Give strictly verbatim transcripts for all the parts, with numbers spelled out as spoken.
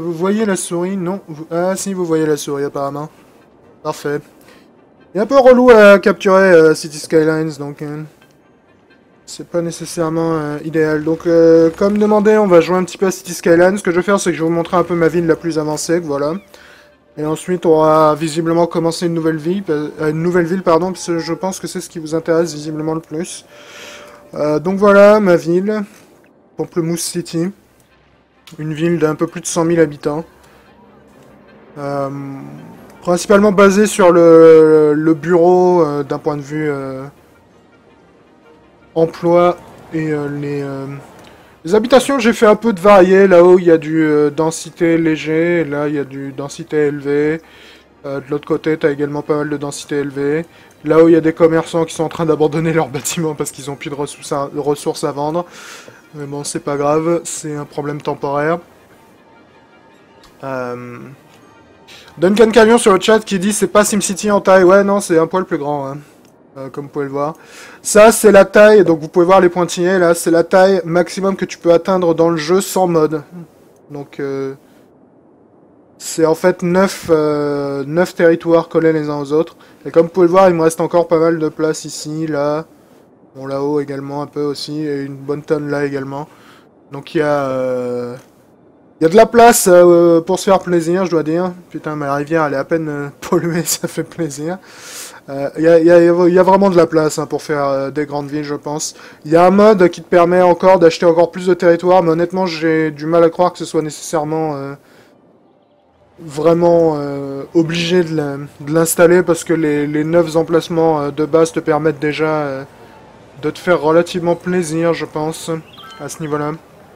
Vous voyez la souris? Non. Vous... Ah si, vous voyez la souris apparemment. Parfait. Il est un peu relou à capturer euh, City Skylines, donc... Euh, c'est pas nécessairement euh, idéal. Donc, euh, comme demandé, on va jouer un petit peu à City Skylines. Ce que je vais faire, c'est que je vais vous montrer un peu ma ville la plus avancée, voilà. Et ensuite, on va visiblement commencer une nouvelle ville, euh, une nouvelle ville, pardon, parce que je pense que c'est ce qui vous intéresse visiblement le plus. Euh, donc voilà, ma ville, Pamplemousse City. Une ville d'un peu plus de cent mille habitants. Euh, principalement basée sur le, le bureau euh, d'un point de vue euh, emploi et euh, les, euh, les habitations. J'ai fait un peu de varié. Là-haut, il y a du euh, densité léger, et là, il y a du densité élevée. Euh, de l'autre côté, tu as également pas mal de densité élevée. Là où il y a des commerçants qui sont en train d'abandonner leurs bâtiments parce qu'ils n'ont plus de ressources, à, de ressources à vendre. Mais bon, c'est pas grave, c'est un problème temporaire. Euh... Duncan Calion sur le chat qui dit c'est pas SimCity en taille. Ouais, non, c'est un poil plus grand, hein, euh, comme vous pouvez le voir. Ça, c'est la taille, donc vous pouvez voir les pointillés, là, c'est la taille maximum que tu peux atteindre dans le jeu sans mode. Donc, euh... c'est en fait neuf, euh, neuf territoires collés les uns aux autres. Et comme vous pouvez le voir, il me reste encore pas mal de place ici, là. Bon, là-haut également un peu aussi, et une bonne tonne là également. Donc il y a... Euh... Il y a de la place euh, pour se faire plaisir, je dois dire. Putain, mais la rivière, elle est à peine euh, polluée, ça fait plaisir. Euh, Il y, a, y, a, y a vraiment de la place hein, pour faire euh, des grandes villes, je pense. Il y a un mode qui te permet encore d'acheter encore plus de territoire, mais honnêtement, j'ai du mal à croire que ce soit nécessairement... Euh, vraiment euh, obligé de l'installer parce que les, les neuf emplacements euh, de base te permettent déjà euh, de te faire relativement plaisir, je pense, à ce niveau-là.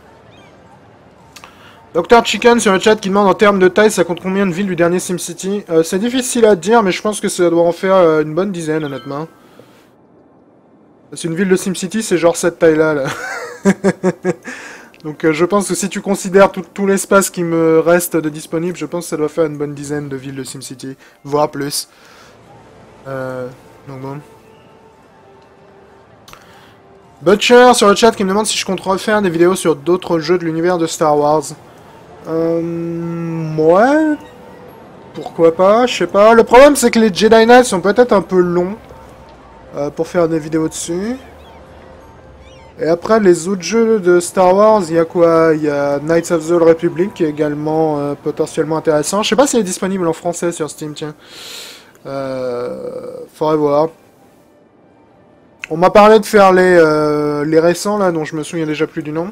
Docteur Chicken sur le chat qui demande en termes de taille, ça compte combien de villes du dernier SimCity? euh, C'est difficile à dire, mais je pense que ça doit en faire euh, une bonne dizaine, honnêtement. C'est une ville de SimCity, c'est genre cette taille-là, là. Donc euh, je pense que si tu considères tout, tout l'espace qui me reste de disponible, je pense que ça doit faire une bonne dizaine de villes de SimCity, voire plus. Euh, donc bon. Butcher sur le chat qui me demande si je compte refaire des vidéos sur d'autres jeux de l'univers de Star Wars. Euh... Ouais... Pourquoi pas, je sais pas. Le problème c'est que les Jedi Knights sont peut-être un peu longs euh, pour faire des vidéos dessus. Et après, les autres jeux de Star Wars, il y a quoi? Il y a Knights of the Old Republic, qui est également euh, potentiellement intéressant. Je sais pas s'il est disponible en français sur Steam, tiens. Euh, faudrait voir. On m'a parlé de faire les, euh, les récents, là, dont je me souviens déjà plus du nom.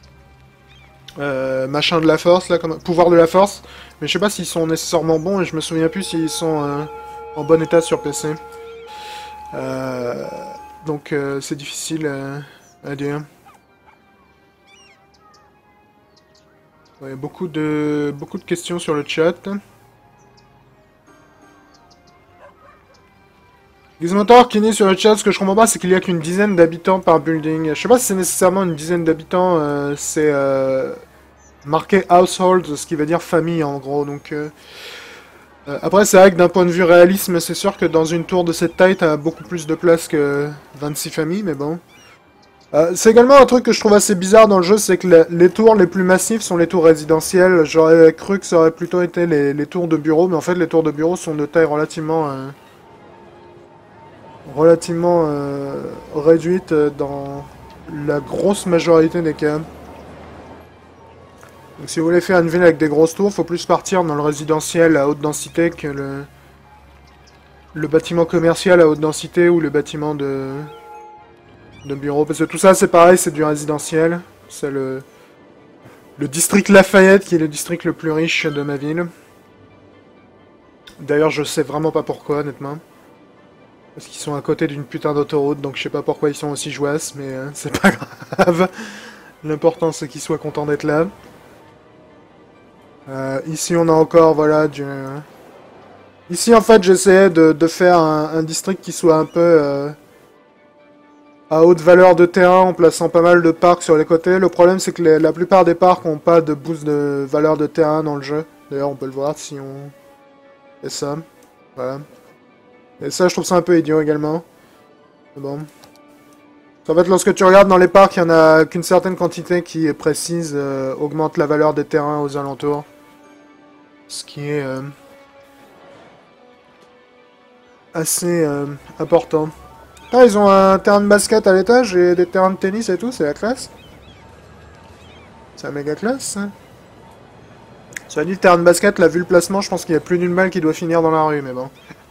Euh, machin de la force, là, comme... pouvoir de la force. Mais je sais pas s'ils sont nécessairement bons, et je me souviens plus s'ils sont euh, en bon état sur P C. Euh, donc, euh, c'est difficile... Euh... à dire. Ouais, beaucoup de beaucoup de questions sur le chat. Gizmotor qui dit sur le chat, ce que je comprends pas, c'est qu'il y a qu'une dizaine d'habitants par building. Je sais pas si c'est nécessairement une dizaine d'habitants, euh, c'est euh, marqué household, ce qui veut dire famille en gros. Donc euh, euh, après, c'est vrai que d'un point de vue réalisme, c'est sûr que dans une tour de cette taille, t'as beaucoup plus de place que vingt-six familles, mais bon. Euh, c'est également un truc que je trouve assez bizarre dans le jeu, c'est que les, les tours les plus massifs sont les tours résidentielles. J'aurais cru que ça aurait plutôt été les, les tours de bureau, mais en fait les tours de bureau sont de taille relativement euh, relativement euh, réduite dans la grosse majorité des cas. Donc si vous voulez faire une ville avec des grosses tours, faut plus partir dans le résidentiel à haute densité que le, le bâtiment commercial à haute densité ou le bâtiment de... de bureau, parce que tout ça c'est pareil, c'est du résidentiel. C'est le le district Lafayette qui est le district le plus riche de ma ville. D'ailleurs je sais vraiment pas pourquoi honnêtement. Parce qu'ils sont à côté d'une putain d'autoroute, donc je sais pas pourquoi ils sont aussi jouasses, mais euh, c'est pas grave. L'important c'est qu'ils soient contents d'être là. Euh, ici on a encore, voilà, du... Ici en fait j'essayais de, de faire un, un district qui soit un peu... Euh... à haute valeur de terrain en plaçant pas mal de parcs sur les côtés. Le problème c'est que les, la plupart des parcs n'ont pas de boost de valeur de terrain dans le jeu. D'ailleurs on peut le voir si on fait ça. Voilà. Et ça je trouve ça un peu idiot également. Mais bon. En fait lorsque tu regardes dans les parcs, il n'y en a qu'une certaine quantité qui est précise, euh, augmente la valeur des terrains aux alentours. Ce qui est euh, assez euh, important. Ah, ils ont un terrain de basket à l'étage et des terrains de tennis et tout, c'est la classe. C'est la méga classe, ça. Ça dit le terrain de basket, là, vu le placement, je pense qu'il y a plus d'une balle qui doit finir dans la rue, mais bon.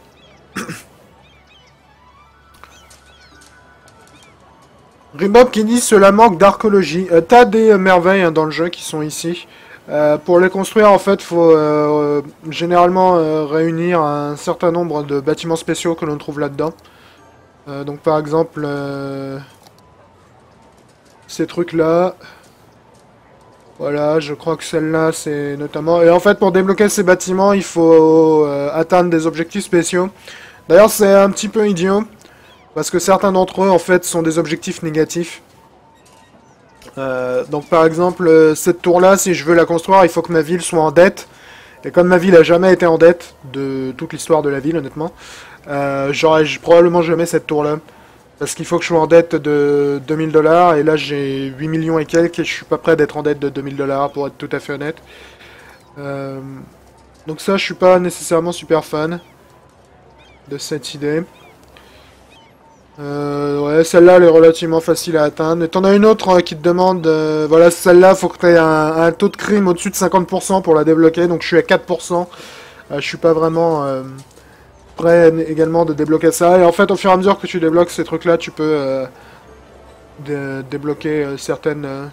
Ribob qui dit cela manque d'archéologie. Euh, T'as des euh, merveilles hein, dans le jeu qui sont ici. Euh, pour les construire, en fait, faut euh, euh, généralement euh, réunir un certain nombre de bâtiments spéciaux que l'on trouve là-dedans. Euh, donc par exemple, euh, ces trucs-là. Voilà, je crois que celle-là, c'est notamment... Et en fait, pour débloquer ces bâtiments, il faut euh, atteindre des objectifs spéciaux. D'ailleurs, c'est un petit peu idiot. Parce que certains d'entre eux, en fait, sont des objectifs négatifs. Euh, donc par exemple, euh, cette tour-là, si je veux la construire, il faut que ma ville soit en dette. Et comme ma ville a jamais été en dette, de toute l'histoire de la ville, honnêtement, euh, j'aurais probablement jamais cette tour-là. Parce qu'il faut que je sois en dette de deux mille dollars, et là j'ai huit millions et quelques, et je suis pas prêt d'être en dette de deux mille dollars, pour être tout à fait honnête. Euh, donc ça, je suis pas nécessairement super fan de cette idée. Euh, ouais, celle-là, elle est relativement facile à atteindre. Et t'en as une autre hein, qui te demande... Euh, voilà, celle-là, faut que tu aies un, un taux de crime au-dessus de cinquante pour cent pour la débloquer. Donc je suis à quatre pour cent. Euh, je suis pas vraiment euh, prêt également de débloquer ça. Et en fait, au fur et à mesure que tu débloques ces trucs-là, tu peux euh, dé débloquer euh, certaines... Euh,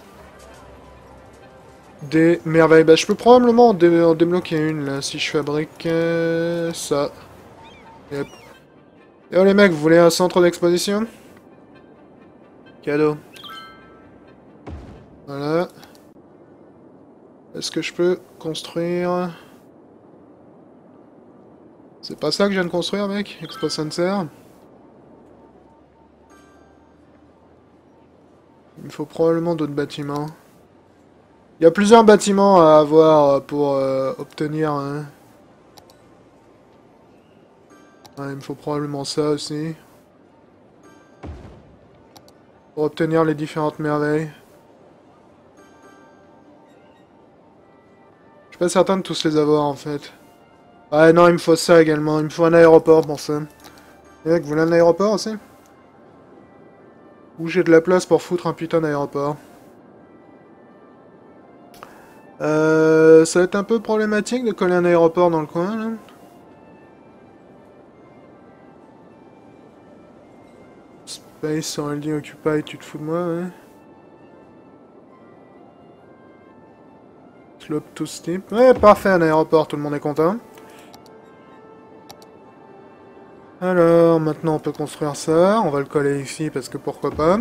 des merveilles. Bah, je peux probablement en, dé en débloquer une, là, si je fabrique euh, ça. Yep. Yo les mecs, vous voulez un centre d'exposition? Cadeau. Voilà. Est-ce que je peux construire... C'est pas ça que je viens de construire, mec? Expo Center. Il me faut probablement d'autres bâtiments. Il y a plusieurs bâtiments à avoir pour euh, obtenir... Hein. Ouais, il me faut probablement ça aussi. Pour obtenir les différentes merveilles. Je suis pas certain de tous les avoir en fait. Ah non, il me faut ça également. Il me faut un aéroport pour ça. Les mecs, vous voulez un aéroport aussi? Où j'ai de la place pour foutre un putain d'aéroport. Euh, ça va être un peu problématique de coller un aéroport dans le coin là. Space already occupied, tu te fous de moi, ouais. Slope to steep. Ouais, parfait, un aéroport, tout le monde est content. Alors, maintenant on peut construire ça. On va le coller ici parce que pourquoi pas.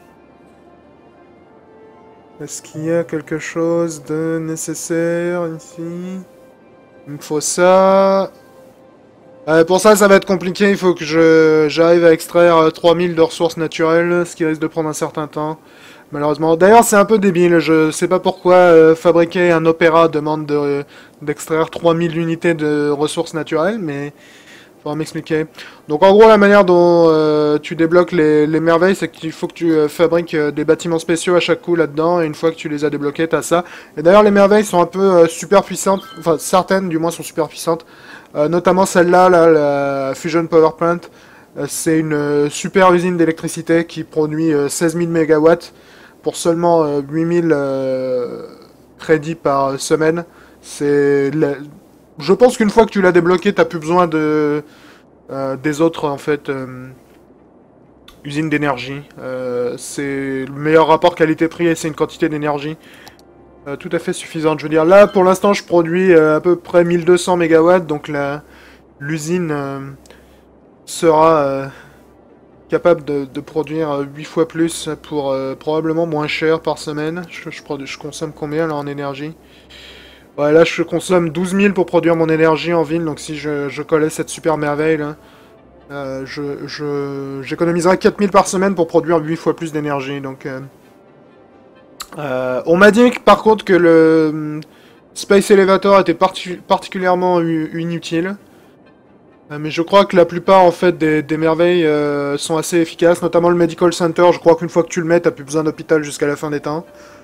Est-ce qu'il y a quelque chose de nécessaire ici? Il me faut ça. Euh, pour ça, ça va être compliqué. Il faut que je j'arrive à extraire euh, trois mille de ressources naturelles, ce qui risque de prendre un certain temps. Malheureusement. D'ailleurs, c'est un peu débile. Je sais pas pourquoi euh, fabriquer un opéra demande de, d'extraire trois mille unités de ressources naturelles, mais faudra m'expliquer. Donc en gros, la manière dont euh, tu débloques les, les merveilles, c'est qu'il faut que tu euh, fabriques euh, des bâtiments spéciaux à chaque coup là-dedans, et une fois que tu les as débloqués, t'as ça. Et d'ailleurs, les merveilles sont un peu euh, super puissantes, enfin certaines du moins sont super puissantes. Euh, notamment celle-là, là, la Fusion Power Plant. Euh, c'est une euh, super usine d'électricité qui produit euh, seize mille mégawatts pour seulement euh, huit mille euh, crédits par semaine. C'est, la... Je pense qu'une fois que tu l'as débloqué, t'as plus besoin de euh, des autres en fait euh, usines d'énergie. Euh, c'est le meilleur rapport qualité-prix et c'est une quantité d'énergie Euh, tout à fait suffisante. Je veux dire, là, pour l'instant, je produis euh, à peu près mille deux cents mégawatts, donc l'usine euh, sera euh, capable de, de produire euh, huit fois plus pour euh, probablement moins cher par semaine. Je, je, produis, je consomme combien, là, en énergie? Ouais, là, je consomme douze mille pour produire mon énergie en ville, donc si je, je collais cette super merveille, là, euh, je, je, j'économiserais quatre mille par semaine pour produire huit fois plus d'énergie, donc... Euh, Euh, on m'a dit par contre que le hum, Space Elevator était parti particulièrement inutile. Euh, mais je crois que la plupart en fait des, des merveilles euh, sont assez efficaces, notamment le Medical Center. Je crois qu'une fois que tu le mets, t'as plus besoin d'hôpital jusqu'à la fin des temps.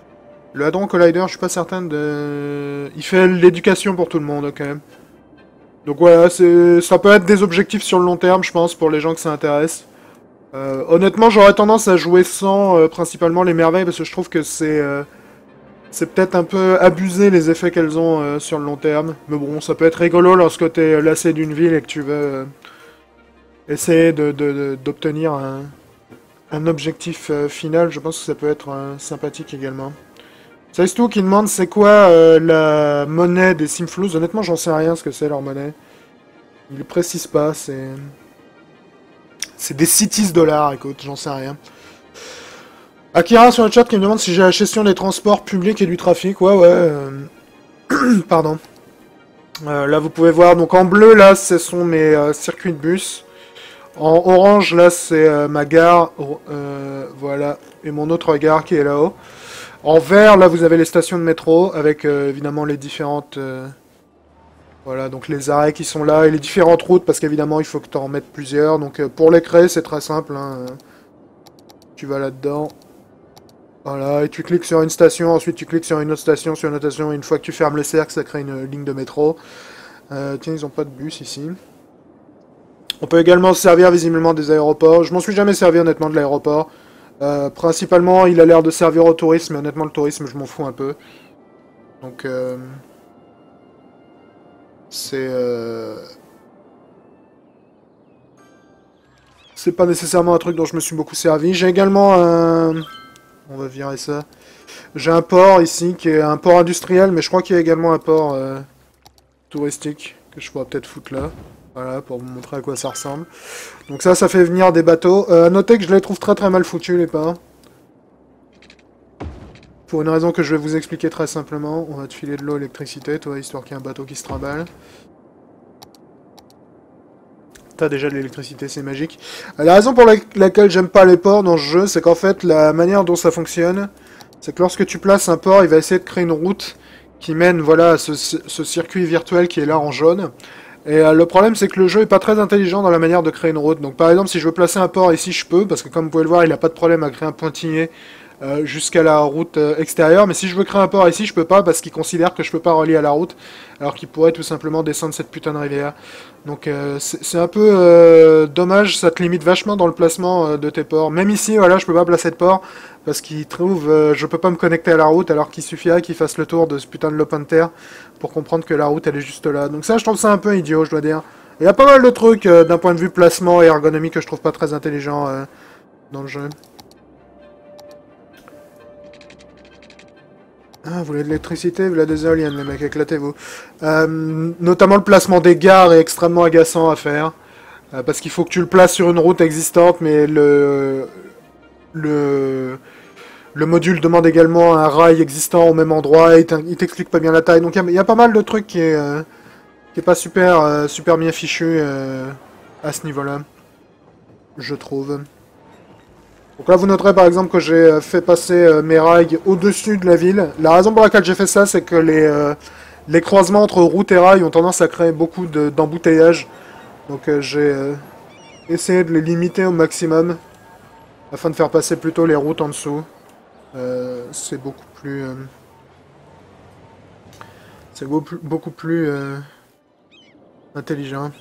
Le Hadron Collider, je suis pas certain de... Il fait l'éducation pour tout le monde, quand même. Donc voilà, c'est, ça peut être des objectifs sur le long terme, je pense, pour les gens que ça intéresse. Euh, honnêtement, j'aurais tendance à jouer sans, euh, principalement, les merveilles, parce que je trouve que c'est... Euh, c'est peut-être un peu abusé, les effets qu'elles ont euh, sur le long terme. Mais bon, ça peut être rigolo lorsque t'es lassé d'une ville et que tu veux euh, essayer de, de, de, d'obtenir un, un objectif euh, final. Je pense que ça peut être euh, sympathique également. C'est tout qui demande c'est quoi euh, la monnaie des Simflouz. Honnêtement, j'en sais rien ce que c'est leur monnaie. Ils le précisent pas, c'est... C'est des cities dollars, écoute, j'en sais rien. Akira sur le chat qui me demande si j'ai la gestion des transports publics et du trafic. Ouais, ouais. Euh... Pardon. Euh, là, vous pouvez voir, donc en bleu, là, ce sont mes euh, circuits de bus. En orange, là, c'est euh, ma gare. Euh, voilà. Et mon autre gare qui est là-haut. En vert, là, vous avez les stations de métro, avec euh, évidemment les différentes... Euh... Voilà, donc les arrêts qui sont là, et les différentes routes, parce qu'évidemment, il faut que tu en mettes plusieurs. Donc euh, pour les créer, c'est très simple. Hein. Tu vas là-dedans. Voilà, et tu cliques sur une station, ensuite tu cliques sur une autre station, sur une autre station, et une fois que tu fermes le cercle, ça crée une ligne de métro. Euh, tiens, ils ont pas de bus ici. On peut également se servir visiblement des aéroports. Je m'en suis jamais servi honnêtement de l'aéroport. Euh, principalement, il a l'air de servir au tourisme, mais honnêtement, le tourisme, je m'en fous un peu. Donc, euh, c'est... Euh, c'est pas nécessairement un truc dont je me suis beaucoup servi. J'ai également un... On va virer ça. J'ai un port ici, qui est un port industriel, mais je crois qu'il y a également un port euh, touristique, que je pourrais peut-être foutre là. Voilà, pour vous montrer à quoi ça ressemble. Donc ça, ça fait venir des bateaux. Euh, notez que je les trouve très très mal foutus, les ports. Pour une raison que je vais vous expliquer très simplement. On va te filer de l'eau, électricité, toi, histoire qu'il y ait un bateau qui se trimballe. T'as déjà de l'électricité, c'est magique. La raison pour la laquelle j'aime pas les ports dans ce jeu, c'est qu'en fait, la manière dont ça fonctionne, c'est que lorsque tu places un port, il va essayer de créer une route qui mène, voilà, à ce, ce circuit virtuel qui est là en jaune. Et euh, le problème, c'est que le jeu est pas très intelligent dans la manière de créer une route. Donc par exemple, si je veux placer un port ici, je peux, parce que comme vous pouvez le voir, il n'a pas de problème à créer un pointillé euh, jusqu'à la route euh, extérieure. Mais si je veux créer un port ici, je peux pas, parce qu'il considère que je peux pas relier à la route, alors qu'il pourrait tout simplement descendre cette putain de rivière. Donc euh, c'est un peu euh, dommage, ça te limite vachement dans le placement euh, de tes ports. Même ici, voilà, je peux pas placer de port, parce qu'il trouve, euh, je peux pas me connecter à la route, alors qu'il suffirait qu'il fasse le tour de ce putain de l'open terre pour comprendre que la route elle est juste là. Donc ça, je trouve ça un peu idiot, je dois dire. Il y a pas mal de trucs euh, d'un point de vue placement et ergonomie que je trouve pas très intelligent euh, dans le jeu. Ah, vous voulez de l'électricité, vous voulez des éoliennes, les mecs, éclatez-vous. Euh, notamment le placement des gares est extrêmement agaçant à faire. Euh, parce qu'il faut que tu le places sur une route existante, mais le... Le... Le module demande également un rail existant au même endroit, et il t'explique pas bien la taille. Donc il y, y a pas mal de trucs qui est, euh, qui est pas super, euh, super bien fichu euh, à ce niveau-là, je trouve. Donc là vous noterez par exemple que j'ai fait passer euh, mes rails au-dessus de la ville. La raison pour laquelle j'ai fait ça, c'est que les, euh, les croisements entre route et rail ont tendance à créer beaucoup d'embouteillages. Donc euh, j'ai euh, essayé de les limiter au maximum, afin de faire passer plutôt les routes en dessous. Euh, c'est beaucoup plus... Euh, c'est beaucoup, beaucoup plus euh, intelligent.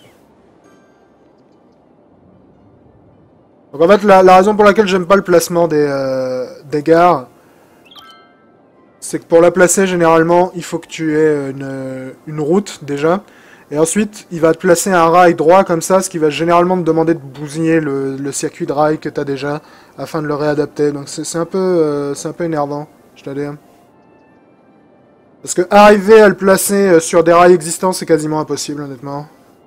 Donc en fait, la, la raison pour laquelle j'aime pas le placement des, euh, des gares, c'est que pour la placer, généralement, il faut que tu aies une, une route, déjà. Et ensuite, il va te placer un rail droit comme ça, ce qui va généralement te demander de bousiller le, le circuit de rail que tu as déjà, afin de le réadapter. Donc c'est un peu euh, c'est un peu énervant, je dois dire. Parce que arriver à le placer sur des rails existants, c'est quasiment impossible, honnêtement.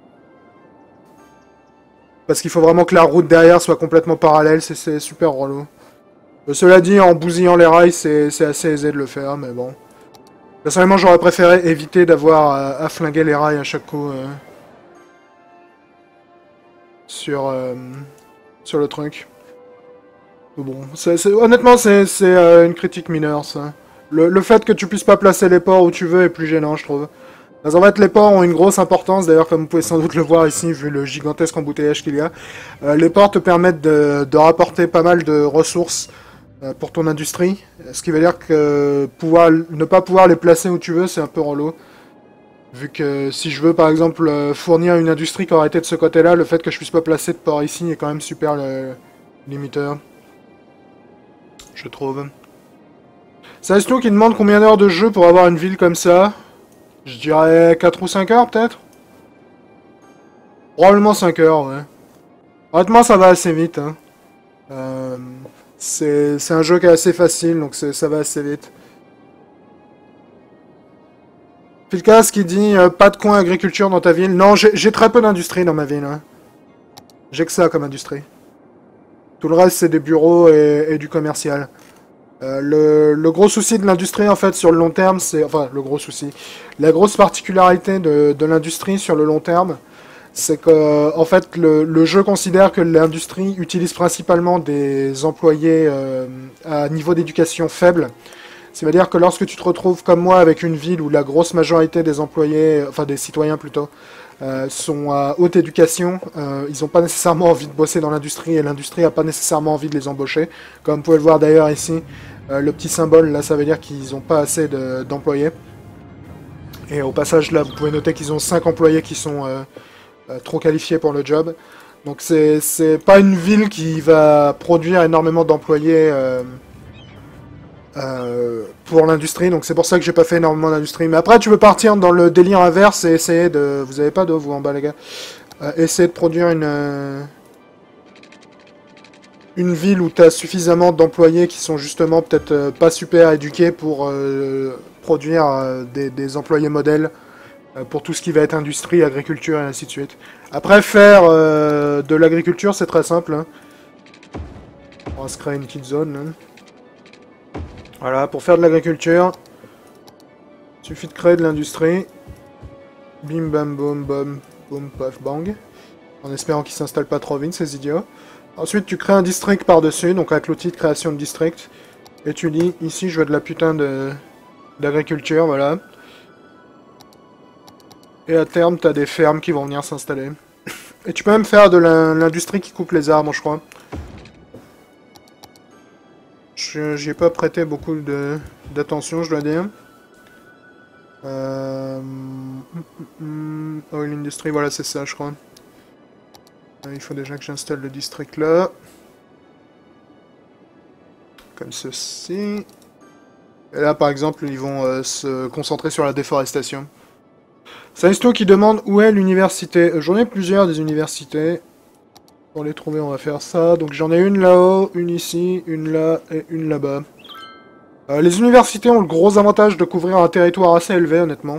Parce qu'il faut vraiment que la route derrière soit complètement parallèle, c'est super relou. Cela dit, en bousillant les rails, c'est assez aisé de le faire, mais bon. Personnellement, j'aurais préféré éviter d'avoir à, à flinguer les rails à chaque coup euh, sur, euh, sur le truc. Bon, c'est, c'est, honnêtement, c'est euh, une critique mineure, ça. Le, le fait que tu puisses pas placer les ports où tu veux est plus gênant, je trouve. Parce en fait, les ports ont une grosse importance, d'ailleurs, comme vous pouvez sans doute le voir ici, vu le gigantesque embouteillage qu'il y a. Euh, les ports te permettent de, de rapporter pas mal de ressources euh, pour ton industrie. Ce qui veut dire que pouvoir, ne pas pouvoir les placer où tu veux, c'est un peu relou. Vu que si je veux par exemple euh, fournir une industrie qui aurait été de ce côté-là, le fait que je puisse pas placer de port ici est quand même super le, limiteur. Je trouve. Ça est tout qui demande combien d'heures de jeu pour avoir une ville comme ça? Je dirais quatre ou cinq heures peut-être? Probablement cinq heures, ouais. Honnêtement, ça va assez vite. Hein. Euh, c'est un jeu qui est assez facile, donc ça va assez vite. Philcas qui dit euh, pas de coin agriculture dans ta ville. Non, j'ai très peu d'industrie dans ma ville. Hein. J'ai que ça comme industrie. Tout le reste, c'est des bureaux et, et du commercial. Euh, le, le gros souci de l'industrie, en fait, sur le long terme, c'est... Enfin, le gros souci. La grosse particularité de, de l'industrie sur le long terme, c'est que, en fait, le, le jeu considère que l'industrie utilise principalement des employés euh, à niveau d'éducation faible. C'est-à-dire que lorsque tu te retrouves comme moi avec une ville où la grosse majorité des employés, enfin des citoyens plutôt, euh, sont à haute éducation, euh, ils n'ont pas nécessairement envie de bosser dans l'industrie et l'industrie n'a pas nécessairement envie de les embaucher. Comme vous pouvez le voir d'ailleurs ici, euh, le petit symbole là ça veut dire qu'ils n'ont pas assez d'employés. De, et au passage là vous pouvez noter qu'ils ont cinq employés qui sont euh, euh, trop qualifiés pour le job. Donc c'est pas une ville qui va produire énormément d'employés... Euh, Euh, pour l'industrie, donc c'est pour ça que j'ai pas fait énormément d'industrie. Mais après, tu peux partir dans le délire inverse et essayer de... Vous avez pas d'eau, vous, en bas, les gars. Euh, essayer de produire une... Euh... Une ville où tu as suffisamment d'employés qui sont justement peut-être euh, pas super éduqués pour euh, produire euh, des, des employés modèles euh, pour tout ce qui va être industrie, agriculture et ainsi de suite. Après, faire euh, de l'agriculture, c'est très simple. Hein. On va se créer une petite zone. Hein. Voilà, pour faire de l'agriculture, il suffit de créer de l'industrie. Bim bam boum bam boum paf bang. En espérant qu'ils s'installent pas trop vite, ces idiots. Ensuite, tu crées un district par-dessus, donc avec l'outil de création de district. Et tu dis, ici, je veux de la putain de d'agriculture, voilà. Et à terme, t'as des fermes qui vont venir s'installer. Et tu peux même faire de l'industrie qui coupe les arbres, je crois. J'y ai pas prêté beaucoup d'attention, je dois dire. Euh... Oil Industry, voilà, c'est ça, je crois. Il faut déjà que j'installe le district là. Comme ceci. Et là, par exemple, ils vont euh, se concentrer sur la déforestation. Saisto qui demande où est l'université. J'en ai plusieurs des universités. Pour les trouver, on va faire ça. Donc j'en ai une là-haut, une ici, une là et une là-bas. Euh, les universités ont le gros avantage de couvrir un territoire assez élevé, honnêtement.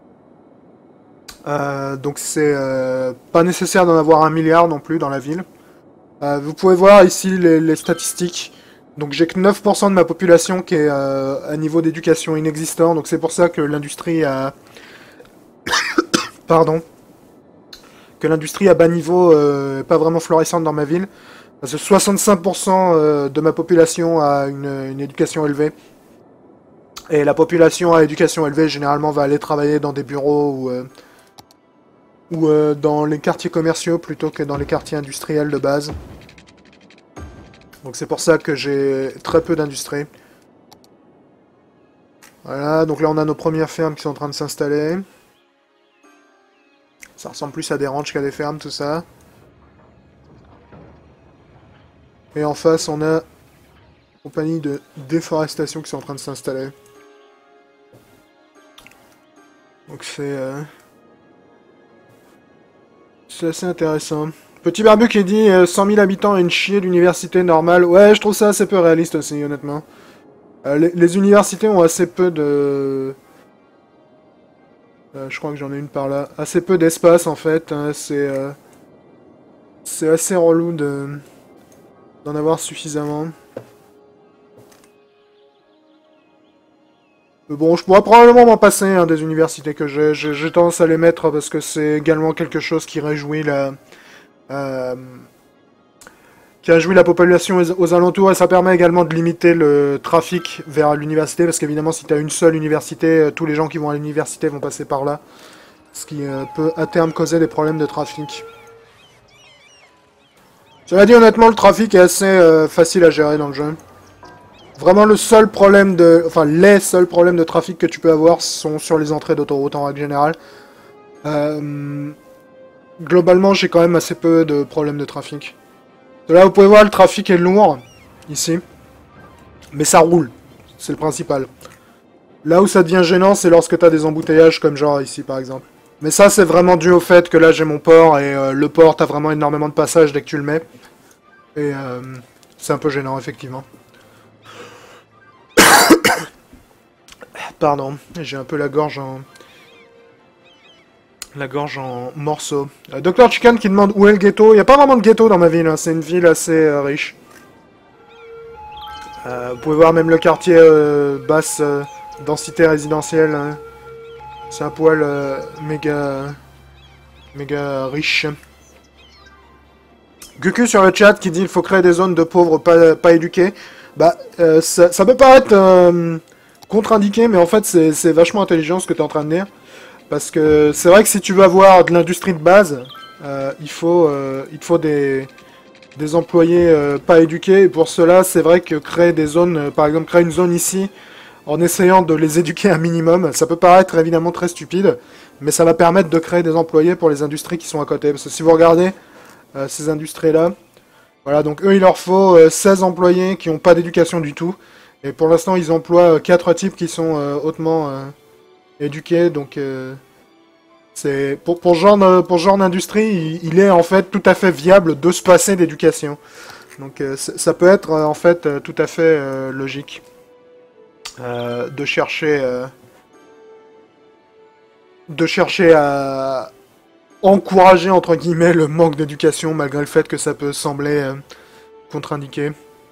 Euh, donc c'est euh, pas nécessaire d'en avoir un milliard non plus dans la ville. Euh, vous pouvez voir ici les, les statistiques. Donc j'ai que neuf pour cent de ma population qui est euh, à niveau d'éducation inexistant. Donc c'est pour ça que l'industrie a... Pardon. Que l'industrie à bas niveau euh, est pas vraiment florissante dans ma ville. Parce que soixante-cinq pour cent de ma population a une, une éducation élevée. Et la population à éducation élevée, généralement, va aller travailler dans des bureaux ou, euh, ou euh, dans les quartiers commerciaux plutôt que dans les quartiers industriels de base. Donc c'est pour ça que j'ai très peu d'industrie. Voilà, donc là on a nos premières fermes qui sont en train de s'installer. Ça ressemble plus à des ranchs qu'à des fermes, tout ça. Et en face, on a une compagnie de déforestation qui sont en train de s'installer. Donc c'est... Euh... C'est assez intéressant. Petit Barbu qui dit euh, cent mille habitants et une chier d'université normale. Ouais, je trouve ça assez peu réaliste aussi, honnêtement. Euh, les, les universités ont assez peu de... Euh, je crois que j'en ai une par là. Assez peu d'espace, en fait. Hein, c'est... Euh... C'est assez relou de... d'en avoir suffisamment. Mais bon, je pourrais probablement m'en passer hein, des universités que j'ai. J'ai tendance à les mettre parce que c'est également quelque chose qui réjouit la... Euh, qui réjouit la population aux alentours et ça permet également de limiter le trafic vers l'université parce qu'évidemment si tu as une seule université, tous les gens qui vont à l'université vont passer par là. Ce qui euh, peut à terme causer des problèmes de trafic. Cela dit honnêtement le trafic est assez euh, facile à gérer dans le jeu. Vraiment le seul problème de... Enfin, les seuls problèmes de trafic que tu peux avoir sont sur les entrées d'autoroute en règle générale. Euh, globalement, j'ai quand même assez peu de problèmes de trafic. Là, vous pouvez voir, le trafic est lourd, ici. Mais ça roule, c'est le principal. Là où ça devient gênant, c'est lorsque tu as des embouteillages comme genre ici, par exemple. Mais ça, c'est vraiment dû au fait que là, j'ai mon port, et euh, le port, t'as vraiment énormément de passages dès que tu le mets. Et euh, c'est un peu gênant, effectivement. Pardon, j'ai un peu la gorge en... La gorge en morceaux. Euh, docteur Chicken qui demande où est le ghetto. Il n'y a pas vraiment de ghetto dans ma ville, hein. C'est une ville assez euh, riche. Euh, vous pouvez voir même le quartier euh, basse euh, densité résidentielle. Hein. C'est un poil euh, méga... méga riche. Guku sur le chat qui dit il faut créer des zones de pauvres pas, pas éduqués. Bah, euh, ça, ça peut paraître euh, contre-indiqué, mais en fait c'est vachement intelligent ce que tu es en train de dire. Parce que c'est vrai que si tu veux avoir de l'industrie de base, euh, il, faut, euh, il te faut des, des employés euh, pas éduqués. Et pour cela, c'est vrai que créer des zones, euh, par exemple créer une zone ici, en essayant de les éduquer un minimum, ça peut paraître évidemment très stupide, mais ça va permettre de créer des employés pour les industries qui sont à côté. Parce que si vous regardez euh, ces industries-là, voilà, donc eux, il leur faut euh, seize employés qui n'ont pas d'éducation du tout. Et pour l'instant, ils emploient euh, quatre types qui sont euh, hautement... Euh, éduqué, donc euh, c'est pour, pour ce genre pour genre d'industrie, il, il est en fait tout à fait viable de se passer d'éducation. Donc euh, ça peut être euh, en fait euh, tout à fait euh, logique euh, de chercher euh, de chercher à encourager entre guillemets le manque d'éducation malgré le fait que ça peut sembler euh, contre-indiqué.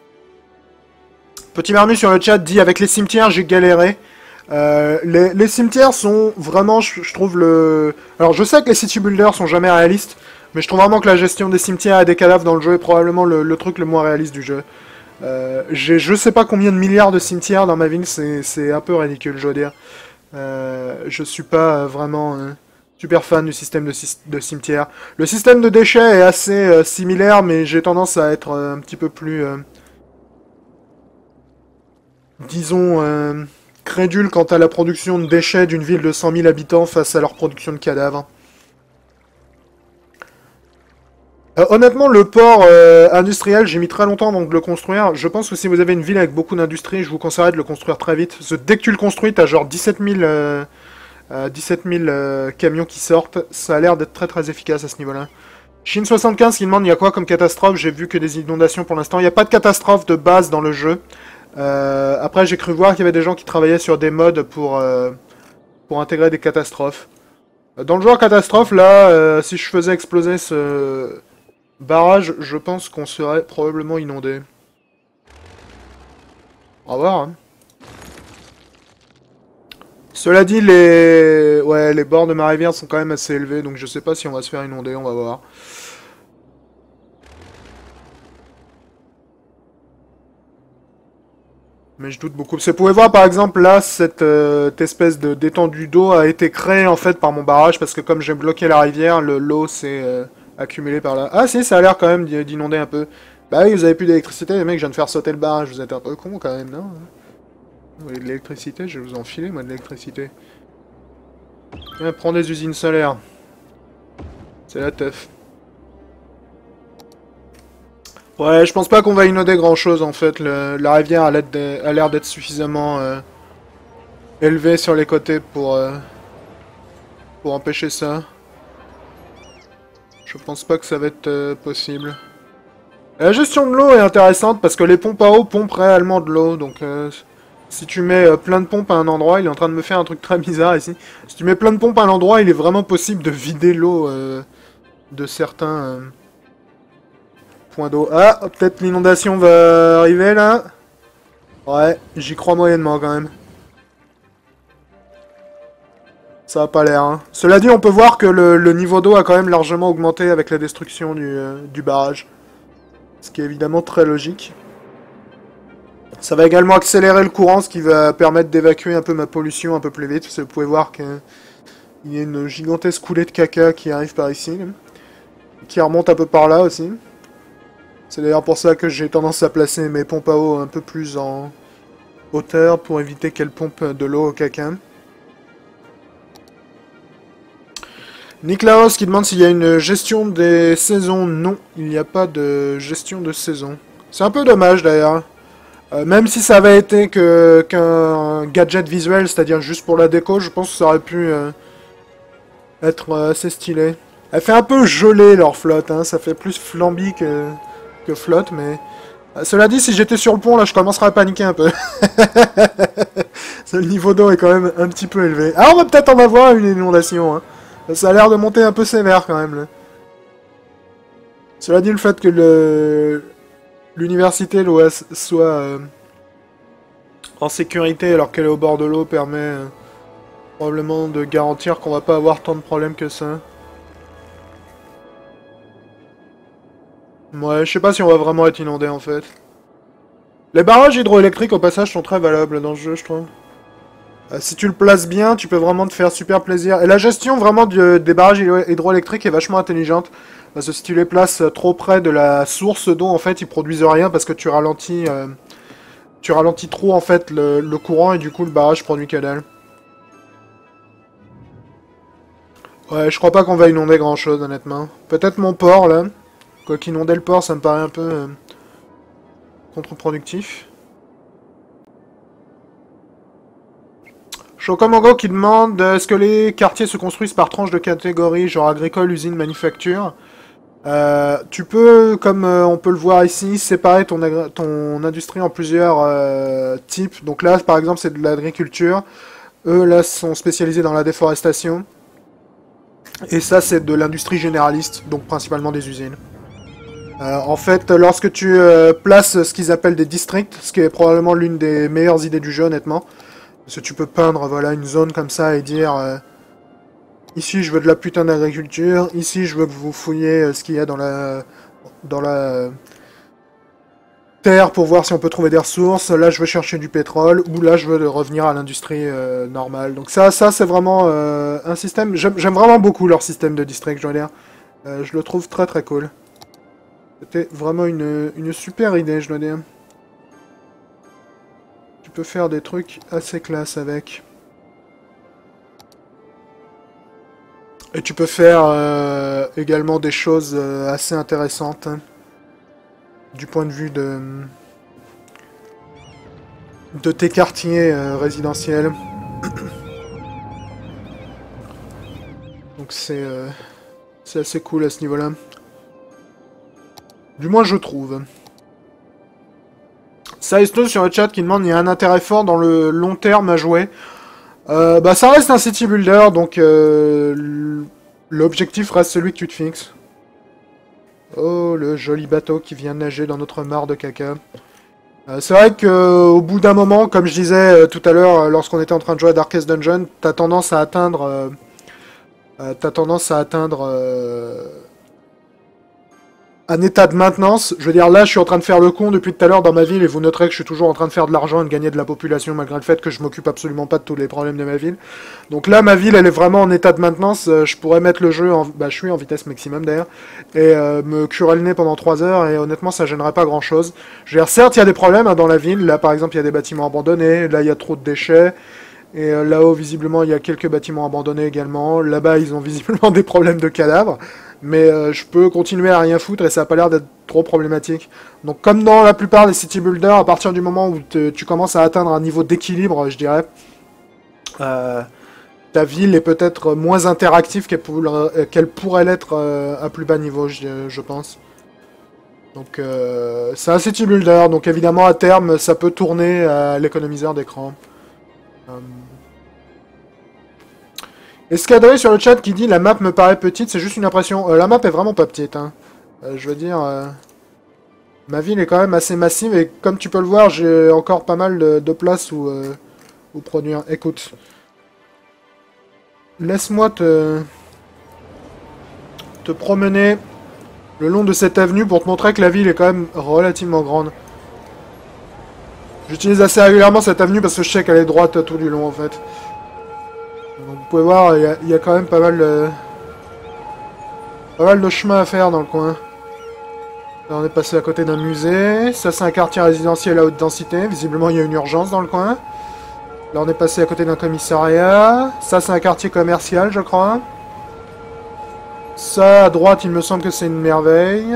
Petit Marmu sur le chat dit avec les cimetières j'ai galéré. Euh, les, les cimetières sont vraiment, je, je trouve le... Alors je sais que les city builders sont jamais réalistes, mais je trouve vraiment que la gestion des cimetières et des cadavres dans le jeu est probablement le, le truc le moins réaliste du jeu. Euh, J'ai je sais pas combien de milliards de cimetières dans ma ville, c'est un peu ridicule, je veux dire. Euh, je suis pas vraiment euh, super fan du système de, de cimetière. Le système de déchets est assez euh, similaire, mais j'ai tendance à être euh, un petit peu plus... Euh, disons... Euh, crédule quant à la production de déchets d'une ville de cent mille habitants face à leur production de cadavres. Euh, honnêtement, le port euh, industriel, j'ai mis très longtemps avant de le construire. Je pense que si vous avez une ville avec beaucoup d'industrie, je vous conseillerais de le construire très vite. Parce que dès que tu le construis, t'as genre dix-sept mille, euh, euh, dix-sept mille euh, camions qui sortent. Ça a l'air d'être très très efficace à ce niveau-là. Chine soixante-quinze qui demande il y a quoi comme catastrophe. J'ai vu que des inondations pour l'instant. Il n'y a pas de catastrophe de base dans le jeu. Euh, après, j'ai cru voir qu'il y avait des gens qui travaillaient sur des mods pour, euh, pour intégrer des catastrophes. Dans le joueur catastrophe, là, euh, si je faisais exploser ce barrage, je pense qu'on serait probablement inondé. On va voir, hein. Cela dit, les... Ouais, les bords de ma rivière sont quand même assez élevés, donc je sais pas si on va se faire inonder, on va voir. Mais je doute beaucoup. Parce que vous pouvez voir par exemple là, cette, euh, cette espèce de d'étendue d'eau a été créée en fait par mon barrage parce que comme j'ai bloqué la rivière, l'eau s'est euh, accumulée par là. Ah si, ça a l'air quand même d'inonder un peu. Bah oui, vous avez plus d'électricité, les mecs, je viens de faire sauter le barrage, vous êtes un peu con quand même, non? Vous voulez de l'électricité? Je vais vous enfiler moi de l'électricité. Prends des usines solaires. C'est la teuf. Ouais, je pense pas qu'on va inonder grand chose en fait. Le, la rivière a l'air d'être suffisamment euh, élevée sur les côtés pour, euh, pour empêcher ça. Je pense pas que ça va être euh, possible. La gestion de l'eau est intéressante parce que les pompes à eau pompent réellement de l'eau. Donc euh, si tu mets euh, plein de pompes à un endroit, il est en train de me faire un truc très bizarre ici. Si tu mets plein de pompes à un endroit, il est vraiment possible de vider l'eau euh, de certains... Euh, point d'eau. Ah, peut-être l'inondation va arriver là. Ouais, j'y crois moyennement quand même. Ça a pas l'air. Hein. Cela dit, on peut voir que le, le niveau d'eau a quand même largement augmenté avec la destruction du, euh, du barrage. Ce qui est évidemment très logique. Ça va également accélérer le courant, ce qui va permettre d'évacuer un peu ma pollution un peu plus vite. Parce que vous pouvez voir qu'il y a une gigantesque coulée de caca qui arrive par ici. Qui remonte un peu par là aussi. C'est d'ailleurs pour ça que j'ai tendance à placer mes pompes à eau un peu plus en, hauteur pour éviter qu'elle pompe de l'eau au caca. Niklaos qui demande s'il y a une gestion des saisons. Non, il n'y a pas de gestion de saison. C'est un peu dommage d'ailleurs. Euh, même si ça avait été que qu'un gadget visuel, c'est-à-dire juste pour la déco, je pense que ça aurait pu euh, être euh, assez stylé. Elle fait un peu gelée leur flotte, hein. Ça fait plus flamby que, que flotte, mais... Euh, cela dit, si j'étais sur le pont, là, je commencerais à paniquer un peu. Le niveau d'eau est quand même un petit peu élevé. Ah, on va peut-être en avoir une inondation, hein. Ça a l'air de monter un peu sévère quand même. Là. Cela dit, le fait que le l'université soit euh, en sécurité alors qu'elle est au bord de l'eau permet euh, probablement de garantir qu'on va pas avoir tant de problèmes que ça. Ouais, je sais pas si on va vraiment être inondé en fait. Les barrages hydroélectriques au passage sont très valables dans le jeu, je trouve. Euh, si tu le places bien, tu peux vraiment te faire super plaisir. Et la gestion vraiment du, des barrages hydroélectriques est vachement intelligente. Parce que si tu les places trop près de la source d'eau, en fait, ils produisent rien parce que tu ralentis, euh, tu ralentis trop en fait le, le courant et du coup le barrage produit que dalle. Ouais, je crois pas qu'on va inonder grand chose honnêtement. Peut-être mon port là. Quoi qu'inonder le port, ça me paraît un peu euh, contre-productif. Chocomango qui demande euh, est-ce que les quartiers se construisent par tranche de catégorie, genre agricole, usine, manufacture. Euh, tu peux, comme euh, on peut le voir ici, séparer ton, ton industrie en plusieurs euh, types. Donc là, par exemple, c'est de l'agriculture. Eux, là, sont spécialisés dans la déforestation. Et ça, c'est de l'industrie généraliste, donc principalement des usines. Euh, en fait, lorsque tu euh, places ce qu'ils appellent des districts, ce qui est probablement l'une des meilleures idées du jeu, honnêtement, parce que tu peux peindre voilà, une zone comme ça et dire euh, ici je veux de la putain d'agriculture, ici je veux que vous fouillez euh, ce qu'il y a dans la, dans la euh, terre pour voir si on peut trouver des ressources, là je veux chercher du pétrole, ou là je veux revenir à l'industrie euh, normale. Donc ça, ça c'est vraiment euh, un système, j'aime vraiment beaucoup leur système de district, je dois dire. Euh, je le trouve très très cool. C'était vraiment une, une super idée, je dois dire. Tu peux faire des trucs assez classe avec. Et tu peux faire euh, également des choses euh, assez intéressantes. Hein, du point de vue de, de tes quartiers euh, résidentiels. Donc c'est euh, c'est assez cool à ce niveau-là. Du moins je trouve. Saïsto sur le chat qui demande il y a un intérêt fort dans le long terme à jouer. Euh, bah ça reste un city builder, donc euh, l'objectif reste celui que tu te fixes. Oh, le joli bateau qui vient nager dans notre mare de caca. Euh, c'est vrai qu'au bout d'un moment, comme je disais euh, tout à l'heure, euh, lorsqu'on était en train de jouer à Darkest Dungeon, t'as tendance à atteindre... Euh, euh, t'as tendance à atteindre... Euh, un état de maintenance. Je veux dire, là, je suis en train de faire le con depuis tout à l'heure dans ma ville, et vous noterez que je suis toujours en train de faire de l'argent et de gagner de la population, malgré le fait que je m'occupe absolument pas de tous les problèmes de ma ville. Donc là, ma ville, elle est vraiment en état de maintenance. Euh, je pourrais mettre le jeu en... Bah, je suis en vitesse maximum, d'ailleurs, et euh, me curer le nez pendant trois heures, et honnêtement, ça gênerait pas grand-chose. Je veux dire, certes, il y a des problèmes hein, dans la ville. Là, par exemple, il y a des bâtiments abandonnés. Là, il y a trop de déchets. Et euh, là-haut, visiblement, il y a quelques bâtiments abandonnés également. Là-bas, ils ont visiblement des problèmes de cadavres. Mais euh, je peux continuer à rien foutre et ça n'a pas l'air d'être trop problématique. Donc comme dans la plupart des city builders, à partir du moment où te, tu commences à atteindre un niveau d'équilibre, je dirais, euh, ta ville est peut-être moins interactive qu'elle pour, qu'elle pourrait l'être euh, à plus bas niveau, je, je pense. Donc euh, c'est un city builder, donc évidemment à terme ça peut tourner à l'économiseur d'écran. Euh, Escadré sur le chat qui dit la map me paraît petite, c'est juste une impression. Euh, la map est vraiment pas petite. Hein. Euh, je veux dire, euh, ma ville est quand même assez massive et comme tu peux le voir, j'ai encore pas mal de, de place où, euh, où produire. Écoute, laisse-moi te te promener le long de cette avenue pour te montrer que la ville est quand même relativement grande. J'utilise assez régulièrement cette avenue parce que je sais qu'elle est droite tout du long en fait. Donc vous pouvez voir, il y, y a quand même pas mal de... Pas mal de chemin à faire dans le coin. Là, on est passé à côté d'un musée. Ça, c'est un quartier résidentiel à haute densité. Visiblement, il y a une urgence dans le coin. Là, on est passé à côté d'un commissariat. Ça, c'est un quartier commercial, je crois. Ça, à droite, il me semble que c'est une merveille.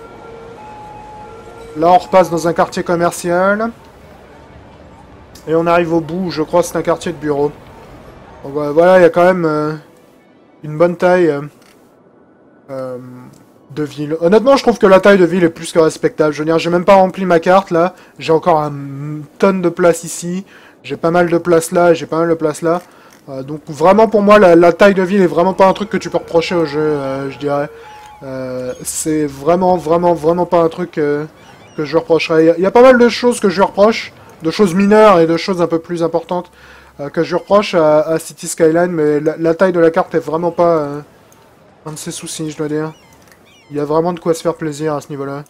Là, on repasse dans un quartier commercial. Et on arrive au bout, je crois que c'est un quartier de bureau. Donc voilà, il y a quand même euh, une bonne taille euh, euh, de ville. Honnêtement, je trouve que la taille de ville est plus que respectable. Je veux dire, j'ai même pas rempli ma carte, là. J'ai encore un tonne de place ici. J'ai pas mal de place là, et j'ai pas mal de place là. Euh, donc vraiment, pour moi, la, la taille de ville est vraiment pas un truc que tu peux reprocher au jeu, euh, je dirais. Euh, c'est vraiment, vraiment, vraiment pas un truc euh, que je lui reprocherais. Il y, y a pas mal de choses que je lui reproche, de choses mineures et de choses un peu plus importantes euh, que je lui reproche à, à City Skyline, mais la, la taille de la carte est vraiment pas euh, un de ses soucis, je dois dire. Il y a vraiment de quoi se faire plaisir à ce niveau-là.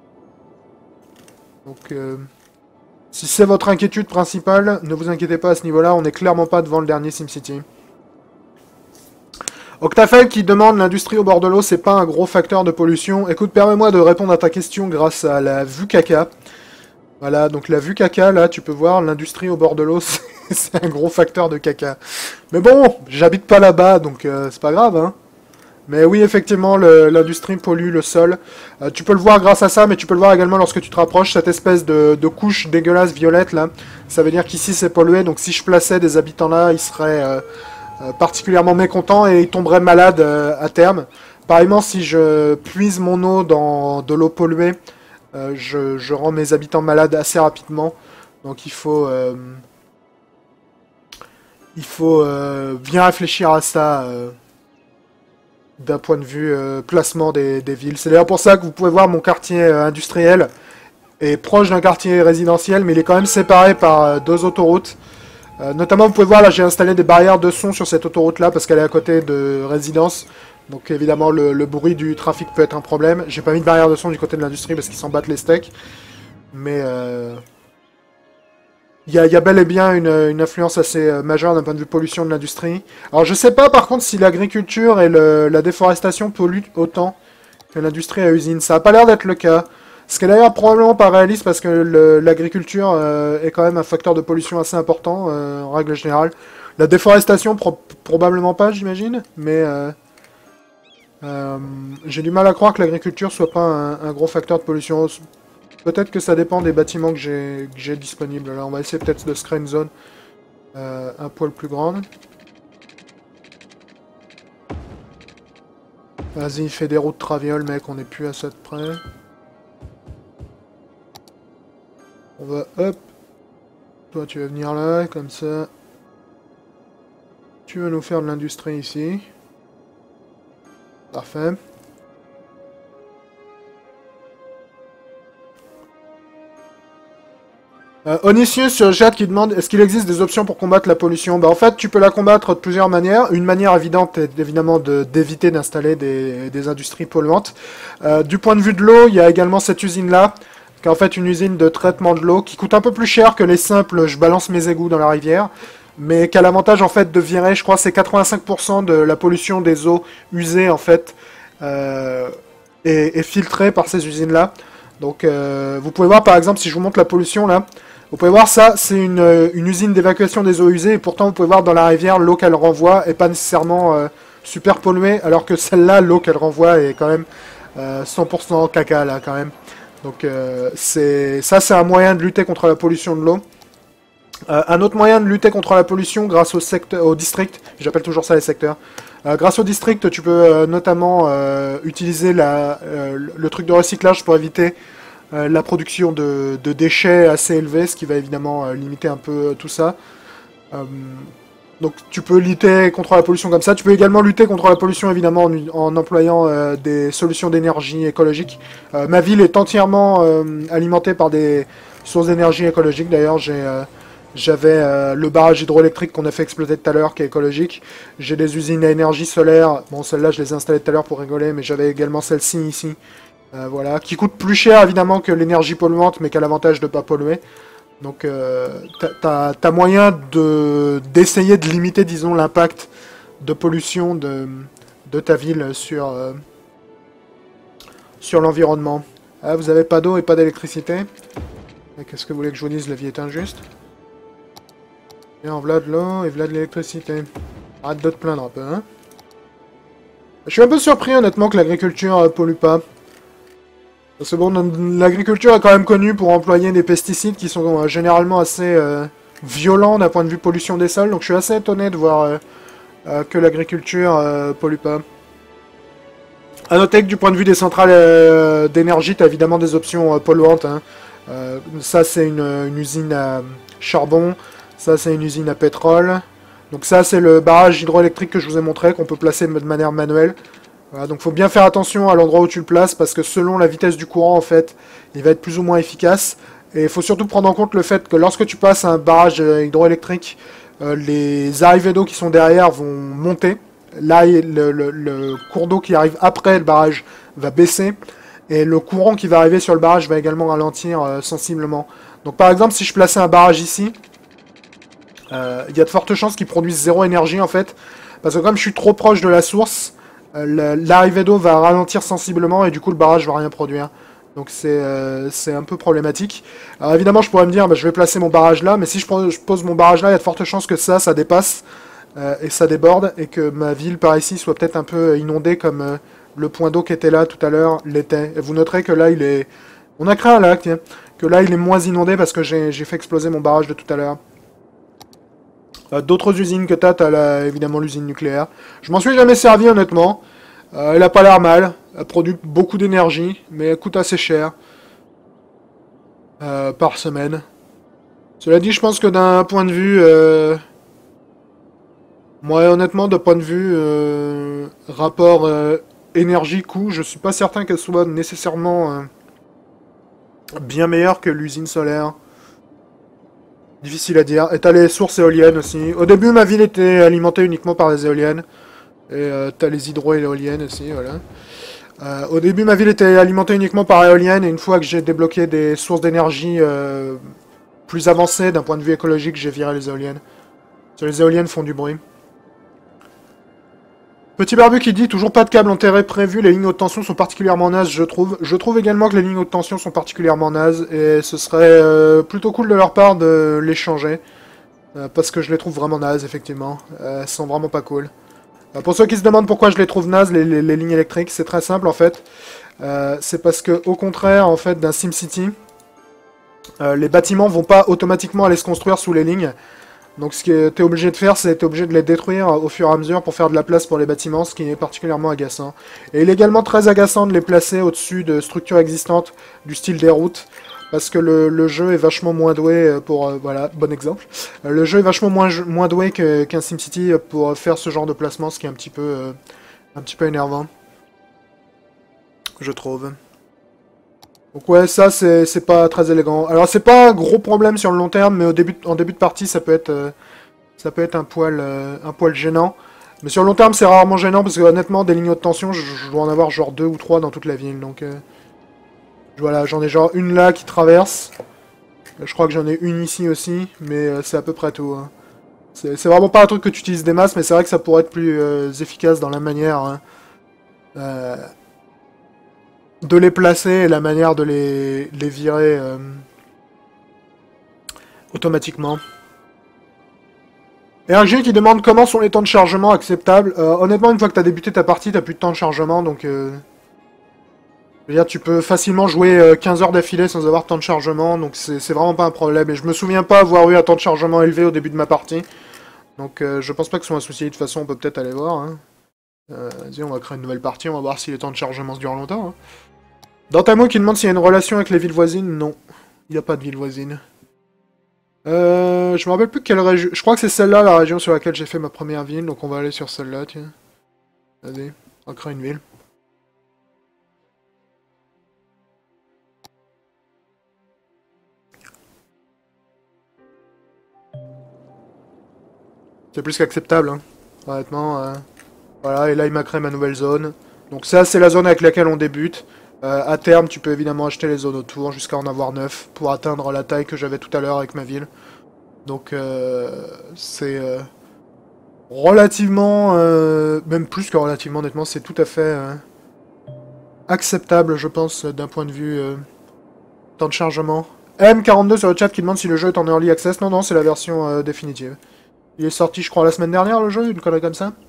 Donc, euh, si c'est votre inquiétude principale, ne vous inquiétez pas à ce niveau-là, on n'est clairement pas devant le dernier SimCity. Octafel qui demande l'industrie au bord de l'eau, c'est pas un gros facteur de pollution. Écoute, permets-moi de répondre à ta question grâce à la vue caca. Voilà, donc la vue caca, là, tu peux voir, l'industrie au bord de l'eau, c'est un gros facteur de caca. Mais bon, j'habite pas là-bas, donc euh, c'est pas grave, hein. Mais oui, effectivement, l'industrie pollue le sol. Euh, tu peux le voir grâce à ça, mais tu peux le voir également lorsque tu te rapproches, cette espèce de, de couche dégueulasse violette, là. Ça veut dire qu'ici, c'est pollué, donc si je plaçais des habitants là, ils seraient euh, euh, particulièrement mécontents et ils tomberaient malades euh, à terme. Pareillement, si je puise mon eau dans de l'eau polluée, euh, je, je rends mes habitants malades assez rapidement. Donc il faut... Euh, il faut euh, bien réfléchir à ça... Euh, d'un point de vue euh, placement des, des villes. C'est d'ailleurs pour ça que vous pouvez voir mon quartier euh, industriel est proche d'un quartier résidentiel, mais il est quand même séparé par euh, deux autoroutes. Euh, notamment, vous pouvez voir, là, j'ai installé des barrières de son sur cette autoroute-là, parce qu'elle est à côté de résidence. Donc évidemment, le, le bruit du trafic peut être un problème. J'ai pas mis de barrière de son du côté de l'industrie, parce qu'ils s'en battent les steaks. Mais... Euh... Il y, a, il y a bel et bien une, une influence assez euh, majeure d'un point de vue pollution de l'industrie. Alors je sais pas par contre si l'agriculture et le, la déforestation polluent autant que l'industrie à usine. Ça a pas l'air d'être le cas. Ce qui est d'ailleurs probablement pas réaliste parce que l'agriculture euh, est quand même un facteur de pollution assez important euh, en règle générale. La déforestation pro probablement pas, j'imagine, mais euh, euh, j'ai du mal à croire que l'agriculture soit pas un, un gros facteur de pollution. Peut-être que ça dépend des bâtiments que j'ai disponibles. Là, on va essayer peut-être de se créer une zone euh, un poil plus grande. Vas-y, fais des routes traviole, mec, on n'est plus à ça de près. On va, hop. Toi, tu vas venir là, comme ça. Tu vas nous faire de l'industrie ici. Parfait. Euh, Onisius sur le chat qui demande est-ce qu'il existe des options pour combattre la pollution? Bah en fait tu peux la combattre de plusieurs manières. Une manière évidente est évidemment d'éviter d'installer des, des industries polluantes. Euh, du point de vue de l'eau, il y a également cette usine là, qui est en fait une usine de traitement de l'eau, qui coûte un peu plus cher que les simples je balance mes égouts dans la rivière, mais qui a l'avantage en fait de virer, je crois c'est quatre-vingt-cinq pour cent de la pollution des eaux usées en fait, euh, est, est filtrée par ces usines là. Donc euh, vous pouvez voir par exemple si je vous montre la pollution là, vous pouvez voir ça, c'est une, une usine d'évacuation des eaux usées, et pourtant vous pouvez voir dans la rivière, l'eau qu'elle renvoie est pas nécessairement euh, super polluée, alors que celle-là, l'eau qu'elle renvoie est quand même euh, cent pour cent caca là quand même. Donc euh, c'est ça c'est un moyen de lutter contre la pollution de l'eau. Euh, un autre moyen de lutter contre la pollution grâce au, secteur, au district, j'appelle toujours ça les secteurs, euh, grâce au district tu peux euh, notamment euh, utiliser la, euh, le truc de recyclage pour éviter Euh, la production de, de déchets assez élevés, ce qui va évidemment euh, limiter un peu euh, tout ça. Euh, donc tu peux lutter contre la pollution comme ça. Tu peux également lutter contre la pollution évidemment en, en employant euh, des solutions d'énergie écologique. Euh, ma ville est entièrement euh, alimentée par des sources d'énergie écologique. D'ailleurs j'ai... Euh, J'avais euh, le barrage hydroélectrique qu'on a fait exploser tout à l'heure, qui est écologique. J'ai des usines à énergie solaire. Bon, celles-là, je les ai installées tout à l'heure pour rigoler, mais j'avais également celle-ci ici. Euh, voilà, qui coûte plus cher évidemment que l'énergie polluante, mais qui a l'avantage de ne pas polluer. Donc, euh, t'as t'as moyen de d'essayer de limiter, disons, l'impact de pollution de, de ta ville sur, euh, sur l'environnement. Ah, vous avez pas d'eau et pas d'électricité. Qu'est-ce que vous voulez que je vous dise? La vie est injuste. Bien, voilà de l'eau et voilà de l'électricité. Arrête de te plaindre un peu, hein. Je suis un peu surpris, honnêtement, que l'agriculture euh, pollue pas. Parce que bon, l'agriculture est quand même connue pour employer des pesticides qui sont euh, généralement assez euh, violents d'un point de vue pollution des sols. Donc je suis assez étonné de voir euh, euh, que l'agriculture euh, pollue pas. A noter que du point de vue des centrales euh, d'énergie, tu as évidemment des options euh, polluantes. Hein. Euh, ça, c'est une, une usine à charbon. Ça, c'est une usine à pétrole. Donc ça, c'est le barrage hydroélectrique que je vous ai montré, qu'on peut placer de manière manuelle. Voilà, donc faut bien faire attention à l'endroit où tu le places, parce que selon la vitesse du courant, en fait, il va être plus ou moins efficace. Et il faut surtout prendre en compte le fait que lorsque tu passes un barrage hydroélectrique, euh, les arrivées d'eau qui sont derrière vont monter. Là, le, le, le cours d'eau qui arrive après le barrage va baisser. Et le courant qui va arriver sur le barrage va également ralentir euh, sensiblement. Donc par exemple, si je plaçais un barrage ici, il euh, y a de fortes chances qu'il produise zéro énergie en fait. Parce que comme je suis trop proche de la source, euh, l'arrivée d'eau va ralentir sensiblement et du coup le barrage va rien produire. Donc c'est euh, un peu problématique. Alors évidemment je pourrais me dire bah, je vais placer mon barrage là, mais si je, je pose mon barrage là, il y a de fortes chances que ça, ça dépasse euh, et ça déborde et que ma ville par ici soit peut-être un peu inondée comme euh, le point d'eau qui était là tout à l'heure l'était. Et vous noterez que là il est... On a créé un lac, tiens. Que là il est moins inondé parce que j'ai fait exploser mon barrage de tout à l'heure. Euh, D'autres usines que t'as, t'as la, évidemment l'usine nucléaire. Je m'en suis jamais servi honnêtement. Euh, elle a pas l'air mal. Elle produit beaucoup d'énergie, mais elle coûte assez cher. Euh, par semaine. Cela dit, je pense que d'un point de vue... Euh... Moi, honnêtement, d'un point de vue euh, rapport euh, énergie-coût, je suis pas certain qu'elle soit nécessairement euh, bien meilleure que l'usine solaire. Difficile à dire. Et t'as les sources éoliennes aussi. Au début, ma ville était alimentée uniquement par les éoliennes. Et euh, t'as les hydro-éoliennes aussi, voilà. Euh, au début, ma ville était alimentée uniquement par éoliennes. Et une fois que j'ai débloqué des sources d'énergie euh, plus avancées d'un point de vue écologique, j'ai viré les éoliennes. Parce que les éoliennes font du bruit. Petit Barbu qui dit, toujours pas de câble enterré prévu, les lignes haute tension sont particulièrement nazes, je trouve. Je trouve également que les lignes haute tension sont particulièrement nazes, et ce serait euh, plutôt cool de leur part de les changer. Euh, parce que je les trouve vraiment nazes, effectivement. Euh, elles sont vraiment pas cool. Euh, pour ceux qui se demandent pourquoi je les trouve nazes, les, les, les lignes électriques, c'est très simple en fait. Euh, c'est parce que, au contraire, en fait, d'un SimCity, euh, les bâtiments vont pas automatiquement aller se construire sous les lignes. Donc ce que tu es obligé de faire, c'est que tu es obligé de les détruire au fur et à mesure pour faire de la place pour les bâtiments, ce qui est particulièrement agaçant. Et il est également très agaçant de les placer au-dessus de structures existantes du style des routes, parce que le, le jeu est vachement moins doué pour... Euh, voilà, bon exemple. Euh, le jeu est vachement moins, moins doué qu'un qu'un SimCity pour faire ce genre de placement, ce qui est un petit peu, euh, un petit peu énervant. Je trouve. Donc ouais, ça c'est pas très élégant. Alors c'est pas un gros problème sur le long terme, mais au début, en début de partie ça peut être, euh, ça peut être un poil, euh, un poil gênant. Mais sur le long terme c'est rarement gênant parce que honnêtement des lignes haute tension, je, je dois en avoir genre deux ou trois dans toute la ville. Donc euh, voilà, j'en ai genre une là qui traverse. Je crois que j'en ai une ici aussi, mais euh, c'est à peu près tout. Hein. C'est vraiment pas un truc que tu utilises des masses, mais c'est vrai que ça pourrait être plus euh, efficace dans la manière... Hein. Euh, de les placer et la manière de les, les virer euh, automatiquement. Et un G qui demande comment sont les temps de chargement acceptables. Euh, honnêtement, une fois que tu as débuté ta partie, tu plus de temps de chargement, donc... Euh, je veux dire, tu peux facilement jouer euh, quinze heures d'affilée sans avoir de temps de chargement, donc c'est vraiment pas un problème. Et je me souviens pas avoir eu un temps de chargement élevé au début de ma partie. Donc euh, je pense pas que ce soit un souci. De toute façon, on peut peut-être aller voir. Hein. Euh, Vas-y, on va créer une nouvelle partie, on va voir si les temps de chargement se durent longtemps. Hein. Dantamo qui demande s'il y a une relation avec les villes voisines. Non, il n'y a pas de ville voisine. Euh, je me rappelle plus quelle région. Je crois que c'est celle-là, la région sur laquelle j'ai fait ma première ville. Donc on va aller sur celle-là, tiens. Vas-y, on crée une ville. C'est plus qu'acceptable, hein. Honnêtement. Euh... Voilà, et là il m'a créé ma nouvelle zone. Donc ça, c'est la zone avec laquelle on débute. Euh, à terme, tu peux évidemment acheter les zones autour jusqu'à en avoir neuf pour atteindre la taille que j'avais tout à l'heure avec ma ville. Donc euh, c'est euh, relativement, euh, même plus que relativement honnêtement, c'est tout à fait, euh, acceptable, je pense, d'un point de vue euh, temps de chargement. M quarante-deux sur le chat qui demande si le jeu est en early access. Non, non, c'est la version euh, définitive. Il est sorti, je crois, la semaine dernière, le jeu, une connerie comme ça.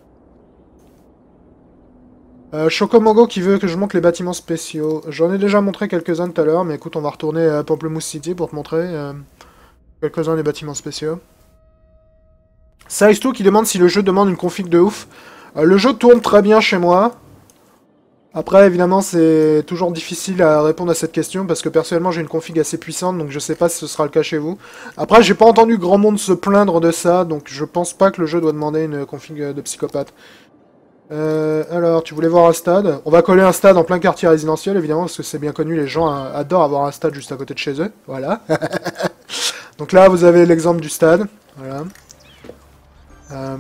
Euh, Chocomogo qui veut que je montre les bâtiments spéciaux. J'en ai déjà montré quelques-uns tout à l'heure, mais écoute, on va retourner à Pamplemousse City pour te montrer euh, quelques-uns des bâtiments spéciaux. Saistou qui demande si le jeu demande une config de ouf. Euh, le jeu tourne très bien chez moi. Après, évidemment, c'est toujours difficile à répondre à cette question, parce que personnellement, j'ai une config assez puissante, donc je sais pas si ce sera le cas chez vous. Après, j'ai pas entendu grand monde se plaindre de ça, donc je pense pas que le jeu doit demander une config de psychopathe. Euh, alors, tu voulais voir un stade. On va coller un stade en plein quartier résidentiel, évidemment, parce que c'est bien connu, les gens euh, adorent avoir un stade juste à côté de chez eux. Voilà. Donc là, vous avez l'exemple du stade. Voilà. Euh...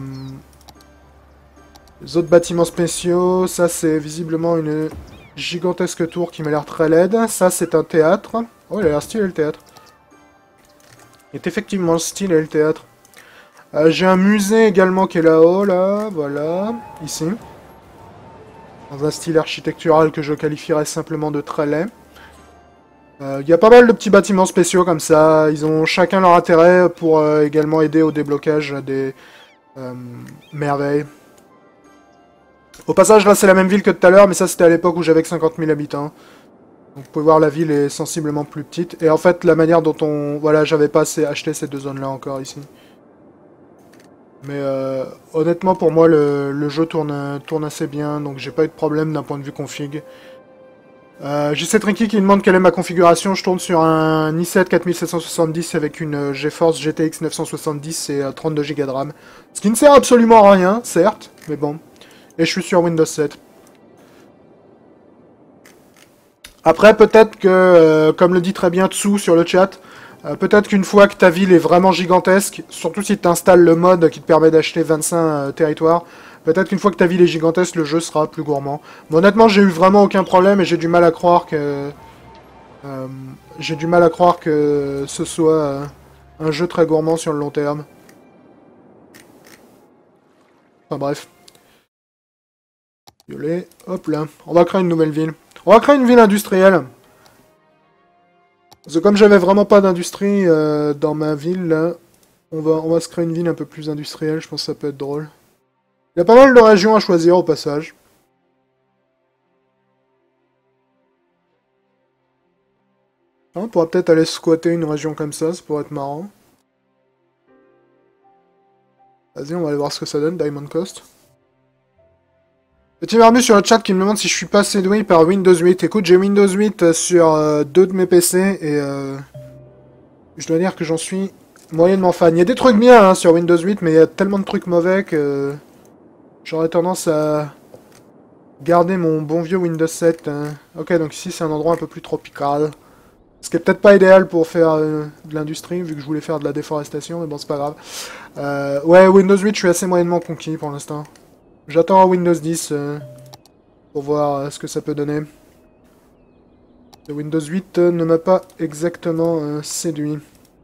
Les autres bâtiments spéciaux, ça c'est visiblement une gigantesque tour qui m'a l'air très laide. Ça c'est un théâtre. Oh, il a l'air stylé le théâtre. Il est effectivement stylé le théâtre. Euh, J'ai un musée également qui est là-haut, là, voilà, ici. Dans un style architectural que je qualifierais simplement de très laid. Il euh, y a pas mal de petits bâtiments spéciaux comme ça. Ils ont chacun leur intérêt pour euh, également aider au déblocage des euh, merveilles. Au passage, là, c'est la même ville que tout à l'heure, mais ça, c'était à l'époque où j'avais que cinquante mille habitants. Donc, vous pouvez voir, la ville est sensiblement plus petite. Et en fait, la manière dont on... Voilà, j'avais pas assez acheté ces deux zones-là encore, ici. Mais, euh, honnêtement, pour moi, le, le jeu tourne, tourne assez bien, donc j'ai pas eu de problème d'un point de vue config. Euh, J'ai cette Ricky qui demande quelle est ma configuration. Je tourne sur un i sept quatre mille sept cent soixante-dix avec une GeForce G T X neuf cent soixante-dix et trente-deux giga de RAM. Ce qui ne sert absolument à rien, certes, mais bon... Et je suis sur Windows sept. Après, peut-être que, euh, comme le dit très bien Tsu sur le chat, euh, peut-être qu'une fois que ta ville est vraiment gigantesque, surtout si tu installes le mode qui te permet d'acheter vingt-cinq euh, territoires, peut-être qu'une fois que ta ville est gigantesque, le jeu sera plus gourmand. Mais honnêtement, j'ai eu vraiment aucun problème et j'ai du mal à croire que... Euh, j'ai du mal à croire que ce soit euh, un jeu très gourmand sur le long terme. Enfin bref. Violet, hop là. On va créer une nouvelle ville. On va créer une ville industrielle. Parce que comme j'avais vraiment pas d'industrie euh, dans ma ville, là, on va, on va se créer une ville un peu plus industrielle. Je pense que ça peut être drôle. Il y a pas mal de régions à choisir au passage. On pourra peut-être aller squatter une région comme ça, ça pourrait être marrant. Vas-y, on va aller voir ce que ça donne, Diamond Coast. Petit Marmu sur le chat qui me demande si je suis pas séduit par Windows huit. Écoute, j'ai Windows huit sur euh, deux de mes P C et euh, je dois dire que j'en suis moyennement fan. Il y a des trucs bien hein, sur Windows huit, mais il y a tellement de trucs mauvais que j'aurais tendance à garder mon bon vieux Windows sept. Hein. Ok, donc ici c'est un endroit un peu plus tropical. Ce qui est peut-être pas idéal pour faire euh, de l'industrie, vu que je voulais faire de la déforestation, mais bon, c'est pas grave. Euh, ouais, Windows huit, je suis assez moyennement conquis pour l'instant. J'attends un Windows dix euh, pour voir euh, ce que ça peut donner. Le Windows huit euh, ne m'a pas exactement euh, séduit.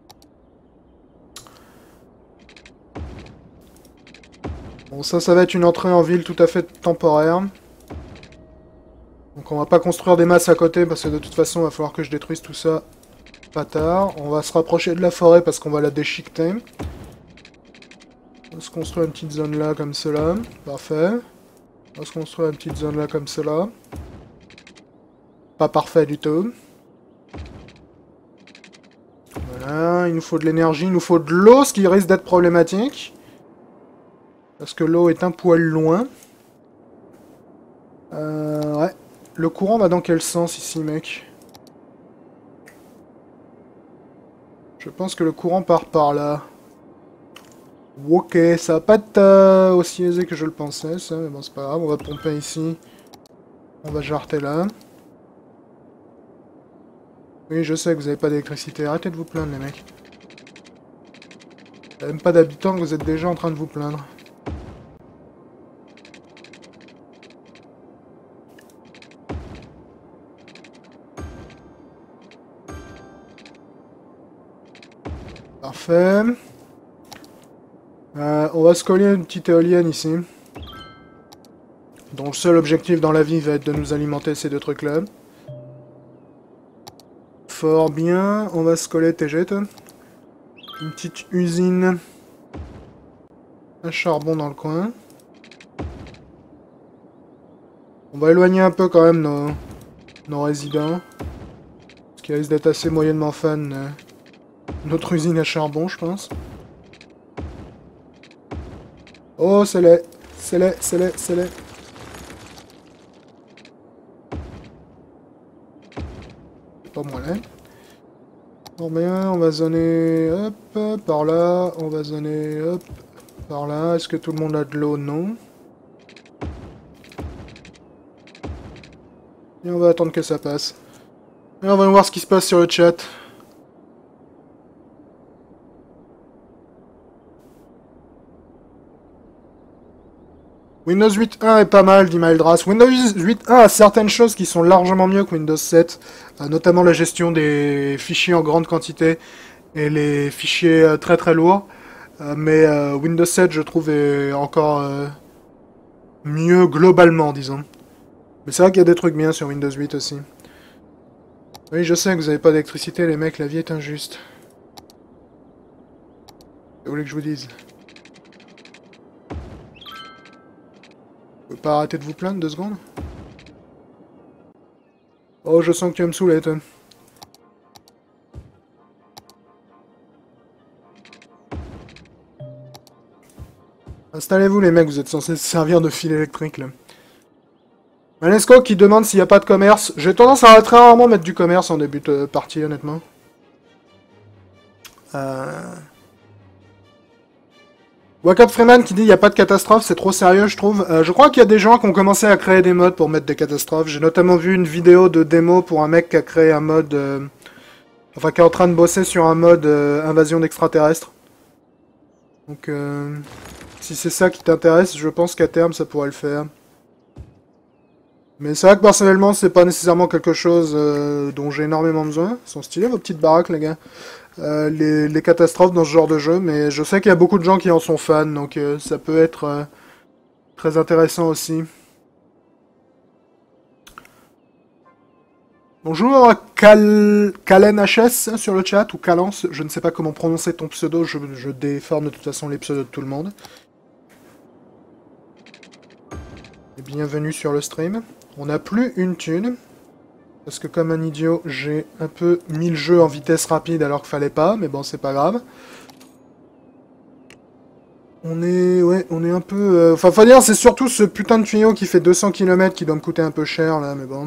Bon, ça, ça va être une entrée en ville tout à fait temporaire. Donc on va pas construire des masses à côté parce que de toute façon il va falloir que je détruise tout ça pas tard. On va se rapprocher de la forêt parce qu'on va la déchiqueter. On va se construire une petite zone là comme cela. Parfait. On va se construire une petite zone là comme cela. Pas parfait du tout. Voilà, il nous faut de l'énergie, il nous faut de l'eau, ce qui risque d'être problématique. Parce que l'eau est un poil loin. Euh, ouais. Le courant va dans quel sens ici, mec? Je pense que le courant part par là. Ok, ça va pas être euh, aussi aisé que je le pensais, ça, mais bon, c'est pas grave. On va pomper ici. On va jarter là. Oui, je sais que vous avez pas d'électricité. Arrêtez de vous plaindre, les mecs. Il n'y a même pas d'habitants que vous êtes déjà en train de vous plaindre. Parfait. Euh, on va se coller une petite éolienne ici. dont le seul objectif dans la vie va être de nous alimenter ces deux trucs-là. Fort bien, on va se coller T G, toi. Une petite usine à charbon dans le coin. On va éloigner un peu quand même nos, nos résidents. Parce qu'ils risquent d'être assez moyennement fans de notre usine à charbon, je pense. Oh, c'est laid. C'est laid, c'est laid, c'est laid. Pas moins laid. Bon bien, on va zoner, hop, par là. On va zoner, hop, par là. Est-ce que tout le monde a de l'eau? Non. Et on va attendre que ça passe. Et on va voir ce qui se passe sur le chat. Windows huit point un est pas mal, dit Mildras. Windows huit point un a certaines choses qui sont largement mieux que Windows sept, euh, notamment la gestion des fichiers en grande quantité et les fichiers euh, très très lourds. Euh, mais euh, Windows sept, je trouve, est encore euh, mieux globalement, disons. Mais c'est vrai qu'il y a des trucs bien sur Windows huit aussi. Oui, je sais que vous n'avez pas d'électricité, les mecs, la vie est injuste. Vous voulez que je vous dise? Vous pouvez pas arrêter de vous plaindre deux secondes? Oh, je sens que tu vas me saouler, toi. Installez-vous, les mecs, vous êtes censés se servir de fil électrique, là. Manesco qui demande s'il n'y a pas de commerce. J'ai tendance à très rarement mettre du commerce en début de partie, honnêtement. Euh... Wake Up Freeman qui dit il n'y a pas de catastrophe, c'est trop sérieux, je trouve. Euh, je crois qu'il y a des gens qui ont commencé à créer des mods pour mettre des catastrophes. J'ai notamment vu une vidéo de démo pour un mec qui a créé un mode... Euh... Enfin, qui est en train de bosser sur un mode euh, invasion d'extraterrestres. Donc, euh... si c'est ça qui t'intéresse, je pense qu'à terme, ça pourrait le faire. Mais c'est vrai que personnellement, c'est pas nécessairement quelque chose euh, dont j'ai énormément besoin. Ils sont stylés vos petites baraques, les gars. Euh, les, les catastrophes dans ce genre de jeu, mais je sais qu'il y a beaucoup de gens qui en sont fans, donc euh, ça peut être euh, très intéressant aussi. Bonjour, Cal... Calen H S sur le chat, ou Calance, je ne sais pas comment prononcer ton pseudo, je, je déforme de toute façon les pseudos de tout le monde. Et bienvenue sur le stream. On n'a plus une thune. Parce que comme un idiot, j'ai un peu mis le jeu en vitesse rapide alors qu'il fallait pas. Mais bon, c'est pas grave. On est... Ouais, on est un peu... Euh... Enfin, faut dire, c'est surtout ce putain de tuyau qui fait deux cents kilomètres qui doit me coûter un peu cher, là, mais bon.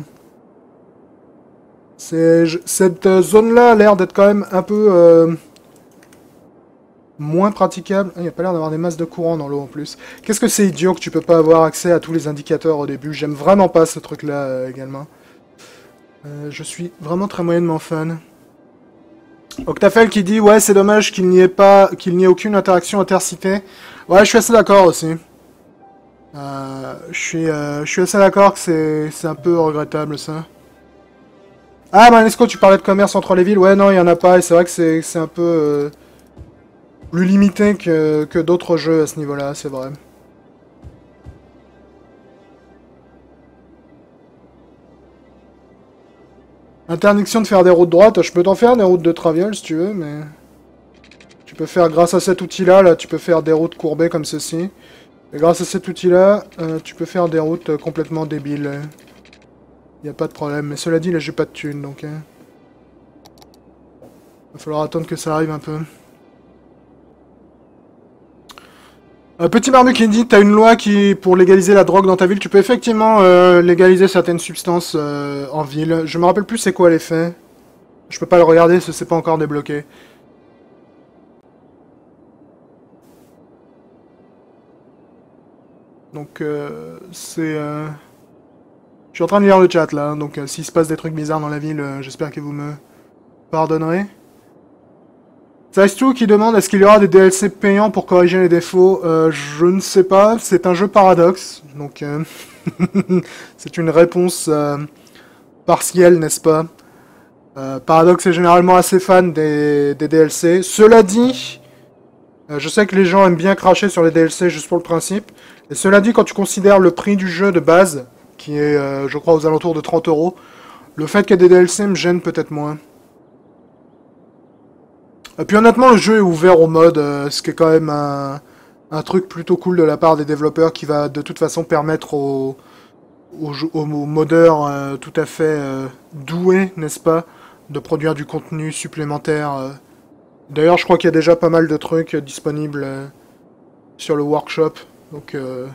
C'est... Cette zone-là a l'air d'être quand même un peu... Euh... moins praticable. Il n'y a pas l'air d'avoir des masses de courant dans l'eau en plus. Qu'est-ce que c'est idiot que tu peux pas avoir accès à tous les indicateurs au début. J'aime vraiment pas ce truc-là euh, également. Euh, je suis vraiment très moyennement fan. Octafel qui dit ouais c'est dommage qu'il n'y ait pas qu'il n'y ait aucune interaction intercité. Ouais je suis assez d'accord aussi. Euh, je suis euh, je suis assez d'accord que c'est c'est un peu regrettable ça. Ah Manesco tu parlais de commerce entre les villes. Ouais non il y en a pas et c'est vrai que c'est c'est un peu euh, plus limité que, que d'autres jeux à ce niveau-là, c'est vrai. Interdiction de faire des routes droites, je peux t'en faire des routes de traviole si tu veux, mais... Tu peux faire, grâce à cet outil-là, là, tu peux faire des routes courbées comme ceci. Et grâce à cet outil-là, euh, tu peux faire des routes euh, complètement débiles. Il n'y a pas de problème, mais cela dit, là j'ai pas de thunes, donc... Hein. Va falloir attendre que ça arrive un peu. Euh, Petit Barbu qui dit, t'as une loi qui, pour légaliser la drogue dans ta ville, tu peux effectivement euh, légaliser certaines substances euh, en ville. Je me rappelle plus c'est quoi l'effet. Je peux pas le regarder, parce que c'est pas encore débloqué. Donc euh, c'est... Euh... Je suis en train de lire le chat là, hein, donc euh, s'il se passe des trucs bizarres dans la ville, euh, j'espère que vous me pardonnerez. Size2 qui demande est-ce qu'il y aura des D L C payants pour corriger les défauts. euh, Je ne sais pas, c'est un jeu paradoxe, donc euh, c'est une réponse euh, partielle, n'est-ce pas? euh, Paradox est généralement assez fan des, des D L C. Cela dit, euh, je sais que les gens aiment bien cracher sur les D L C juste pour le principe. Et cela dit, quand tu considères le prix du jeu de base, qui est, euh, je crois, aux alentours de trente euros, le fait qu'il y ait des D L C me gêne peut-être moins. Et puis honnêtement, le jeu est ouvert au mode, euh, ce qui est quand même un, un truc plutôt cool de la part des développeurs qui va de toute façon permettre aux, aux, aux modeurs euh, tout à fait euh, doués, n'est-ce pas, de produire du contenu supplémentaire. Euh. D'ailleurs, je crois qu'il y a déjà pas mal de trucs euh, disponibles euh, sur le workshop. Donc, euh...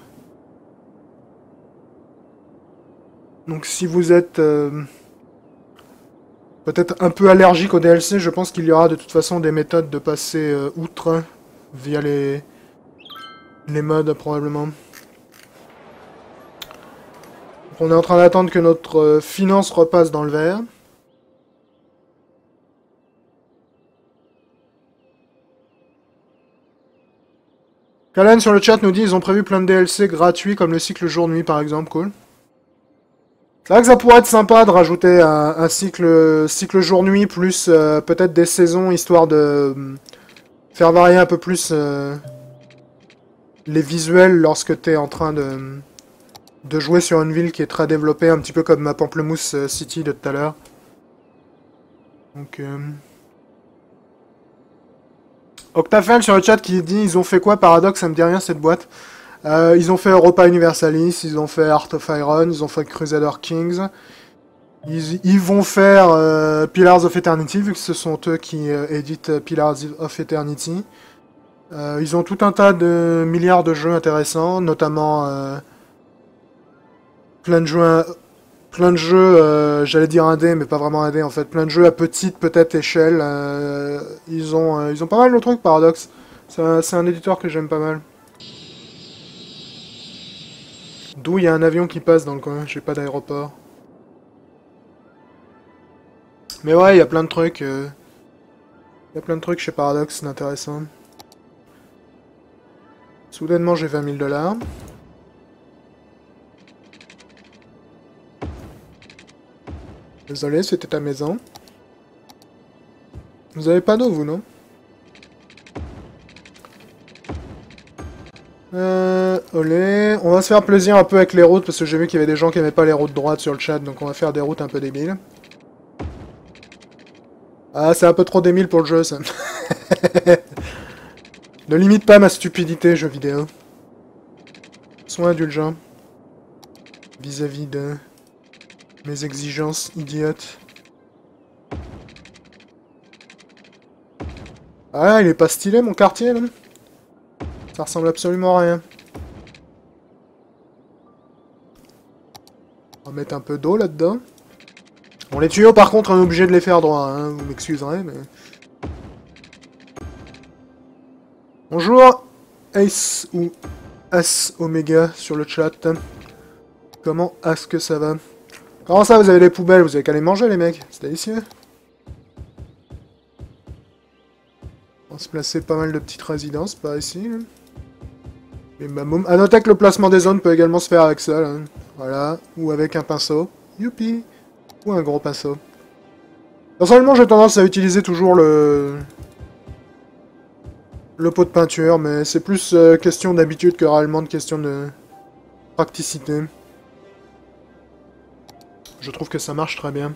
donc si vous êtes euh... peut-être un peu allergique au D L C, je pense qu'il y aura de toute façon des méthodes de passer euh, outre via les les mods probablement. On est en train d'attendre que notre euh, finance repasse dans le vert. Kalan sur le chat nous dit ils ont prévu plein de D L C gratuits comme le cycle jour-nuit par exemple, cool. C'est vrai que ça pourrait être sympa de rajouter un, un cycle, cycle jour-nuit plus euh, peut-être des saisons histoire de euh, faire varier un peu plus euh, les visuels lorsque tu es en train de, de jouer sur une ville qui est très développée, un petit peu comme ma Pamplemousse City de tout à l'heure. Donc... Euh... Octafel sur le chat qui dit ils ont fait quoi Paradox, ça me dit rien cette boîte. Euh, ils ont fait Europa Universalis, ils ont fait Art of Iron, ils ont fait Crusader Kings. Ils, ils vont faire euh, Pillars of Eternity, vu que ce sont eux qui euh, éditent Pillars of Eternity. Euh, ils ont tout un tas de milliards de jeux intéressants, notamment euh, plein de jeux, plein de jeux, euh, j'allais dire indé, mais pas vraiment indé en fait, plein de jeux à petite peut-être échelle. Euh, ils ont, euh, ils ont pas mal de trucs Paradox. C'est un, c'est un éditeur que j'aime pas mal. D'où il y a un avion qui passe dans le coin, j'ai pas d'aéroport. Mais ouais, il y a plein de trucs. Euh... Il y a plein de trucs chez Paradox, c'est intéressant. Soudainement, j'ai vingt mille dollars. Désolé, c'était ta maison. Vous avez pas d'eau, vous, non? Euh, olé. On va se faire plaisir un peu avec les routes, parce que j'ai vu qu'il y avait des gens qui aimaient pas les routes droites sur le chat, donc on va faire des routes un peu débiles. Ah, c'est un peu trop débile pour le jeu, ça. Ne limite pas ma stupidité, jeu vidéo. Sois indulgent. Vis-à-vis de mes exigences idiotes. Ah, il est pas stylé, mon quartier, là. Ça ressemble absolument à rien. On va mettre un peu d'eau là-dedans. Bon, les tuyaux, par contre, on est obligé de les faire droit, hein. Vous m'excuserez, mais... Bonjour, Ace ou As Omega sur le chat. Comment est-ce que ça va? Comment ça, vous avez des poubelles? Vous avez qu'à les manger, les mecs. C'est délicieux. On va se placer pas mal de petites résidences par ici. Là. Et ma môme... À noter que le placement des zones peut également se faire avec ça, là. Voilà. Ou avec un pinceau. Youpi. Ou un gros pinceau. Personnellement, j'ai tendance à utiliser toujours le... le pot de peinture, mais c'est plus euh, question d'habitude que réellement de question de praticité. Je trouve que ça marche très bien.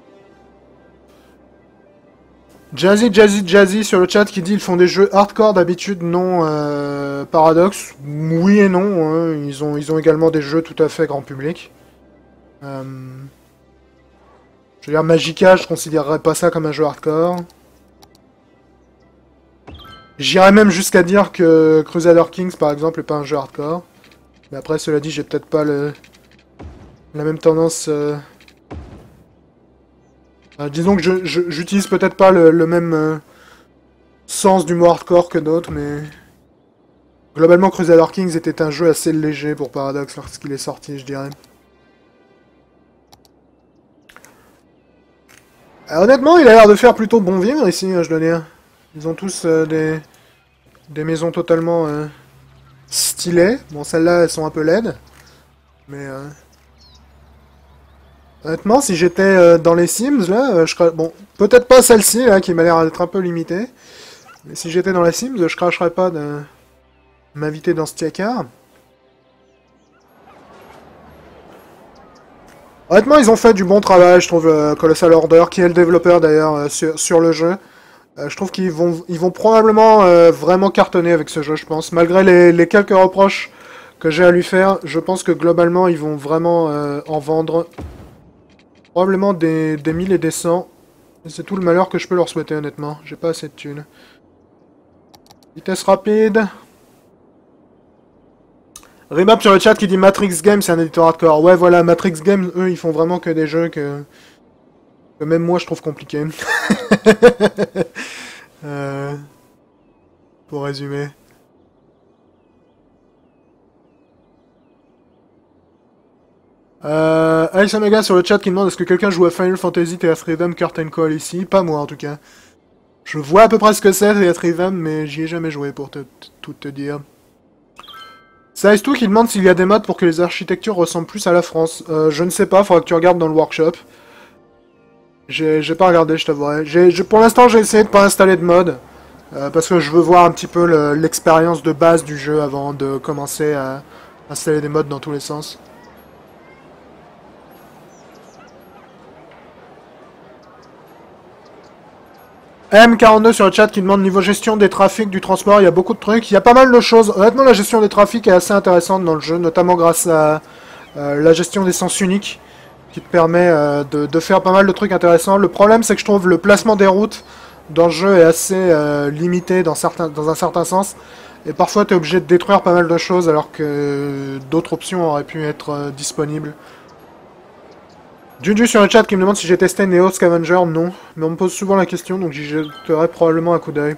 Jazzy, Jazzy, Jazzy sur le chat qui dit ils font des jeux hardcore d'habitude, non euh, Paradox. Oui et non, hein. ils, ont, ils ont également des jeux tout à fait grand public. Euh, je veux dire, Magica, je considérerais pas ça comme un jeu hardcore. J'irais même jusqu'à dire que Crusader Kings, par exemple, est pas un jeu hardcore. Mais après, cela dit, j'ai peut-être pas le la même tendance... Euh... Euh, disons que je, je, j'utilise peut-être pas le, le même euh, sens du mot hardcore que d'autres, mais... Globalement, Crusader Kings était un jeu assez léger pour Paradox lorsqu'il est sorti, je dirais. Euh, honnêtement, il a l'air de faire plutôt bon vivre ici, hein, je dois dire. Ils ont tous euh, des, des maisons totalement euh, stylées. Bon, celles-là, elles sont un peu laides. Mais... Euh... Honnêtement, si j'étais euh, dans les Sims, là, euh, je cra... Bon, peut-être pas celle-ci, là, qui m'a l'air d'être un peu limitée. Mais si j'étais dans les Sims, je cracherais pas de m'inviter dans ce tiacard. Honnêtement, ils ont fait du bon travail, je trouve, euh, Colossal Order, qui est le développeur d'ailleurs euh, sur, sur le jeu. Euh, je trouve qu'ils vont, ils vont probablement euh, vraiment cartonner avec ce jeu, je pense. Malgré les, les quelques reproches que j'ai à lui faire, je pense que globalement, ils vont vraiment euh, en vendre probablement des, des mille et des cents. C'est tout le malheur que je peux leur souhaiter, honnêtement. J'ai pas assez de thunes. Vitesse rapide. Remap sur le chat qui dit Matrix Games, c'est un éditeur hardcore. Ouais, voilà, Matrix Games, eux, ils font vraiment que des jeux que, que même moi, je trouve compliqués. euh... Pour résumer. Euh, Ice Omega sur le chat qui demande est-ce que quelqu'un joue à Final Fantasy Theater Rhythm Curtain Call ici? Pas moi en tout cas. Je vois à peu près ce que c'est Theater Rhythm, mais j'y ai jamais joué pour te, tout te dire. C'est Ice deux qui demande s'il y a des modes pour que les architectures ressemblent plus à la France. Euh, je ne sais pas, faudra que tu regardes dans le workshop. J'ai pas regardé, je t'avouerai. Pour l'instant, j'ai essayé de pas installer de mode. Euh, parce que je veux voir un petit peu l'expérience de base du jeu avant de commencer à installer des modes dans tous les sens. M quarante-deux sur le chat qui demande niveau gestion des trafics du transport, il y a beaucoup de trucs, il y a pas mal de choses. Honnêtement, la gestion des trafics est assez intéressante dans le jeu, notamment grâce à euh, la gestion des sens uniques, qui te permet euh, de, de faire pas mal de trucs intéressants. Le problème, c'est que je trouve le placement des routes dans le jeu est assez euh, limité dans, certains, dans un certain sens, et parfois tu es obligé de détruire pas mal de choses alors que d'autres options auraient pu être euh, disponibles. Juju sur le chat qui me demande si j'ai testé Neo Scavenger, non. Mais on me pose souvent la question, donc j'y jetterai probablement un coup d'œil.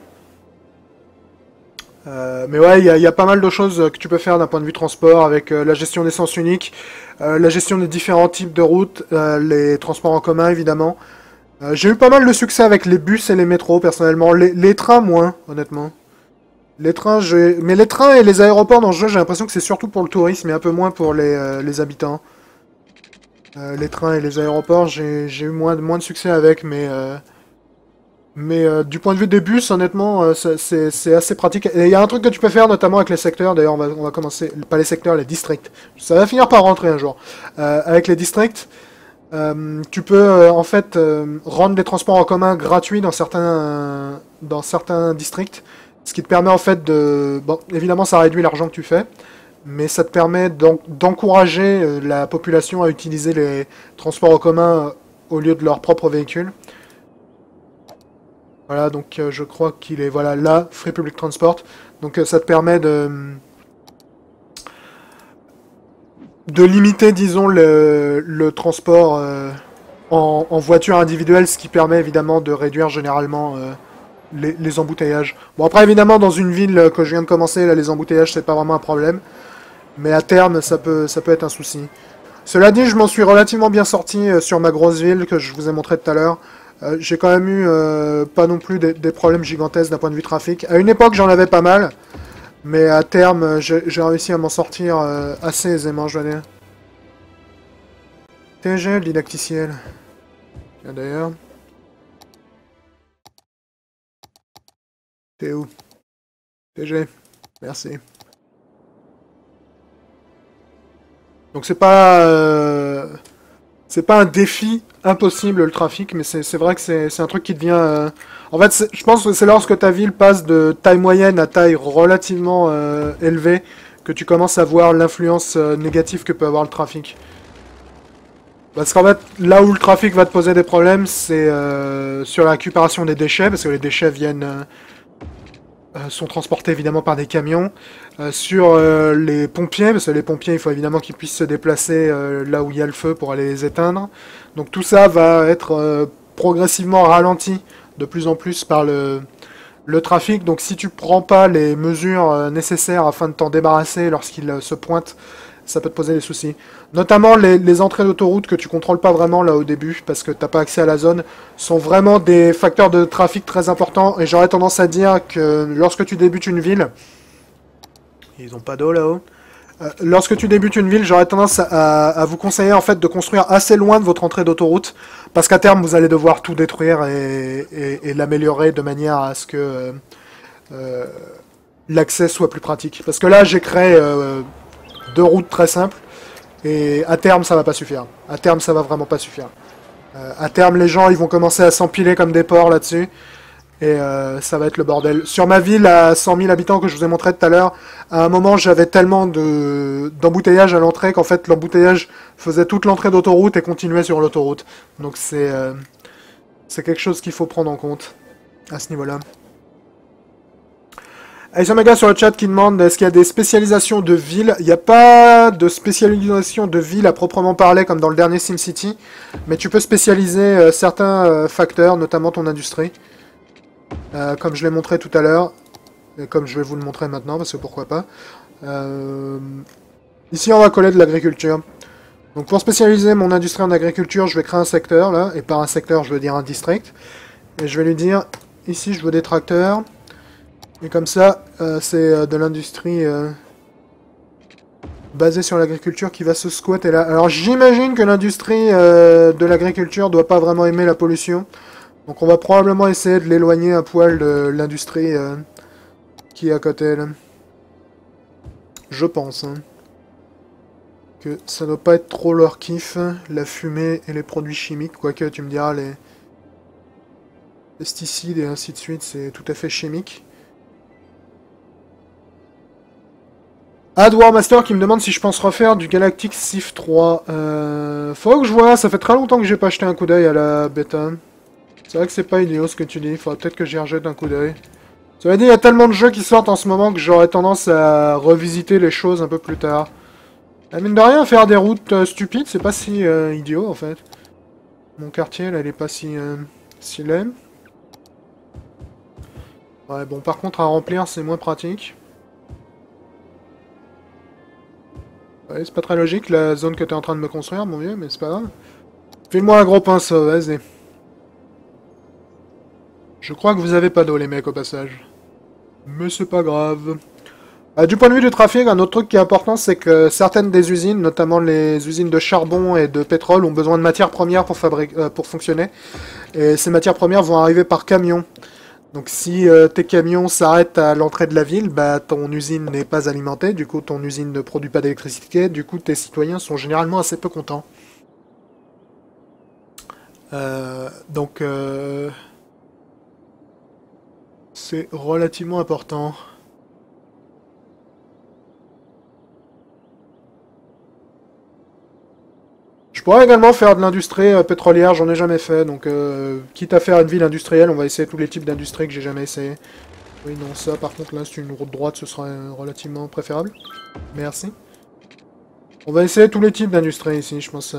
Euh, mais ouais, il y, y a pas mal de choses que tu peux faire d'un point de vue transport, avec euh, la gestion des sens uniques, euh, la gestion des différents types de routes, euh, les transports en commun évidemment. Euh, j'ai eu pas mal de succès avec les bus et les métros personnellement, les, les trains moins, honnêtement. Les trains, j'ai... Mais les trains et les aéroports dans le jeu, j'ai l'impression que c'est surtout pour le tourisme et un peu moins pour les, euh, les habitants. Euh, les trains et les aéroports, j'ai eu moins, moins de succès avec, mais euh, mais euh, du point de vue des bus, honnêtement, euh, c'est assez pratique. Et il y a un truc que tu peux faire, notamment avec les secteurs, d'ailleurs on va, on va commencer, pas les secteurs, les districts. Ça va finir par rentrer un jour. Euh, avec les districts, euh, tu peux euh, en fait euh, rendre les transports en commun gratuits dans certains, euh, dans certains districts, ce qui te permet en fait de... Bon, évidemment ça réduit l'argent que tu fais, mais ça te permet d'encourager la population à utiliser les transports en commun au lieu de leur propre véhicule. Voilà, donc euh, je crois qu'il est voilà là, Free Public Transport. Donc euh, ça te permet de de limiter, disons, le, le transport euh, en, en voiture individuelle, ce qui permet évidemment de réduire généralement euh, les, les embouteillages. Bon après évidemment dans une ville que je viens de commencer, là les embouteillages c'est pas vraiment un problème. Mais à terme, ça peut, ça peut être un souci. Cela dit, je m'en suis relativement bien sorti euh, sur ma grosse ville que je vous ai montré tout à l'heure. Euh, J'ai quand même eu euh, pas non plus des, des problèmes gigantesques d'un point de vue trafic. À une époque, j'en avais pas mal. Mais à terme, j'ai réussi à m'en sortir euh, assez aisément, je dois dire. T G, le didacticiel. Tiens d'ailleurs. T'es où? T G. Merci. Donc c'est pas euh, c'est pas un défi impossible le trafic, mais c'est vrai que c'est un truc qui devient... Euh... En fait, je pense que c'est lorsque ta ville passe de taille moyenne à taille relativement euh, élevée que tu commences à voir l'influence euh, négative que peut avoir le trafic. Parce qu'en fait, là où le trafic va te poser des problèmes, c'est euh, sur la récupération des déchets, parce que les déchets viennent... Euh, Euh, sont transportés évidemment par des camions, euh, sur euh, les pompiers, parce que les pompiers, il faut évidemment qu'ils puissent se déplacer euh, là où il y a le feu pour aller les éteindre. Donc tout ça va être euh, progressivement ralenti de plus en plus par le, le trafic. Donc si tu prends pas les mesures euh, nécessaires afin de t'en débarrasser lorsqu'il euh, se pointe, ça peut te poser des soucis. Notamment les, les entrées d'autoroute que tu contrôles pas vraiment là au début parce que t'as pas accès à la zone sont vraiment des facteurs de trafic très importants et j'aurais tendance à dire que lorsque tu débutes une ville, ils ont pas d'eau là-haut, euh, lorsque tu débutes une ville, j'aurais tendance à, à vous conseiller en fait de construire assez loin de votre entrée d'autoroute parce qu'à terme vous allez devoir tout détruire et, et, et l'améliorer de manière à ce que euh, euh, l'accès soit plus pratique. Parce que là j'ai créé euh, deux routes très simples. Et à terme, ça va pas suffire. À terme, ça va vraiment pas suffire. Euh, à terme, les gens, ils vont commencer à s'empiler comme des porcs là-dessus. Et euh, ça va être le bordel. Sur ma ville à cent mille habitants que je vous ai montré tout à l'heure, à un moment, j'avais tellement de d'embouteillage à l'entrée qu'en fait, l'embouteillage faisait toute l'entrée d'autoroute et continuait sur l'autoroute. Donc c'est euh, c'est quelque chose qu'il faut prendre en compte à ce niveau-là. Ace Omega sur le chat qui demande est-ce qu'il y a des spécialisations de villes. Il n'y a pas de spécialisation de ville à proprement parler comme dans le dernier SimCity, mais tu peux spécialiser euh, certains euh, facteurs, notamment ton industrie. Euh, comme je l'ai montré tout à l'heure, et comme je vais vous le montrer maintenant, parce que pourquoi pas. Euh, ici, on va coller de l'agriculture. Donc pour spécialiser mon industrie en agriculture, je vais créer un secteur, là, et par un secteur, je veux dire un district. Et je vais lui dire, ici, je veux des tracteurs. Et comme ça, euh, c'est euh, de l'industrie euh, basée sur l'agriculture qui va se squatter là. Alors j'imagine que l'industrie euh, de l'agriculture doit pas vraiment aimer la pollution. Donc on va probablement essayer de l'éloigner un poil de l'industrie euh, qui est à côté là. Je pense. Hein, que ça doit pas être trop leur kiff, la fumée et les produits chimiques. Quoique tu me diras, les pesticides et ainsi de suite, c'est tout à fait chimique. Ad Warmaster qui me demande si je pense refaire du Galactic Sif trois. Euh, faut que je vois, ça fait très longtemps que j'ai pas jeté un coup d'œil à la bêta. C'est vrai que c'est pas idiot ce que tu dis, faudra peut-être que j'y rejette un coup d'œil. Ça veut dire, il y a tellement de jeux qui sortent en ce moment que j'aurais tendance à revisiter les choses un peu plus tard. La mine de rien, faire des routes euh, stupides, c'est pas si euh, idiot en fait. Mon quartier là, il est pas si, euh, si laid. Ouais, bon, par contre, à remplir, c'est moins pratique. Ouais, c'est pas très logique la zone que t'es en train de me construire, mon vieux, mais c'est pas grave. File-moi un gros pinceau, vas-y. Je crois que vous avez pas d'eau, les mecs, au passage. Mais c'est pas grave. Euh, du point de vue du trafic, un autre truc qui est important, c'est que certaines des usines, notamment les usines de charbon et de pétrole, ont besoin de matières premières pour, fabriquer, euh, pour fonctionner. Et ces matières premières vont arriver par camion. Donc si euh, tes camions s'arrêtent à l'entrée de la ville, bah ton usine n'est pas alimentée, du coup ton usine ne produit pas d'électricité, du coup tes citoyens sont généralement assez peu contents. Euh, donc euh, c'est relativement important. Je pourrais également faire de l'industrie euh, pétrolière, j'en ai jamais fait, donc euh, quitte à faire une ville industrielle, on va essayer tous les types d'industries que j'ai jamais essayé. Oui, non, ça par contre, là, c'est une route droite, ce serait euh, relativement préférable. Merci. On va essayer tous les types d'industries ici, je pense. Euh...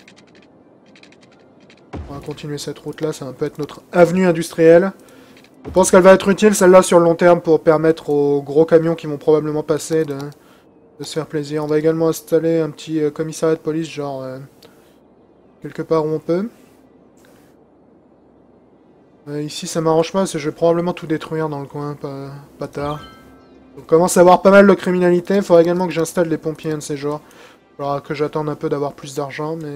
On va continuer cette route-là, ça va peut être notre avenue industrielle. Je pense qu'elle va être utile, celle-là, sur le long terme, pour permettre aux gros camions qui vont probablement passer de, de se faire plaisir. On va également installer un petit euh, commissariat de police, genre... Euh... quelque part où on peut. Euh, ici, ça m'arrange pas, parce que je vais probablement tout détruire dans le coin, pas, pas tard. On commence à avoir pas mal de criminalité. Il faudra également que j'installe des pompiers, un de ces genres. Il faudra que j'attende un peu d'avoir plus d'argent, mais...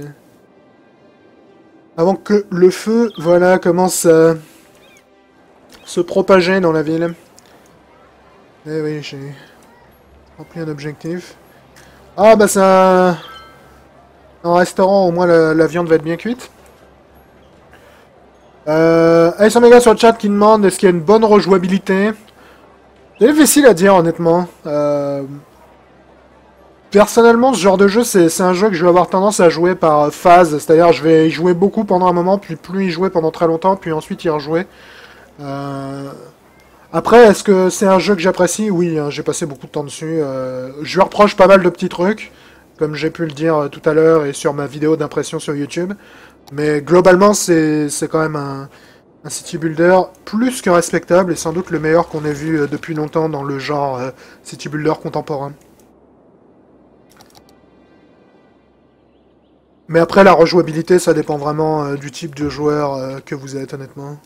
Avant que le feu, voilà, commence à se propager dans la ville. Eh oui, j'ai rempli un objectif. Ah, bah c'est un... un restaurant, au moins la, la viande va être bien cuite. Euh, Ace Omega sur le chat qui demande est-ce qu'il y a une bonne rejouabilité. C'est difficile à dire honnêtement. Euh, personnellement ce genre de jeu c'est un jeu que je vais avoir tendance à jouer par phase. C'est-à-dire je vais y jouer beaucoup pendant un moment, puis plus y jouer pendant très longtemps, puis ensuite y rejouer. Euh, après est-ce que c'est un jeu que j'apprécie? Oui, hein, j'ai passé beaucoup de temps dessus. Euh, je lui reproche pas mal de petits trucs, comme j'ai pu le dire tout à l'heure et sur ma vidéo d'impression sur YouTube. Mais globalement, c'est quand même un, un city builder plus que respectable et sans doute le meilleur qu'on ait vu euh, depuis longtemps dans le genre euh, city builder contemporain. Mais après, la rejouabilité, ça dépend vraiment euh, du type de joueur euh, que vous êtes, honnêtement.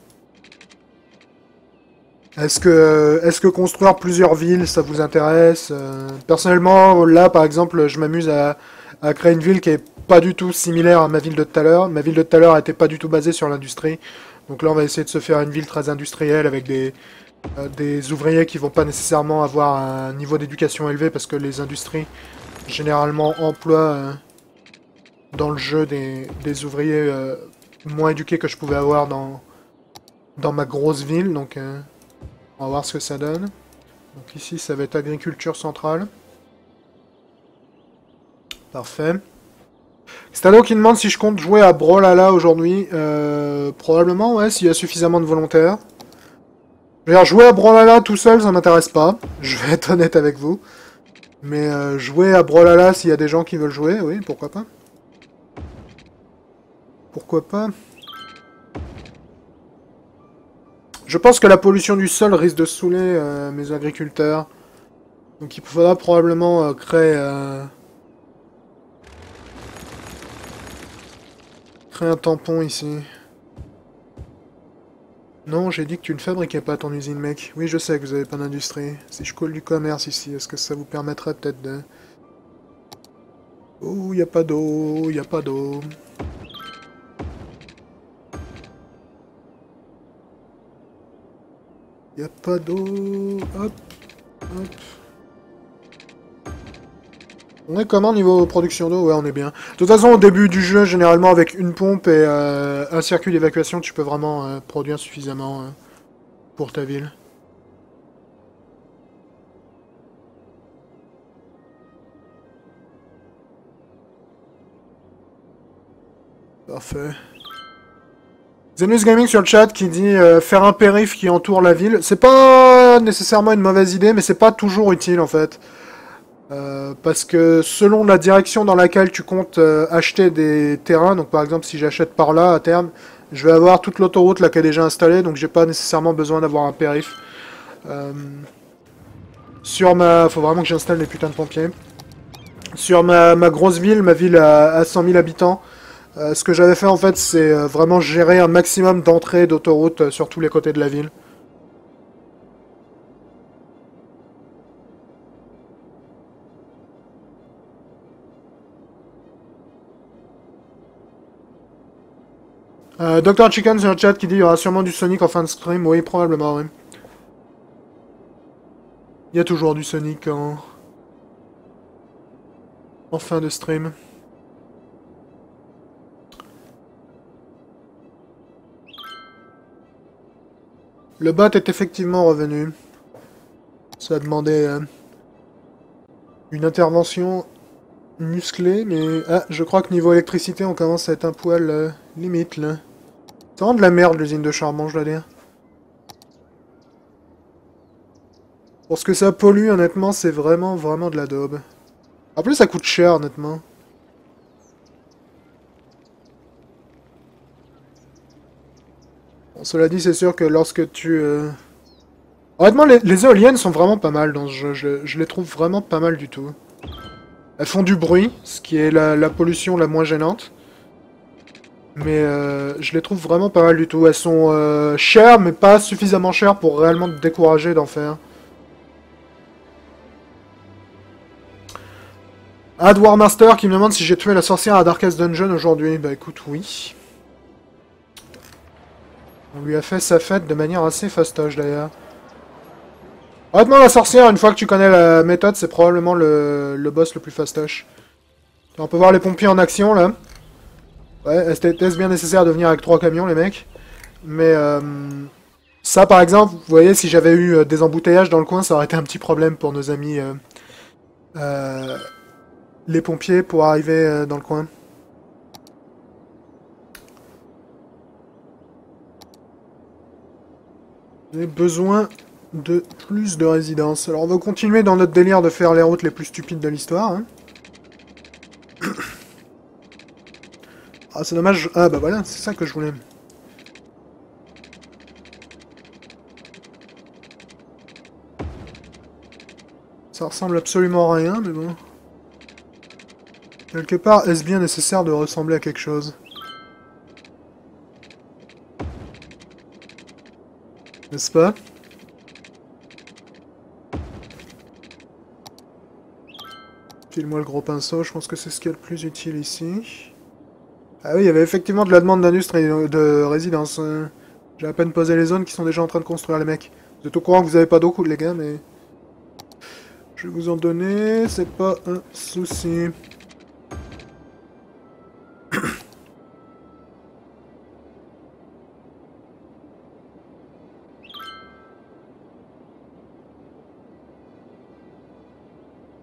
Est-ce que, est-ce que construire plusieurs villes, ça vous intéresse? euh, Personnellement, là, par exemple, je m'amuse à, à créer une ville qui est pas du tout similaire à ma ville de tout à l'heure. Ma ville de tout à l'heure était pas du tout basée sur l'industrie. Donc là, on va essayer de se faire une ville très industrielle avec des, euh, des ouvriers qui vont pas nécessairement avoir un niveau d'éducation élevé parce que les industries, généralement, emploient euh, dans le jeu des, des ouvriers euh, moins éduqués que je pouvais avoir dans, dans ma grosse ville. Donc euh, on va voir ce que ça donne. Donc ici ça va être agriculture centrale. Parfait. Stado qui demande si je compte jouer à Brawlhalla aujourd'hui. Euh, probablement, ouais, s'il y a suffisamment de volontaires. Je veux dire, jouer à Brawlhalla tout seul, ça m'intéresse pas. Je vais être honnête avec vous. Mais euh, jouer à Brawlhalla s'il y a des gens qui veulent jouer, oui, pourquoi pas. Pourquoi pas. Je pense que la pollution du sol risque de saouler euh, mes agriculteurs. Donc il faudra probablement euh, créer... Euh... créer un tampon ici. Non, j'ai dit que tu ne fabriquais pas ton usine, mec. Oui, je sais que vous avez pas d'industrie. Si je colle du commerce ici, est-ce que ça vous permettrait peut-être de... Oh, y a pas d'eau, y a pas d'eau. Y a pas d'eau. Hop, hop. On est comment niveau production d'eau? Ouais, on est bien. De toute façon, au début du jeu, généralement, avec une pompe et euh, un circuit d'évacuation, tu peux vraiment euh, produire suffisamment euh, pour ta ville. Parfait. Zenus Gaming sur le chat qui dit euh, faire un périph' qui entoure la ville. C'est pas nécessairement une mauvaise idée, mais c'est pas toujours utile en fait. Euh, parce que selon la direction dans laquelle tu comptes euh, acheter des terrains, donc par exemple si j'achète par là à terme, je vais avoir toute l'autoroute là qui est déjà installée, donc j'ai pas nécessairement besoin d'avoir un périph'. Euh, sur ma... Faut vraiment que j'installe des putains de pompiers. Sur ma, ma grosse ville, ma ville à, à cent mille habitants, euh, ce que j'avais fait en fait c'est euh, vraiment gérer un maximum d'entrées d'autoroute euh, sur tous les côtés de la ville. Euh, docteur Chicken sur le chat qui dit il y aura sûrement du Sonic en fin de stream. Oui, probablement, oui. Il y a toujours du Sonic en... en fin de stream. Le bot est effectivement revenu. Ça a demandé euh, une intervention musclée, mais... Ah, je crois que niveau électricité, on commence à être un poil euh, limite, là. C'est vraiment de la merde, l'usine de charbon, je dois dire. Pour ce que ça pollue, honnêtement, c'est vraiment, vraiment de la daube. En plus, ça coûte cher, honnêtement. Bon, cela dit, c'est sûr que lorsque tu... Euh... Honnêtement, les, les éoliennes sont vraiment pas mal dans ce jeu. Je, je les trouve vraiment pas mal du tout. Elles font du bruit, ce qui est la, la pollution la moins gênante. Mais euh, je les trouve vraiment pas mal du tout. Elles sont euh, chères, mais pas suffisamment chères pour réellement te décourager d'en faire. Ah, Dwarmaster qui me demande si j'ai tué la sorcière à Darkest Dungeon aujourd'hui. Bah écoute, oui. On lui a fait sa fête de manière assez fastoche d'ailleurs. Honnêtement, la sorcière, une fois que tu connais la méthode, c'est probablement le, le boss le plus fastoche. On peut voir les pompiers en action là. Ouais, est-ce bien nécessaire de venir avec trois camions, les mecs? Mais euh, ça, par exemple, vous voyez, si j'avais eu euh, des embouteillages dans le coin, ça aurait été un petit problème pour nos amis euh, euh, les pompiers pour arriver euh, dans le coin. J'ai besoin de plus de résidences. Alors on va continuer dans notre délire de faire les routes les plus stupides de l'histoire. Hein. Ah c'est dommage. Ah bah voilà, c'est ça que je voulais. Ça ressemble absolument à rien, mais bon. Quelque part, est-ce bien nécessaire de ressembler à quelque chose? N'est-ce pas? File-moi le gros pinceau, je pense que c'est ce qui est le plus utile ici. Ah oui, il y avait effectivement de la demande d'industrie, de résidence. J'ai à peine posé les zones qui sont déjà en train de construire les mecs. Vous êtes au courant que vous avez pas d'eau, les gars, mais... Je vais vous en donner, c'est pas un souci.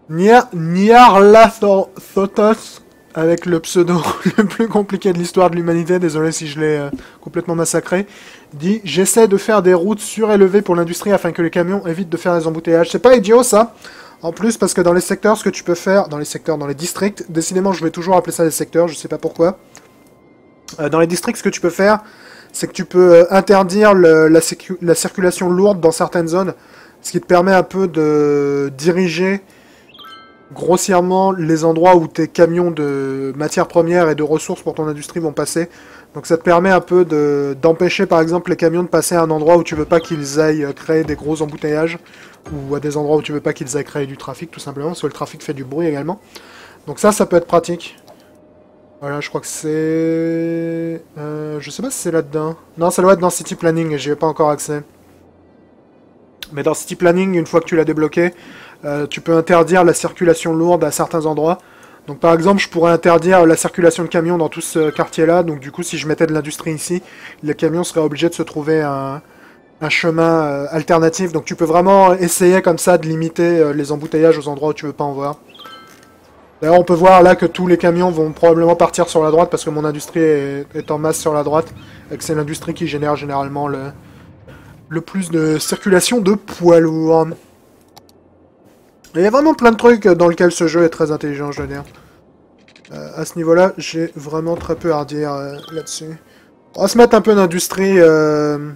Niar Nyarlathothoth, avec le pseudo le plus compliqué de l'histoire de l'humanité, désolé si je l'ai euh, complètement massacré, dit « J'essaie de faire des routes surélevées pour l'industrie afin que les camions évitent de faire des embouteillages. » C'est pas idiot, ça. En plus, parce que dans les secteurs, ce que tu peux faire... Dans les secteurs, dans les districts, décidément, je vais toujours appeler ça des secteurs, je sais pas pourquoi. Euh, dans les districts, ce que tu peux faire, c'est que tu peux euh, interdire le, la, la circulation lourde dans certaines zones, ce qui te permet un peu de diriger grossièrement les endroits où tes camions de matières premières et de ressources pour ton industrie vont passer. Donc ça te permet un peu de d'empêcher par exemple les camions de passer à un endroit où tu veux pas qu'ils aillent créer des gros embouteillages, ou à des endroits où tu veux pas qu'ils aillent créer du trafic tout simplement, parce que le trafic fait du bruit également. Donc ça, ça peut être pratique. Voilà, je crois que c'est... Euh, je sais pas si c'est là-dedans. Non, ça doit être dans City Planning, j'y ai pas encore accès. Mais dans City Planning, une fois que tu l'as débloqué, euh, tu peux interdire la circulation lourde à certains endroits. Donc par exemple, je pourrais interdire la circulation de camions dans tout ce quartier-là. Donc du coup, si je mettais de l'industrie ici, les camions seraient obligés de se trouver un, un chemin euh, alternatif. Donc tu peux vraiment essayer comme ça de limiter euh, les embouteillages aux endroits où tu veux pas en voir. D'ailleurs, on peut voir là que tous les camions vont probablement partir sur la droite parce que mon industrie est, est en masse sur la droite. Et que c'est l'industrie qui génère généralement le, le plus de circulation de poids lourds. Il y a vraiment plein de trucs dans lesquels ce jeu est très intelligent, je veux dire. Euh, à ce niveau-là, j'ai vraiment très peu à redire euh, là-dessus. On va se mettre un peu d'industrie euh,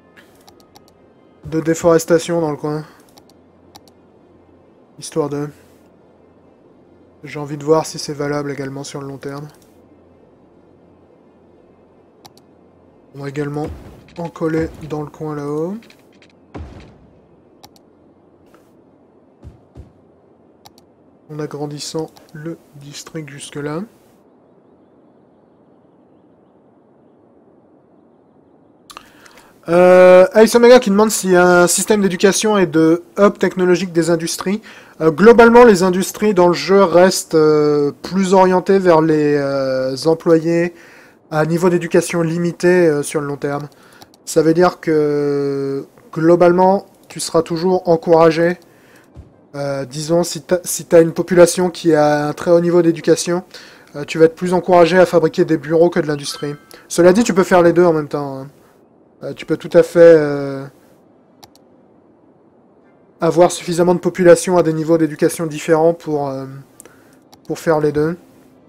de déforestation dans le coin. Histoire de... J'ai envie de voir si c'est valable également sur le long terme. On va également en coller dans le coin là-haut. En agrandissant le district jusque-là. Euh, Ice Omega qui demande s'il y a un système d'éducation et de hub technologique des industries. Euh, globalement, les industries dans le jeu restent euh, plus orientées vers les euh, employés à niveau d'éducation limité euh, sur le long terme. Ça veut dire que globalement, tu seras toujours encouragé. Euh, disons, si tu si as une population qui a un très haut niveau d'éducation, euh, tu vas être plus encouragé à fabriquer des bureaux que de l'industrie. Cela dit, tu peux faire les deux en même temps. Hein. Euh, tu peux tout à fait euh, avoir suffisamment de population à des niveaux d'éducation différents pour, euh, pour faire les deux.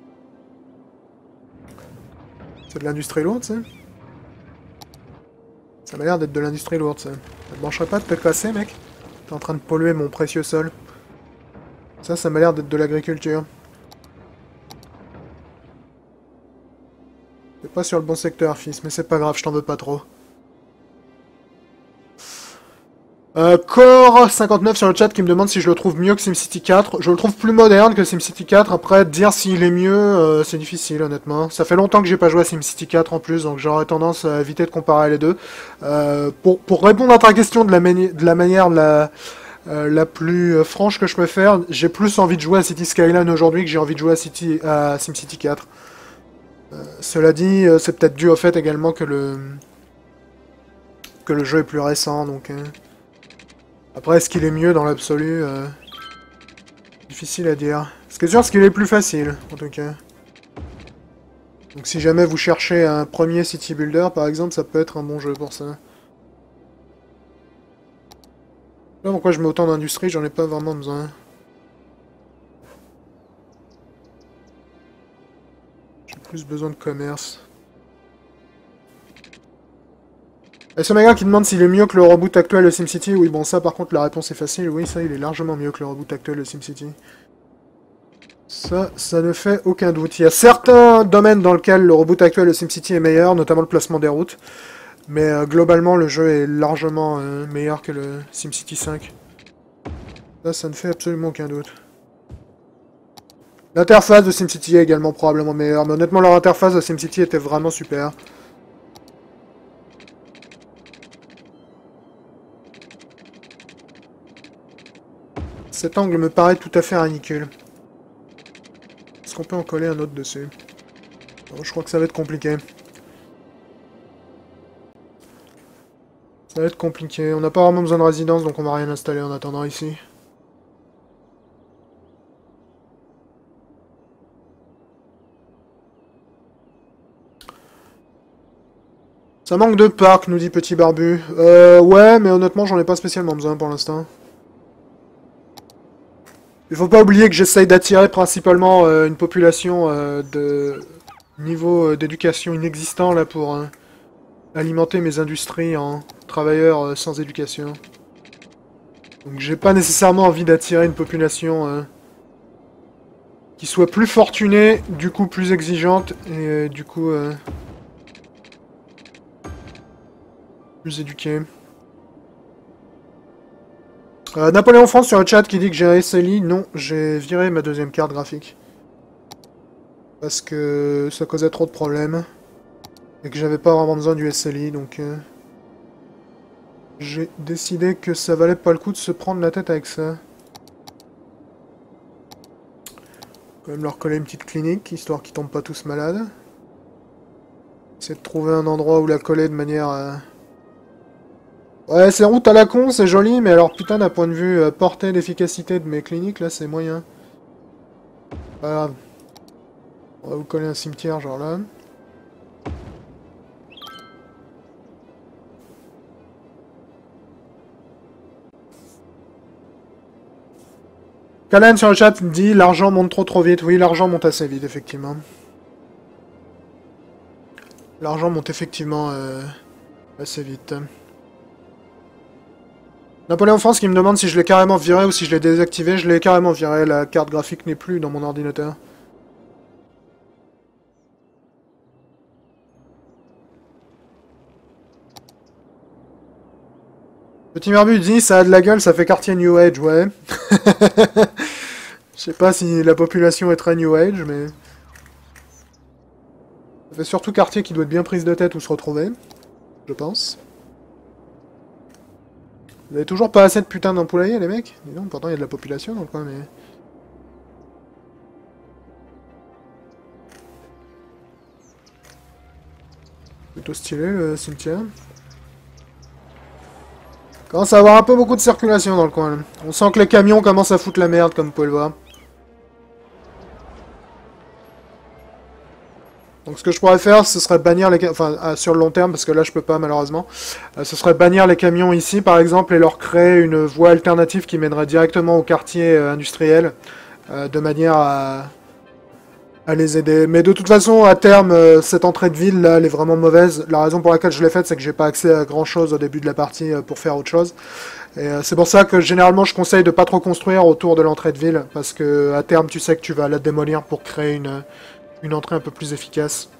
C'est de l'industrie lourde, ça? Ça m'a l'air d'être de l'industrie lourde, ça. Ça te brancherait pas de te casser, mec? T'es en train de polluer mon précieux sol. Ça, ça m'a l'air d'être de l'agriculture. C'est pas sur le bon secteur, fils, mais c'est pas grave, je t'en veux pas trop. Euh, Core cinquante-neuf sur le chat qui me demande si je le trouve mieux que SimCity quatre. Je le trouve plus moderne que SimCity quatre. Après, dire s'il est mieux, euh, c'est difficile, honnêtement. Ça fait longtemps que j'ai pas joué à SimCity quatre en plus, donc j'aurais tendance à éviter de comparer les deux. Euh, pour, pour répondre à ta question de la, de la manière la, euh, la plus euh, franche que je peux faire, j'ai plus envie de jouer à City Skyline aujourd'hui que j'ai envie de jouer à, City, à SimCity quatre. Euh, cela dit, euh, c'est peut-être dû au fait également que le, que le jeu est plus récent, donc... Euh... Après, est-ce qu'il est mieux dans l'absolu euh... Difficile à dire. Ce qui est sûr, c'est qu'il est plus facile, en tout cas. Donc si jamais vous cherchez un premier City Builder, par exemple, ça peut être un bon jeu pour ça. Là, pourquoi je mets autant d'industrie, j'en ai pas vraiment besoin. J'ai plus besoin de commerce. S Omega qui demande s'il est mieux que le reboot actuel de SimCity. Oui, bon, ça par contre, la réponse est facile. Oui, ça, il est largement mieux que le reboot actuel de SimCity. Ça, ça ne fait aucun doute. Il y a certains domaines dans lesquels le reboot actuel de SimCity est meilleur, notamment le placement des routes. Mais euh, globalement, le jeu est largement euh, meilleur que le SimCity cinq. Ça, ça ne fait absolument aucun doute. L'interface de SimCity est également probablement meilleure. Mais honnêtement, leur interface de SimCity était vraiment super. Cet angle me paraît tout à fait ridicule. Est-ce qu'on peut en coller un autre dessus? Bon, je crois que ça va être compliqué. Ça va être compliqué. On n'a pas vraiment besoin de résidence, donc on va rien installer en attendant ici. Ça manque de parcs, nous dit Petit Barbu. Euh, ouais, mais honnêtement, j'en ai pas spécialement besoin pour l'instant. Il faut pas oublier que j'essaye d'attirer principalement euh, une population euh, de niveau euh, d'éducation inexistant là pour euh, alimenter mes industries en travailleurs euh, sans éducation. Donc j'ai pas nécessairement envie d'attirer une population euh, qui soit plus fortunée, du coup plus exigeante et euh, du coup euh, plus éduquée. Euh, Napoléon France sur le chat qui dit que j'ai un S L I. Non, j'ai viré ma deuxième carte graphique. Parce que ça causait trop de problèmes. Et que j'avais pas vraiment besoin du S L I, donc... Euh, j'ai décidé que ça valait pas le coup de se prendre la tête avec ça. Quand même leur coller une petite clinique, histoire qu'ils tombent pas tous malades. Essayer de trouver un endroit où la coller de manière... Euh... Ouais, c'est route à la con, c'est joli, mais alors putain, d'un point de vue euh, portée d'efficacité de mes cliniques, là, c'est moyen. Pas grave. On va vous coller un cimetière, genre là. Kalan sur le chat dit l'argent monte trop trop vite. Oui, l'argent monte assez vite, effectivement. L'argent monte effectivement euh, assez vite. Napoléon France qui me demande si je l'ai carrément viré ou si je l'ai désactivé. Je l'ai carrément viré, la carte graphique n'est plus dans mon ordinateur. Petit Merbu dit ça a de la gueule, ça fait quartier New Age, ouais. Je sais pas si la population est très New Age, mais... Ça fait surtout quartier qui doit être bien prise de tête où se retrouver, je pense. Vous avez toujours pas assez de putain d'employés, les mecs? Dis donc, pourtant il y a de la population dans le coin, mais... Plutôt stylé, le cimetière. Commence à avoir un peu beaucoup de circulation dans le coin, là. On sent que les camions commencent à foutre la merde, comme vous pouvez le voir. Donc ce que je pourrais faire, ce serait bannir les... Enfin, ah, sur le long terme, parce que là je peux pas malheureusement. Euh, ce serait bannir les camions ici, par exemple, et leur créer une voie alternative qui mènerait directement au quartier euh, industriel, euh, de manière à... à les aider. Mais de toute façon, à terme, euh, cette entrée de ville, là, elle est vraiment mauvaise. La raison pour laquelle je l'ai faite, c'est que j'ai pas accès à grand chose au début de la partie euh, pour faire autre chose. Et euh, c'est pour ça que généralement je conseille de pas trop construire autour de l'entrée de ville, parce que à terme tu sais que tu vas la démolir pour créer une... une entrée un peu plus efficace.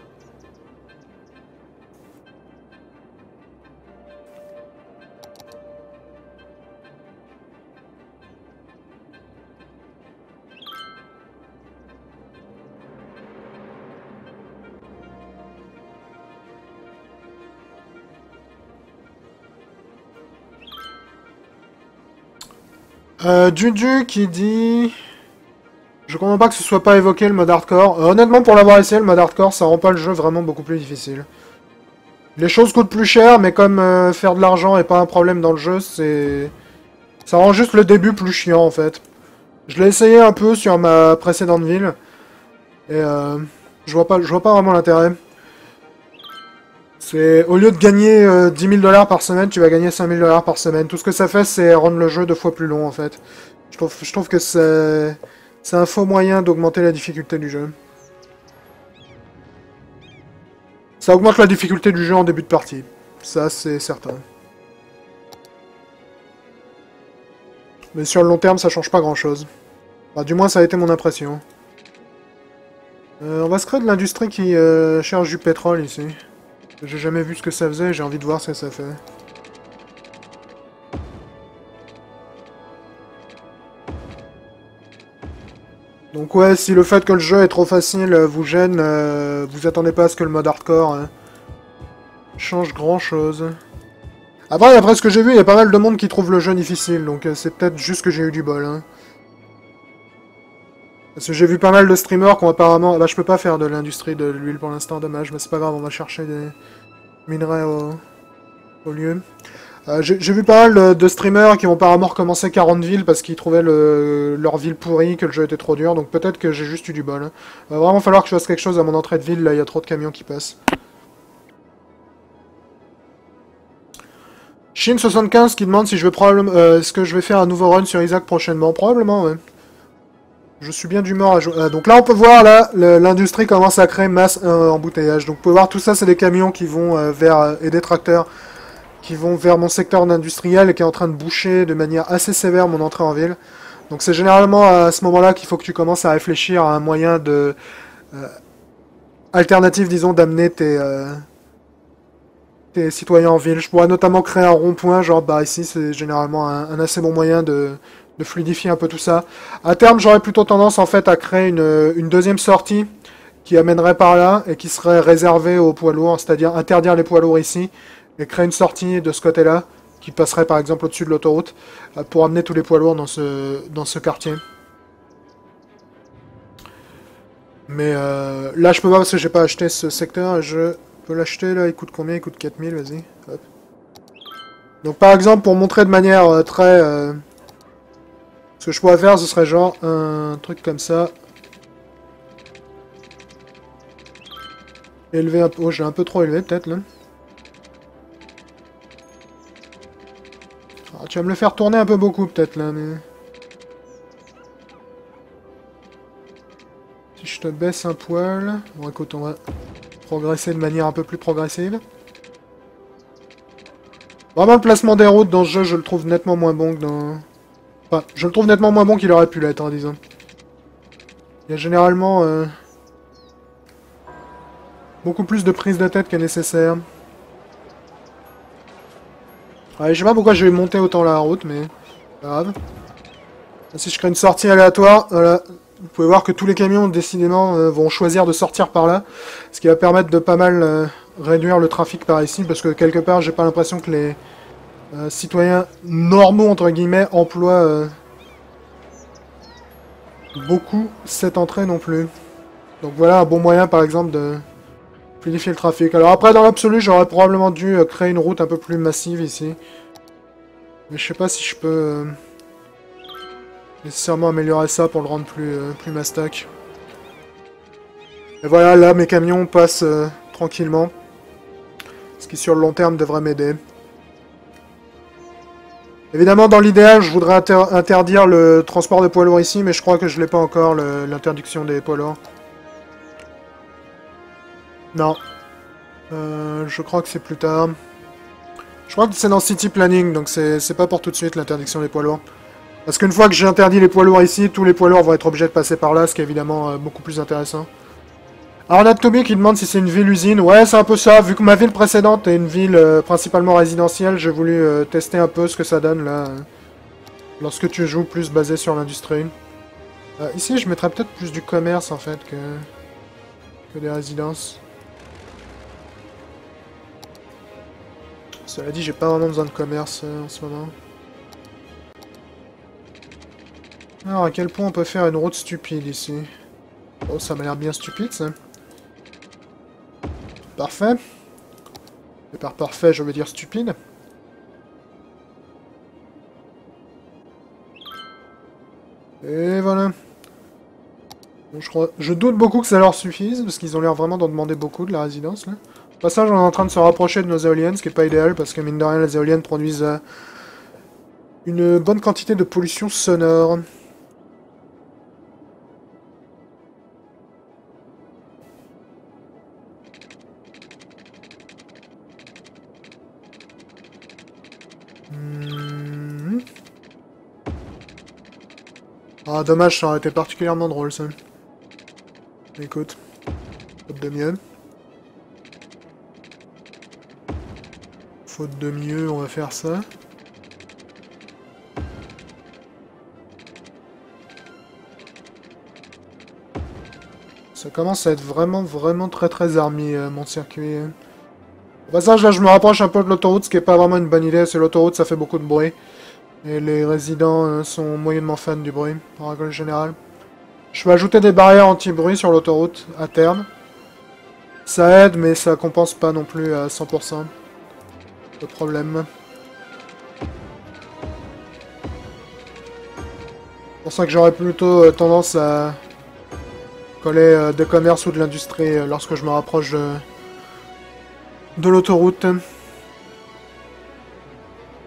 Euh, Juju qui dit... Je comprends pas que ce soit pas évoqué le mode hardcore. Euh, honnêtement, pour l'avoir essayé, le mode hardcore, ça rend pas le jeu vraiment beaucoup plus difficile. Les choses coûtent plus cher, mais comme euh, faire de l'argent est pas un problème dans le jeu, c'est... Ça rend juste le début plus chiant, en fait. Je l'ai essayé un peu sur ma précédente ville. Et euh, je vois pas, je vois pas vraiment l'intérêt. C'est... Au lieu de gagner euh, dix mille dollars par semaine, tu vas gagner cinq mille dollars par semaine. Tout ce que ça fait, c'est rendre le jeu deux fois plus long, en fait. Je trouve, je trouve que c'est... C'est un faux moyen d'augmenter la difficulté du jeu. Ça augmente la difficulté du jeu en début de partie. Ça, c'est certain. Mais sur le long terme, ça change pas grand-chose. Enfin, du moins, ça a été mon impression. Euh, on va se créer de l'industrie qui euh, cherche du pétrole, ici. J'ai jamais vu ce que ça faisait, j'ai envie de voir ce que ça fait. Donc ouais, si le fait que le jeu est trop facile vous gêne, euh, vous attendez pas à ce que le mode hardcore hein, change grand chose. Après, après ce que j'ai vu, il y a pas mal de monde qui trouve le jeu difficile, donc euh, c'est peut-être juste que j'ai eu du bol. Hein. Parce que j'ai vu pas mal de streamers qui ont apparemment... Bah je peux pas faire de l'industrie de l'huile pour l'instant, dommage, mais c'est pas grave, on va chercher des minerais au, au lieu. Euh, j'ai vu pas mal de, de streamers qui ont apparemment recommencé quarante villes parce qu'ils trouvaient le, leur ville pourrie, que le jeu était trop dur, donc peut-être que j'ai juste eu du bol. Hein. Il va vraiment falloir que je fasse quelque chose à mon entrée de ville, là il y a trop de camions qui passent. Shin soixante-quinze qui demande si je vais probablement, euh, est-ce que je vais faire un nouveau run sur Isaac prochainement. Probablement, ouais. Je suis bien d'humeur à jouer. Euh, donc là, on peut voir, là, l'industrie commence à créer masse euh, embouteillage. Donc, vous pouvez voir, tout ça, c'est des camions qui vont euh, vers, euh, et des tracteurs qui vont vers mon secteur industriel et qui est en train de boucher de manière assez sévère mon entrée en ville. Donc, c'est généralement à ce moment-là qu'il faut que tu commences à réfléchir à un moyen de... Euh, alternative, disons, d'amener tes, euh, tes citoyens en ville. Je pourrais notamment créer un rond-point, genre, bah, ici, c'est généralement un, un assez bon moyen de... de fluidifier un peu tout ça. À terme, j'aurais plutôt tendance en fait à créer une, une deuxième sortie qui amènerait par là et qui serait réservée aux poids lourds, c'est-à-dire interdire les poids lourds ici et créer une sortie de ce côté-là qui passerait par exemple au-dessus de l'autoroute pour amener tous les poids lourds dans ce, dans ce quartier. Mais euh, là, je peux pas parce que j'ai pas acheté ce secteur. Je peux l'acheter là. Il coûte combien? Il coûte quatre mille, vas-y. Hop. Donc par exemple, pour montrer de manière euh, très... Euh, ce que je pourrais faire, ce serait genre un truc comme ça. Élever un peu... Oh, j'ai un peu trop élevé, peut-être, là. Alors, tu vas me le faire tourner un peu beaucoup, peut-être, là, mais... Si je te baisse un poil... Bon, écoute, on va progresser de manière un peu plus progressive. Vraiment, le placement des routes dans ce jeu, je le trouve nettement moins bon que dans... Enfin, je le trouve nettement moins bon qu'il aurait pu l'être, hein, disons. Il y a généralement euh, beaucoup plus de prise de tête que nécessaire. Ouais, je sais pas pourquoi j'ai monté autant la route, mais pas grave. Si je crée une sortie aléatoire, voilà, vous pouvez voir que tous les camions, décidément, euh, vont choisir de sortir par là. Ce qui va permettre de pas mal euh, réduire le trafic par ici, parce que quelque part, j'ai pas l'impression que les... Euh, citoyens normaux, entre guillemets, emploient euh, beaucoup cette entrée non plus. Donc voilà un bon moyen, par exemple, de fluidifier le trafic. Alors après, dans l'absolu, j'aurais probablement dû euh, créer une route un peu plus massive ici. Mais je sais pas si je peux euh, nécessairement améliorer ça pour le rendre plus, euh, plus mastac. Et voilà, là, mes camions passent euh, tranquillement. Ce qui, sur le long terme, devrait m'aider. Évidemment, dans l'idéal, je voudrais inter interdire le transport de poids lourds ici, mais je crois que je l'ai pas encore, l'interdiction des poids lourds. Non. Euh, je crois que c'est plus tard. Je crois que c'est dans City Planning, donc c'est pas pour tout de suite l'interdiction des poids lourds. Parce qu'une fois que j'ai interdit les poids lourds ici, tous les poids lourds vont être obligés de passer par là, ce qui est évidemment euh, beaucoup plus intéressant. Alors on a Toby qui demande si c'est une ville-usine. Ouais, c'est un peu ça. Vu que ma ville précédente est une ville euh, principalement résidentielle, j'ai voulu euh, tester un peu ce que ça donne là. Euh, lorsque tu joues plus basé sur l'industrie. Euh, ici, je mettrais peut-être plus du commerce en fait que, que des résidences. Cela dit, j'ai pas vraiment besoin de commerce euh, en ce moment. Alors, à quel point on peut faire une route stupide ici? Oh, ça m'a l'air bien stupide ça. Parfait. Et par parfait, je veux dire stupide. Et voilà. Bon, je, crois... je doute beaucoup que ça leur suffise, parce qu'ils ont l'air vraiment d'en demander beaucoup de la résidence, là. Au passage, on est en train de se rapprocher de nos éoliennes, ce qui n'est pas idéal, parce que mine de rien, les éoliennes produisent euh, une bonne quantité de pollution sonore. Hmm. Ah, dommage, ça aurait été particulièrement drôle, ça. Écoute, faute de mieux. Faute de mieux, on va faire ça. Ça commence à être vraiment, vraiment très très armé, euh, mon circuit. Au passage, là, je me rapproche un peu de l'autoroute, ce qui est pas vraiment une bonne idée, parce que l'autoroute, ça fait beaucoup de bruit. Et les résidents euh, sont moyennement fans du bruit, en règle générale. Je vais ajouter des barrières anti-bruit sur l'autoroute, à terme. Ça aide, mais ça compense pas non plus à cent pour cent le problème. C'est pour ça que j'aurais plutôt euh, tendance à coller euh, des commerces ou de l'industrie euh, lorsque je me rapproche de, de l'autoroute.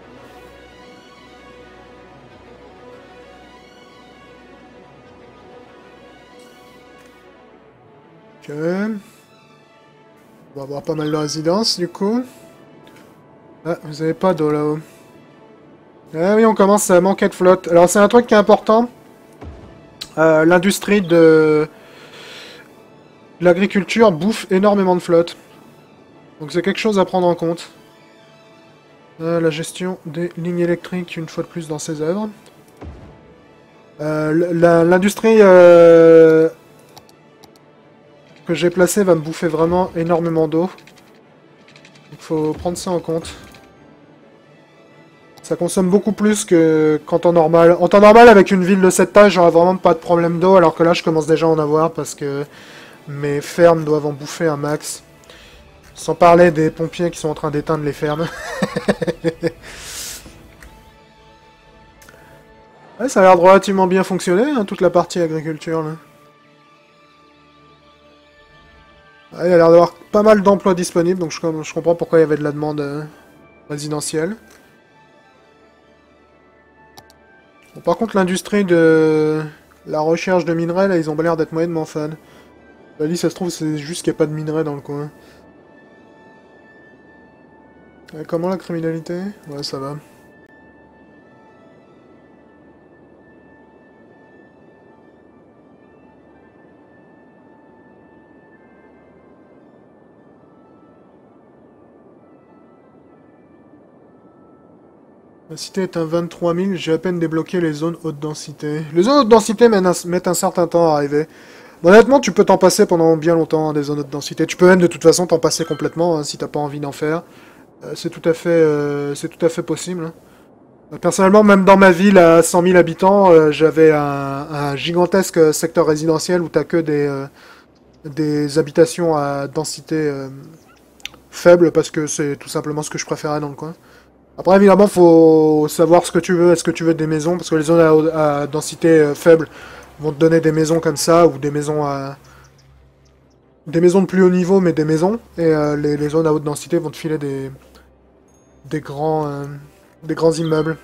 Ok. On va avoir pas mal de résidences du coup. Ah, vous avez pas d'eau là-haut. Ah oui, on commence à manquer de flotte. Alors c'est un truc qui est important. Euh, L'industrie de l'agriculture bouffe énormément de flotte. Donc c'est quelque chose à prendre en compte. Euh, la gestion des lignes électriques, une fois de plus dans ses œuvres. Euh, L'industrie euh, que j'ai placée va me bouffer vraiment énormément d'eau. Il faut prendre ça en compte. Ça consomme beaucoup plus que qu'en temps normal. En temps normal, avec une ville de cette taille, j'aurais vraiment pas de problème d'eau, alors que là, je commence déjà à en avoir parce que mes fermes doivent en bouffer un max. Sans parler des pompiers qui sont en train d'éteindre les fermes. Ouais, ça a l'air de relativement bien fonctionner, hein, toute la partie agriculture, là. Ouais, il y a l'air d'avoir pas mal d'emplois disponibles, donc je, je comprends pourquoi il y avait de la demande euh, résidentielle. Bon, par contre, l'industrie de la recherche de minerais, là, ils ont l'air d'être moyennement fans. Là, dit, ça se trouve, c'est juste qu'il n'y a pas de minerais dans le coin. Euh, comment la criminalité? Ouais, ça va. La cité est un vingt-trois mille, j'ai à peine débloqué les zones haute densité. Les zones haute densité mettent un, mettent un certain temps à arriver. Bon, honnêtement, tu peux t'en passer pendant bien longtemps, hein, des zones haute densité. Tu peux même de toute façon t'en passer complètement, hein, si t'as pas envie d'en faire. Euh, c'est tout à fait, euh, c'est tout à fait possible, hein. Euh, Personnellement, même dans ma ville à cent mille habitants, euh, j'avais un, un gigantesque secteur résidentiel où t'as que des, euh, des habitations à densité euh, faible parce que c'est tout simplement ce que je préférais dans le coin. Après, évidemment, faut savoir ce que tu veux. Est-ce que tu veux des maisons? Parce que les zones à, à densité euh, faible vont te donner des maisons comme ça, ou des maisons à... Des maisons de plus haut niveau, mais des maisons. Et euh, les, les zones à haute densité vont te filer des... Des grands... euh, des grands immeubles.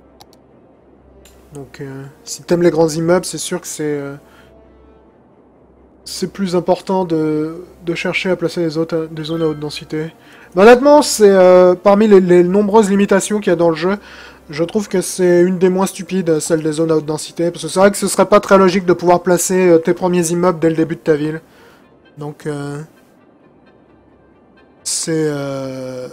Donc, euh, si t'aimes les grands immeubles, c'est sûr que c'est... euh, c'est plus important de, de chercher à placer des, autres, des zones à haute densité. Mais honnêtement, c'est euh, parmi les, les nombreuses limitations qu'il y a dans le jeu, je trouve que c'est une des moins stupides, celle des zones à haute densité. Parce que c'est vrai que ce serait pas très logique de pouvoir placer euh, tes premiers immeubles dès le début de ta ville. Donc, euh, c'est... Euh,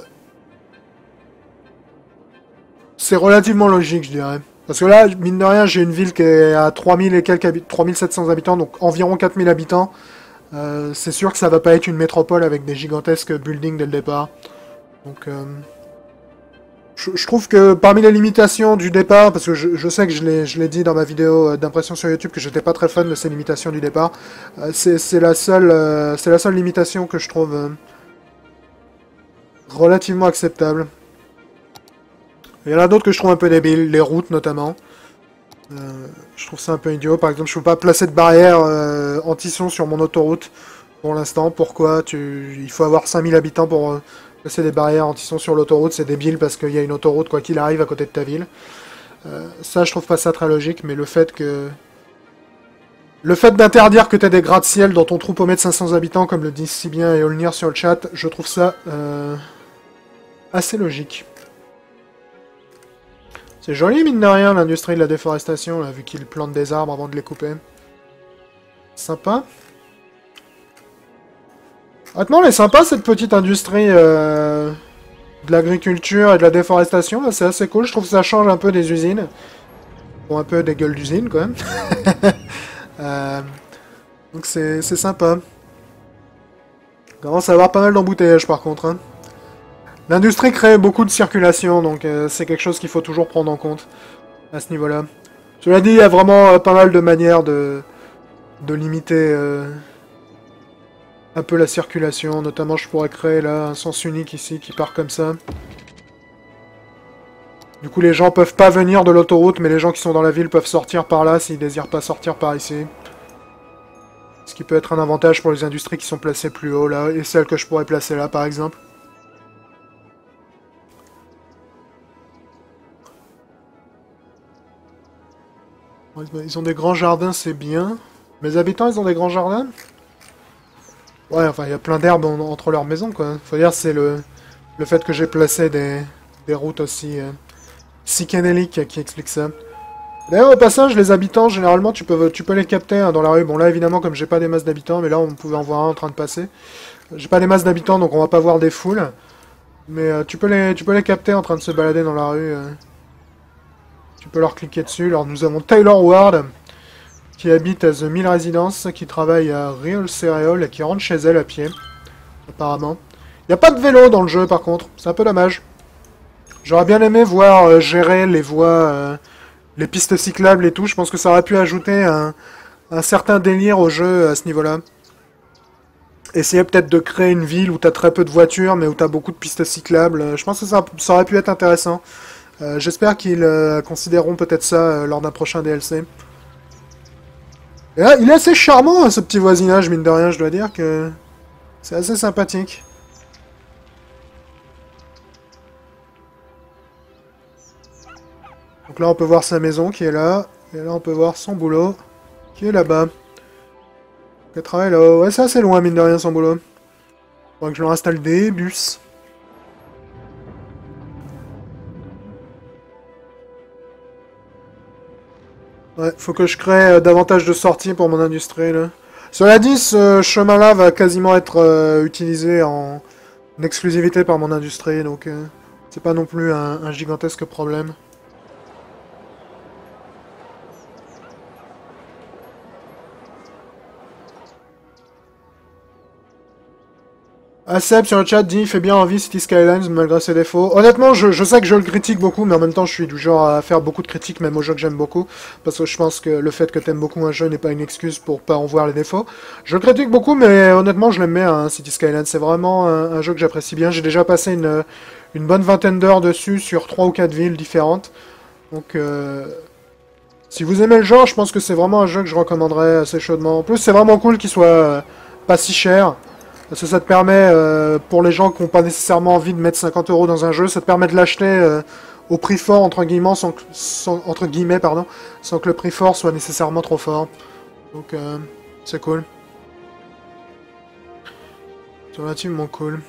c'est relativement logique, je dirais. Parce que là, mine de rien, j'ai une ville qui est à trois mille et quelques habitants, trois mille sept cents habitants, donc environ quatre mille habitants. Euh, c'est sûr que ça va pas être une métropole avec des gigantesques buildings dès le départ. Donc, euh, je, je trouve que parmi les limitations du départ, parce que je, je sais que je l'ai dit dans ma vidéo d'impression sur YouTube que j'étais pas très fan de ces limitations du départ, euh, c'est la seule, euh, c'est la seule limitation que je trouve euh, relativement acceptable. Il y en a d'autres que je trouve un peu débiles, les routes notamment. Euh, je trouve ça un peu idiot. Par exemple, je peux pas placer de barrière euh, anti-son sur mon autoroute pour l'instant. Pourquoi tu... Il faut avoir cinq mille habitants pour euh, placer des barrières anti-son sur l'autoroute. C'est débile parce qu'il y a une autoroute, quoi qu'il arrive, à côté de ta ville. Euh, ça, je trouve pas ça très logique, mais le fait que... Le fait d'interdire que tu aies des gratte-ciel dans ton trou paumé de cinq cents habitants, comme le disent si bien Eolnir sur le chat, je trouve ça euh, assez logique. C'est joli, mine de rien, l'industrie de la déforestation, là, vu qu'ils plantent des arbres avant de les couper. Sympa. Honnêtement, elle est sympa, cette petite industrie euh, de l'agriculture et de la déforestation. C'est assez cool. Je trouve que ça change un peu des usines. Bon, un peu des gueules d'usines, quand même. euh, donc c'est sympa. On commence à avoir pas mal d'embouteillages, par contre, hein. L'industrie crée beaucoup de circulation, donc euh, c'est quelque chose qu'il faut toujours prendre en compte à ce niveau-là. Cela dit, il y a vraiment euh, pas mal de manières de, de limiter euh, un peu la circulation. Notamment, je pourrais créer là un sens unique ici qui part comme ça. Du coup, les gens peuvent pas venir de l'autoroute, mais les gens qui sont dans la ville peuvent sortir par là s'ils désirent pas sortir par ici. Ce qui peut être un avantage pour les industries qui sont placées plus haut là, et celles que je pourrais placer là, par exemple. Ils ont des grands jardins, c'est bien. Mes habitants, ils ont des grands jardins? Ouais, enfin, il y a plein d'herbes en- entre leurs maisons, quoi. Faut dire, c'est le, le fait que j'ai placé des, des routes aussi euh, psychédéliques qui explique ça. D'ailleurs, au passage, les habitants, généralement, tu peux, tu peux les capter hein, dans la rue. Bon, là, évidemment, comme j'ai pas des masses d'habitants, mais là, on pouvait en voir un en train de passer. J'ai pas des masses d'habitants, donc on va pas voir des foules. Mais euh, tu peux les, tu peux les capter en train de se balader dans la rue. euh. Tu peux leur cliquer dessus. Alors, nous avons Taylor Ward, qui habite à The Mill Residence, qui travaille à Real Cereal et qui rentre chez elle à pied, apparemment. Il n'y a pas de vélo dans le jeu, par contre. C'est un peu dommage. J'aurais bien aimé voir euh, gérer les voies, euh, les pistes cyclables et tout. Je pense que ça aurait pu ajouter un, un certain délire au jeu à ce niveau-là. Essayer peut-être de créer une ville où tu as très peu de voitures, mais où tu as beaucoup de pistes cyclables. Je pense que ça, ça aurait pu être intéressant. Euh, J'espère qu'ils euh, considéreront peut-être ça euh, lors d'un prochain D L C. Et là, il est assez charmant, hein, ce petit voisinage, mine de rien, je dois dire que c'est assez sympathique. Donc là, on peut voir sa maison qui est là. Et là, on peut voir son boulot qui est là-bas. Elle travaille là-haut. Ouais, c'est assez loin, mine de rien, son boulot. Faudrait que je leur installe des bus. Ouais, faut que je crée euh, davantage de sorties pour mon industrie, là. Cela dit, ce chemin-là va quasiment être euh, utilisé en... en exclusivité par mon industrie, donc euh, c'est pas non plus un, un gigantesque problème. Asep sur le chat dit il fait bien envie City Skylines malgré ses défauts. Honnêtement, je, je sais que je le critique beaucoup, mais en même temps, je suis du genre à faire beaucoup de critiques, même aux jeux que j'aime beaucoup, parce que je pense que le fait que t'aimes beaucoup un jeu n'est pas une excuse pour pas en voir les défauts. Je le critique beaucoup, mais honnêtement, je l'aime bien, hein, City Skylines. C'est vraiment un, un jeu que j'apprécie bien. J'ai déjà passé une, une bonne vingtaine d'heures dessus sur trois ou quatre villes différentes. Donc, euh, si vous aimez le genre, je pense que c'est vraiment un jeu que je recommanderais assez chaudement. En plus, c'est vraiment cool qu'il soit euh, pas si cher. Parce que ça te permet, euh, pour les gens qui n'ont pas nécessairement envie de mettre cinquante euros dans un jeu, ça te permet de l'acheter euh, au prix fort, entre guillemets, sans, que- sans- entre guillemets, pardon, sans que le prix fort soit nécessairement trop fort. Donc, euh, c'est cool. C'est relativement cool.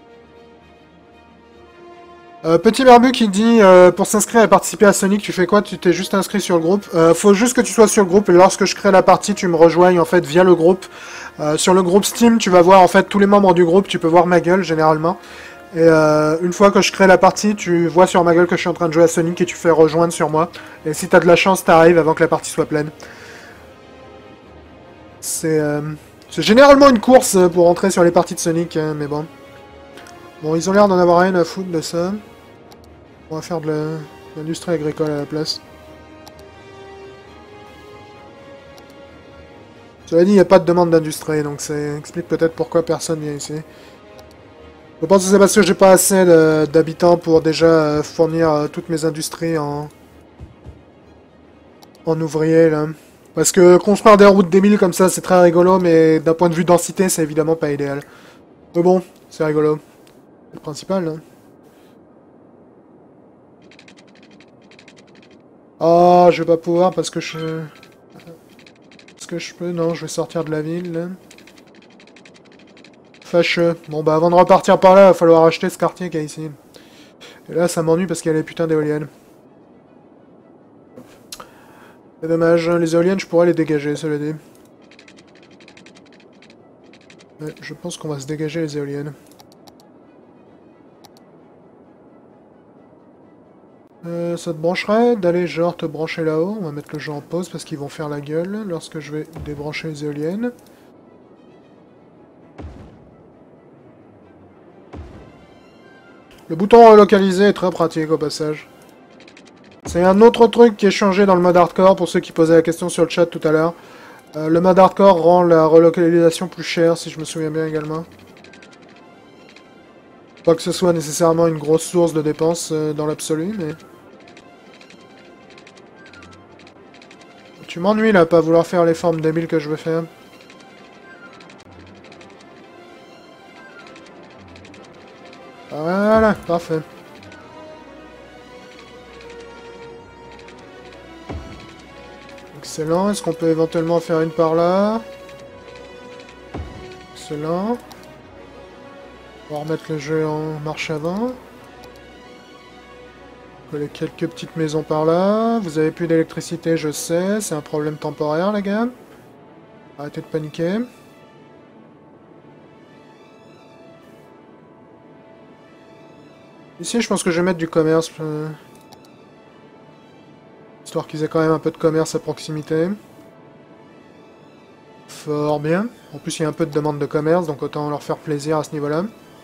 Euh, Petit Barbu qui dit euh, pour s'inscrire et participer à Sonic, tu fais quoi? Tu t'es juste inscrit sur le groupe. Euh, faut juste que tu sois sur le groupe et lorsque je crée la partie, tu me rejoignes en fait via le groupe. Euh, sur le groupe Steam, tu vas voir en fait tous les membres du groupe, tu peux voir ma gueule généralement. Et euh, une fois que je crée la partie, tu vois sur ma gueule que je suis en train de jouer à Sonic et tu fais rejoindre sur moi. Et si t'as de la chance, t'arrives avant que la partie soit pleine. C'est euh, c'est généralement une course pour entrer sur les parties de Sonic, hein, mais bon. Bon, ils ont l'air d'en avoir rien à foutre de ça. On va faire de la- de l'industrie agricole à la place. Cela dit, il n'y a pas de demande d'industrie, donc ça explique peut-être pourquoi personne vient ici. Je pense que c'est parce que j'ai pas assez de- d'habitants pour déjà euh, fournir euh, toutes mes industries en, en ouvriers, là. Parce que construire des routes des milles comme ça, c'est très rigolo, mais d'un point de vue densité, c'est évidemment pas idéal. Mais bon, c'est rigolo. C'est le principal, là. Ah, je vais pas pouvoir parce que je... Est-ce que je peux? Non, je vais sortir de la ville, là. Fâcheux. Bon, bah, avant de repartir par là, il va falloir acheter ce quartier qu'il y a ici. Et là, ça m'ennuie parce qu'il y a les putains d'éoliennes. C'est dommage, hein, les éoliennes, je pourrais les dégager, cela dit. Ouais, je pense qu'on va se dégager les éoliennes. Euh, ça te brancherait d'aller genre te brancher là-haut? On va mettre le jeu en pause parce qu'ils vont faire la gueule lorsque je vais débrancher les éoliennes. Le bouton relocaliser est très pratique au passage. C'est un autre truc qui est changé dans le mode hardcore pour ceux qui posaient la question sur le chat tout à l'heure. Euh, le mode hardcore rend la relocalisation plus chère si je me souviens bien également. Pas que ce soit nécessairement une grosse source de dépenses euh, dans l'absolu, mais... Tu m'ennuies là, pas vouloir faire les formes débiles que je veux faire. Voilà, parfait. Excellent, est-ce qu'on peut éventuellement faire une par là? Excellent. On va remettre le jeu en marche avant. Coller quelques petites maisons par là. Vous avez plus d'électricité, je sais. C'est un problème temporaire, les gars. Arrêtez de paniquer. Ici, je pense que je vais mettre du commerce. Euh... Histoire qu'ils aient quand même un peu de commerce à proximité. Fort bien. En plus, il y a un peu de demande de commerce, donc autant leur faire plaisir à ce niveau-là.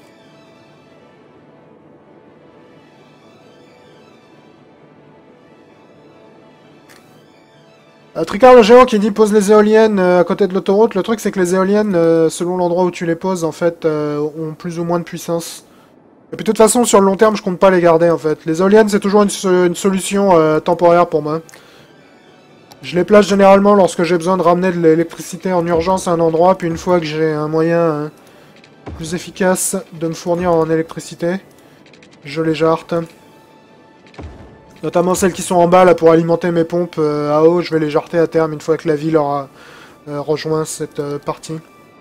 Euh, Tricard le géant qui dit pose les éoliennes euh, à côté de l'autoroute. Le truc c'est que les éoliennes, euh, selon l'endroit où tu les poses, en fait, euh, ont plus ou moins de puissance. Et puis de toute façon, sur le long terme, je compte pas les garder en fait. Les éoliennes, c'est toujours une, une solution euh, temporaire pour moi. Je les place généralement lorsque j'ai besoin de ramener de l'électricité en urgence à un endroit, puis une fois que j'ai un moyen euh, plus efficace de me fournir en électricité, je les jarte. Notamment celles qui sont en bas là pour alimenter mes pompes euh, à eau, je vais les jarter à terme une fois que la ville aura euh, rejoint cette euh, partie.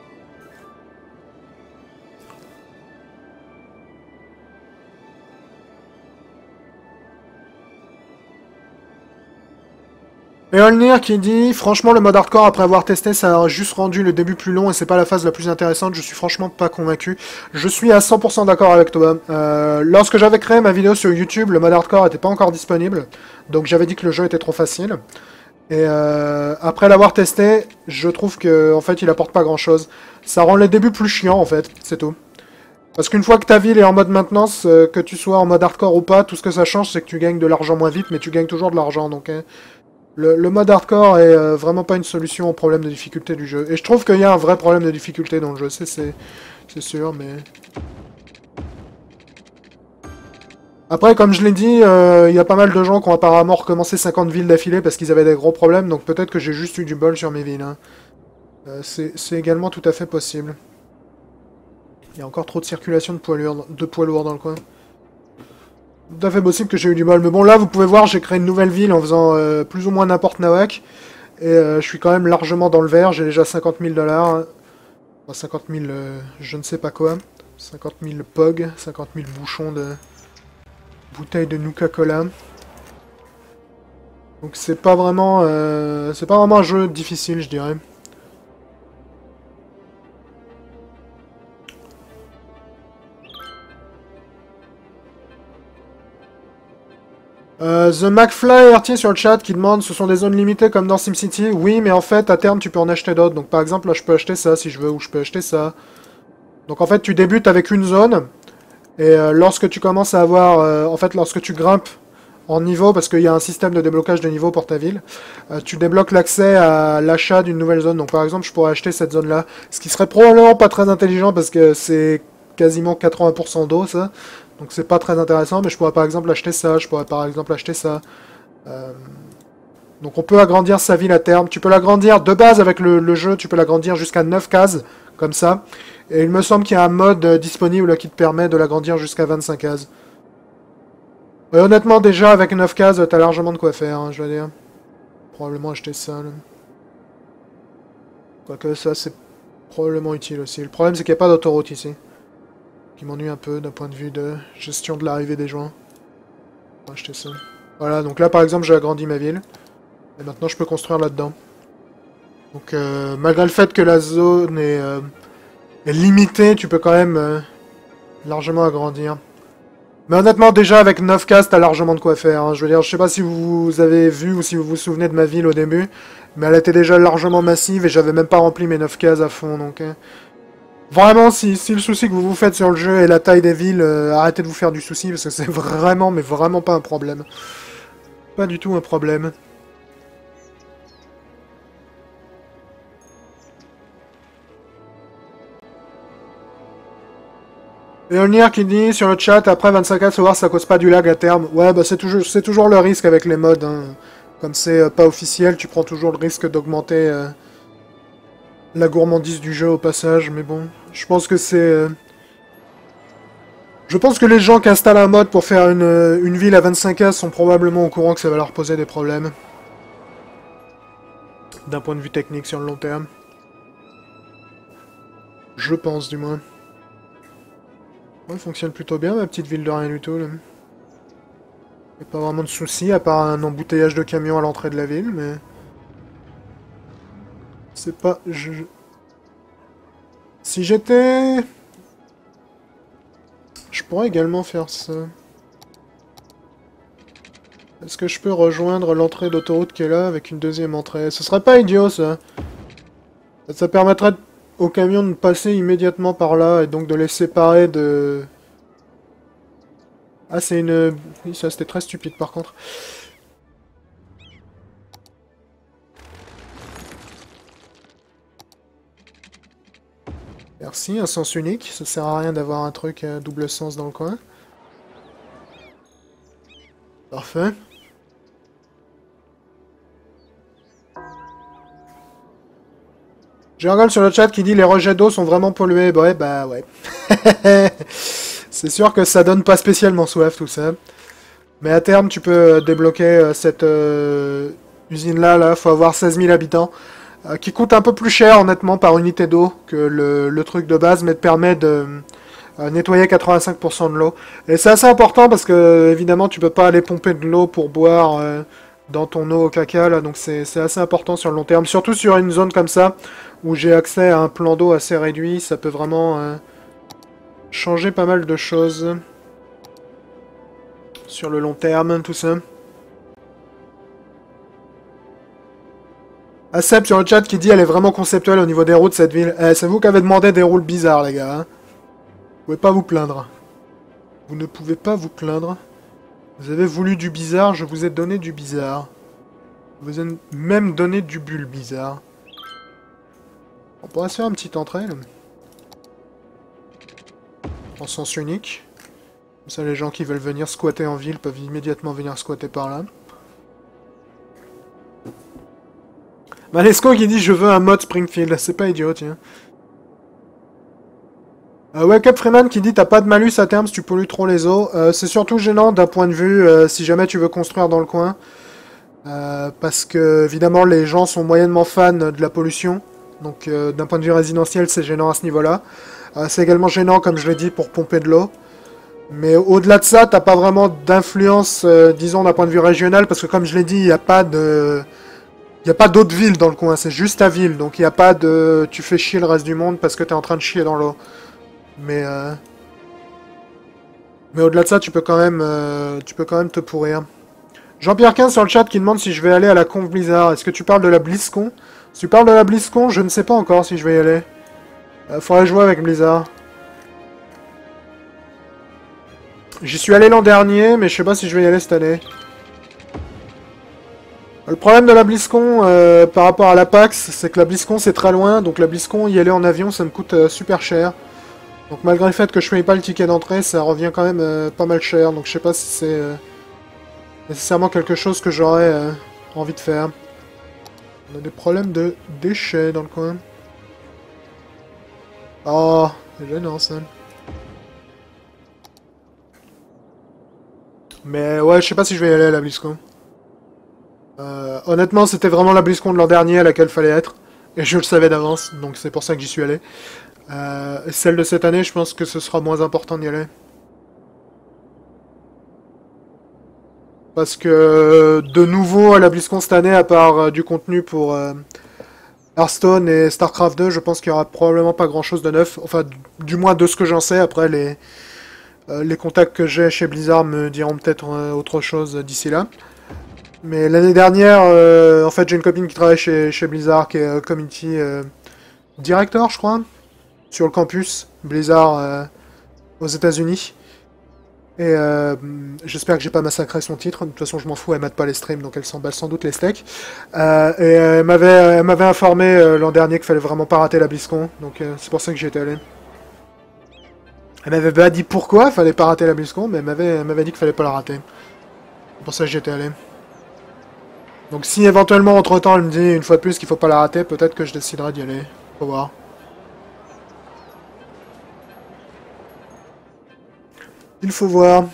Et Olnir qui dit, franchement le mode hardcore après avoir testé ça a juste rendu le début plus long et c'est pas la phase la plus intéressante, je suis franchement pas convaincu. Je suis à cent pour cent d'accord avec toi. Euh, lorsque j'avais créé ma vidéo sur YouTube, le mode hardcore était pas encore disponible, donc j'avais dit que le jeu était trop facile. Et euh, après l'avoir testé, je trouve que en fait il apporte pas grand chose. Ça rend les débuts plus chiants en fait, c'est tout. Parce qu'une fois que ta ville est en mode maintenance, euh, que tu sois en mode hardcore ou pas, tout ce que ça change c'est que tu gagnes de l'argent moins vite, mais tu gagnes toujours de l'argent, donc... Hein. Le, le mode hardcore est euh, vraiment pas une solution au problème de difficulté du jeu. Et je trouve qu'il y a un vrai problème de difficulté dans le jeu, c'est sûr, mais... Après, comme je l'ai dit, euh, il y a pas mal de gens qui ont apparemment recommencé cinquante villes d'affilée parce qu'ils avaient des gros problèmes, donc peut-être que j'ai juste eu du bol sur mes villes. Hein. Euh, c'est également tout à fait possible. Il y a encore trop de circulation de poids lourds, de poids lourds dans le coin. Tout à fait possible que j'ai eu du bol. Mais bon, là, vous pouvez voir, j'ai créé une nouvelle ville en faisant euh, plus ou moins n'importe nawak. Et euh, je suis quand même largement dans le vert. J'ai déjà cinquante mille dollars. Enfin, cinquante mille, euh, je ne sais pas quoi. cinquante mille P O G. cinquante mille bouchons de bouteilles de Nuka-Cola. Donc c'est pas vraiment... Euh, c'est pas vraiment un jeu difficile, je dirais. Euh, The McFly R T sur le chat qui demande ce sont des zones limitées comme dans SimCity. Oui, mais en fait, à terme, tu peux en acheter d'autres. Donc par exemple, là, je peux acheter ça si je veux, ou je peux acheter ça. Donc en fait, tu débutes avec une zone. Et euh, lorsque tu commences à avoir... Euh, en fait, lorsque tu grimpes en niveau, parce qu'il y a un système de déblocage de niveau pour ta ville, euh, tu débloques l'accès à l'achat d'une nouvelle zone. Donc par exemple, je pourrais acheter cette zone-là. Ce qui serait probablement pas très intelligent parce que c'est quasiment quatre-vingts pour cent d'eau, ça. Donc c'est pas très intéressant, mais je pourrais par exemple acheter ça, je pourrais par exemple acheter ça. Euh... Donc on peut agrandir sa ville à terme. Tu peux l'agrandir de base avec le, le jeu, tu peux l'agrandir jusqu'à neuf cases, comme ça. Et il me semble qu'il y a un mode euh, disponible qui te permet de l'agrandir jusqu'à vingt-cinq cases. Et honnêtement, déjà avec neuf cases, t'as largement de quoi faire, hein, je veux dire. Probablement acheter ça. Là. Quoique ça, c'est probablement utile aussi. Le problème, c'est qu'il n'y a pas d'autoroute ici. Qui m'ennuie un peu d'un point de vue de gestion de l'arrivée des gens. On va acheter ça. Voilà, donc là par exemple j'ai agrandi ma ville. Et maintenant je peux construire là-dedans. Donc euh, malgré le fait que la zone est, euh, est limitée, tu peux quand même euh, largement agrandir. Mais honnêtement déjà avec neuf cases t'as largement de quoi faire. Hein. Je veux dire, je sais pas si vous avez vu ou si vous vous souvenez de ma ville au début. Mais elle était déjà largement massive et j'avais même pas rempli mes neuf cases à fond. Donc... Hein. Vraiment, si, si le souci que vous vous faites sur le jeu est la taille des villes, euh, arrêtez de vous faire du souci, parce que c'est vraiment, mais vraiment pas un problème. Pas du tout un problème. Et Olnir qui dit sur le chat, après vingt-cinq ans, savoir ça cause pas du lag à terme. Ouais, bah c'est toujours, c'est toujours le risque avec les mods. Hein. Comme c'est euh, pas officiel, tu prends toujours le risque d'augmenter... Euh... la gourmandise du jeu au passage, mais bon, je pense que c'est... Euh... Je pense que les gens qui installent un mod pour faire une, une ville à vingt-cinq cases sont probablement au courant que ça va leur poser des problèmes. D'un point de vue technique sur le long terme. Je pense, du moins. Ouais, fonctionne plutôt bien, ma petite ville de rien du tout, là. Y a pas vraiment de soucis, à part un embouteillage de camions à l'entrée de la ville, mais... C'est pas... Je... Si j'étais... Je pourrais également faire ça. Est-ce que je peux rejoindre l'entrée d'autoroute qui est là avec une deuxième entrée? Ce serait pas idiot, ça. Ça permettrait aux camions de passer immédiatement par là et donc de les séparer de... Ah, c'est une... Oui, ça c'était très stupide par contre. Merci, un sens unique. Ça sert à rien d'avoir un truc à double sens dans le coin. Parfait. J'ai un gars sur le chat qui dit les rejets d'eau sont vraiment pollués. Bah ouais, bah ouais. C'est sûr que ça donne pas spécialement soif tout ça. Mais à terme, tu peux débloquer euh, cette euh, usine-là. Là, faut avoir seize mille habitants. Euh, qui coûte un peu plus cher, honnêtement, par unité d'eau que le, le truc de base, mais te permet de euh, nettoyer quatre-vingt-cinq pour cent de l'eau. Et c'est assez important parce que, évidemment, tu peux pas aller pomper de l'eau pour boire euh, dans ton eau au caca, là. Donc c'est assez important sur le long terme. Surtout sur une zone comme ça, où j'ai accès à un plan d'eau assez réduit. Ça peut vraiment euh, changer pas mal de choses. Sur le long terme, tout ça. Acep sur le chat qui dit elle est vraiment conceptuelle au niveau des routes cette ville. Eh, c'est vous qui avez demandé des routes bizarres les gars. Hein. Vous pouvez pas vous plaindre. Vous ne pouvez pas vous plaindre. Vous avez voulu du bizarre, je vous ai donné du bizarre. Je vous ai même donné du bulle bizarre. On pourrait se faire une petite entrée là. En sens unique. Comme ça les gens qui veulent venir squatter en ville peuvent immédiatement venir squatter par là. Malesco qui dit je veux un mode Springfield, c'est pas idiot, tiens. Euh, Wake Up Freeman qui dit t'as pas de malus à terme si tu pollues trop les eaux. Euh, c'est surtout gênant d'un point de vue euh, si jamais tu veux construire dans le coin. Euh, parce que évidemment les gens sont moyennement fans de la pollution. Donc euh, d'un point de vue résidentiel c'est gênant à ce niveau-là. Euh, c'est également gênant comme je l'ai dit pour pomper de l'eau. Mais au-delà de ça t'as pas vraiment d'influence euh, disons d'un point de vue régional. Parce que comme je l'ai dit il n'y a pas de... Il n'y a pas d'autres villes dans le coin, c'est juste ta ville, donc il n'y a pas de... Tu fais chier le reste du monde parce que t'es en train de chier dans l'eau. Mais... Euh... Mais au-delà de ça, tu peux quand même euh... tu peux quand même te pourrir. Jean-Pierre quinze sur le chat qui demande si je vais aller à la Conf Blizzard. Est-ce que tu parles de la BlizzCon? Si tu parles de la BlizzCon, je ne sais pas encore si je vais y aller. Euh, faudrait jouer avec Blizzard. J'y suis allé l'an dernier, mais je sais pas si je vais y aller cette année. Le problème de la BlizzCon euh, par rapport à la PAX, c'est que la BlizzCon c'est très loin, donc la BlizzCon y aller en avion ça me coûte euh, super cher. Donc malgré le fait que je paye pas le ticket d'entrée, ça revient quand même euh, pas mal cher, donc je sais pas si c'est euh, nécessairement quelque chose que j'aurais euh, envie de faire. On a des problèmes de déchets dans le coin. Oh, c'est gênant ça. Mais ouais, je sais pas si je vais y aller à la BlizzCon. Euh, honnêtement, c'était vraiment la BlizzCon de l'an dernier à laquelle fallait être. Et je le savais d'avance, donc c'est pour ça que j'y suis allé. Euh, celle de cette année, je pense que ce sera moins important d'y aller. Parce que, de nouveau, à la BlizzCon cette année, à part euh, du contenu pour euh, Hearthstone et StarCraft deux, je pense qu'il y aura probablement pas grand-chose de neuf. Enfin, du moins de ce que j'en sais. Après, les, euh, les contacts que j'ai chez Blizzard me diront peut-être euh, autre chose d'ici là. Mais l'année dernière, euh, en fait, j'ai une copine qui travaille chez, chez Blizzard, qui est euh, community euh, director, je crois, sur le campus Blizzard euh, aux États-Unis. Et euh, j'espère que j'ai pas massacré son titre. De toute façon, je m'en fous, elle mate pas les streams, donc elle s'emballe sans doute les steaks. Euh, et euh, elle m'avait, elle m'avait informé euh, l'an dernier qu'il fallait vraiment pas rater la BlizzCon, donc euh, c'est pour ça que j'y étais allé. Elle m'avait pas dit pourquoi il fallait pas rater la BlizzCon, mais elle m'avait, elle m'avait dit qu'il fallait pas la rater. C'est pour ça que j'y étais allé. Donc si éventuellement entre temps elle me dit une fois de plus qu'il faut pas la rater, peut-être que je déciderai d'y aller. Faut voir. Il faut voir.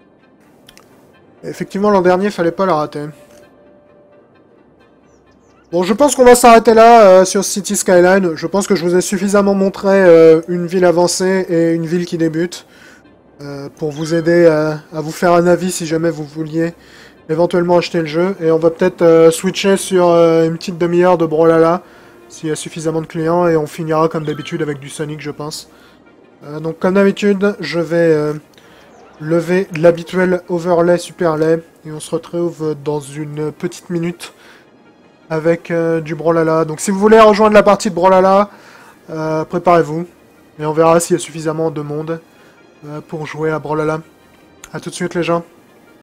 Effectivement l'an dernier il fallait pas la rater. Bon, je pense qu'on va s'arrêter là euh, sur City Skyline. Je pense que je vous ai suffisamment montré euh, une ville avancée et une ville qui débute. Euh, pour vous aider à, à vous faire un avis si jamais vous vouliez éventuellement acheter le jeu. Et on va peut-être euh, switcher sur euh, une petite demi-heure de Brawlhalla, s'il y a suffisamment de clients, et on finira comme d'habitude avec du Sonic, je pense. Euh, donc comme d'habitude, je vais euh, lever l'habituel overlay super lait, et on se retrouve dans une petite minute avec euh, du Brawlhalla. Donc si vous voulez rejoindre la partie de Brawlhalla, euh, préparez-vous, et on verra s'il y a suffisamment de monde euh, pour jouer à Brawlhalla. A tout de suite les gens.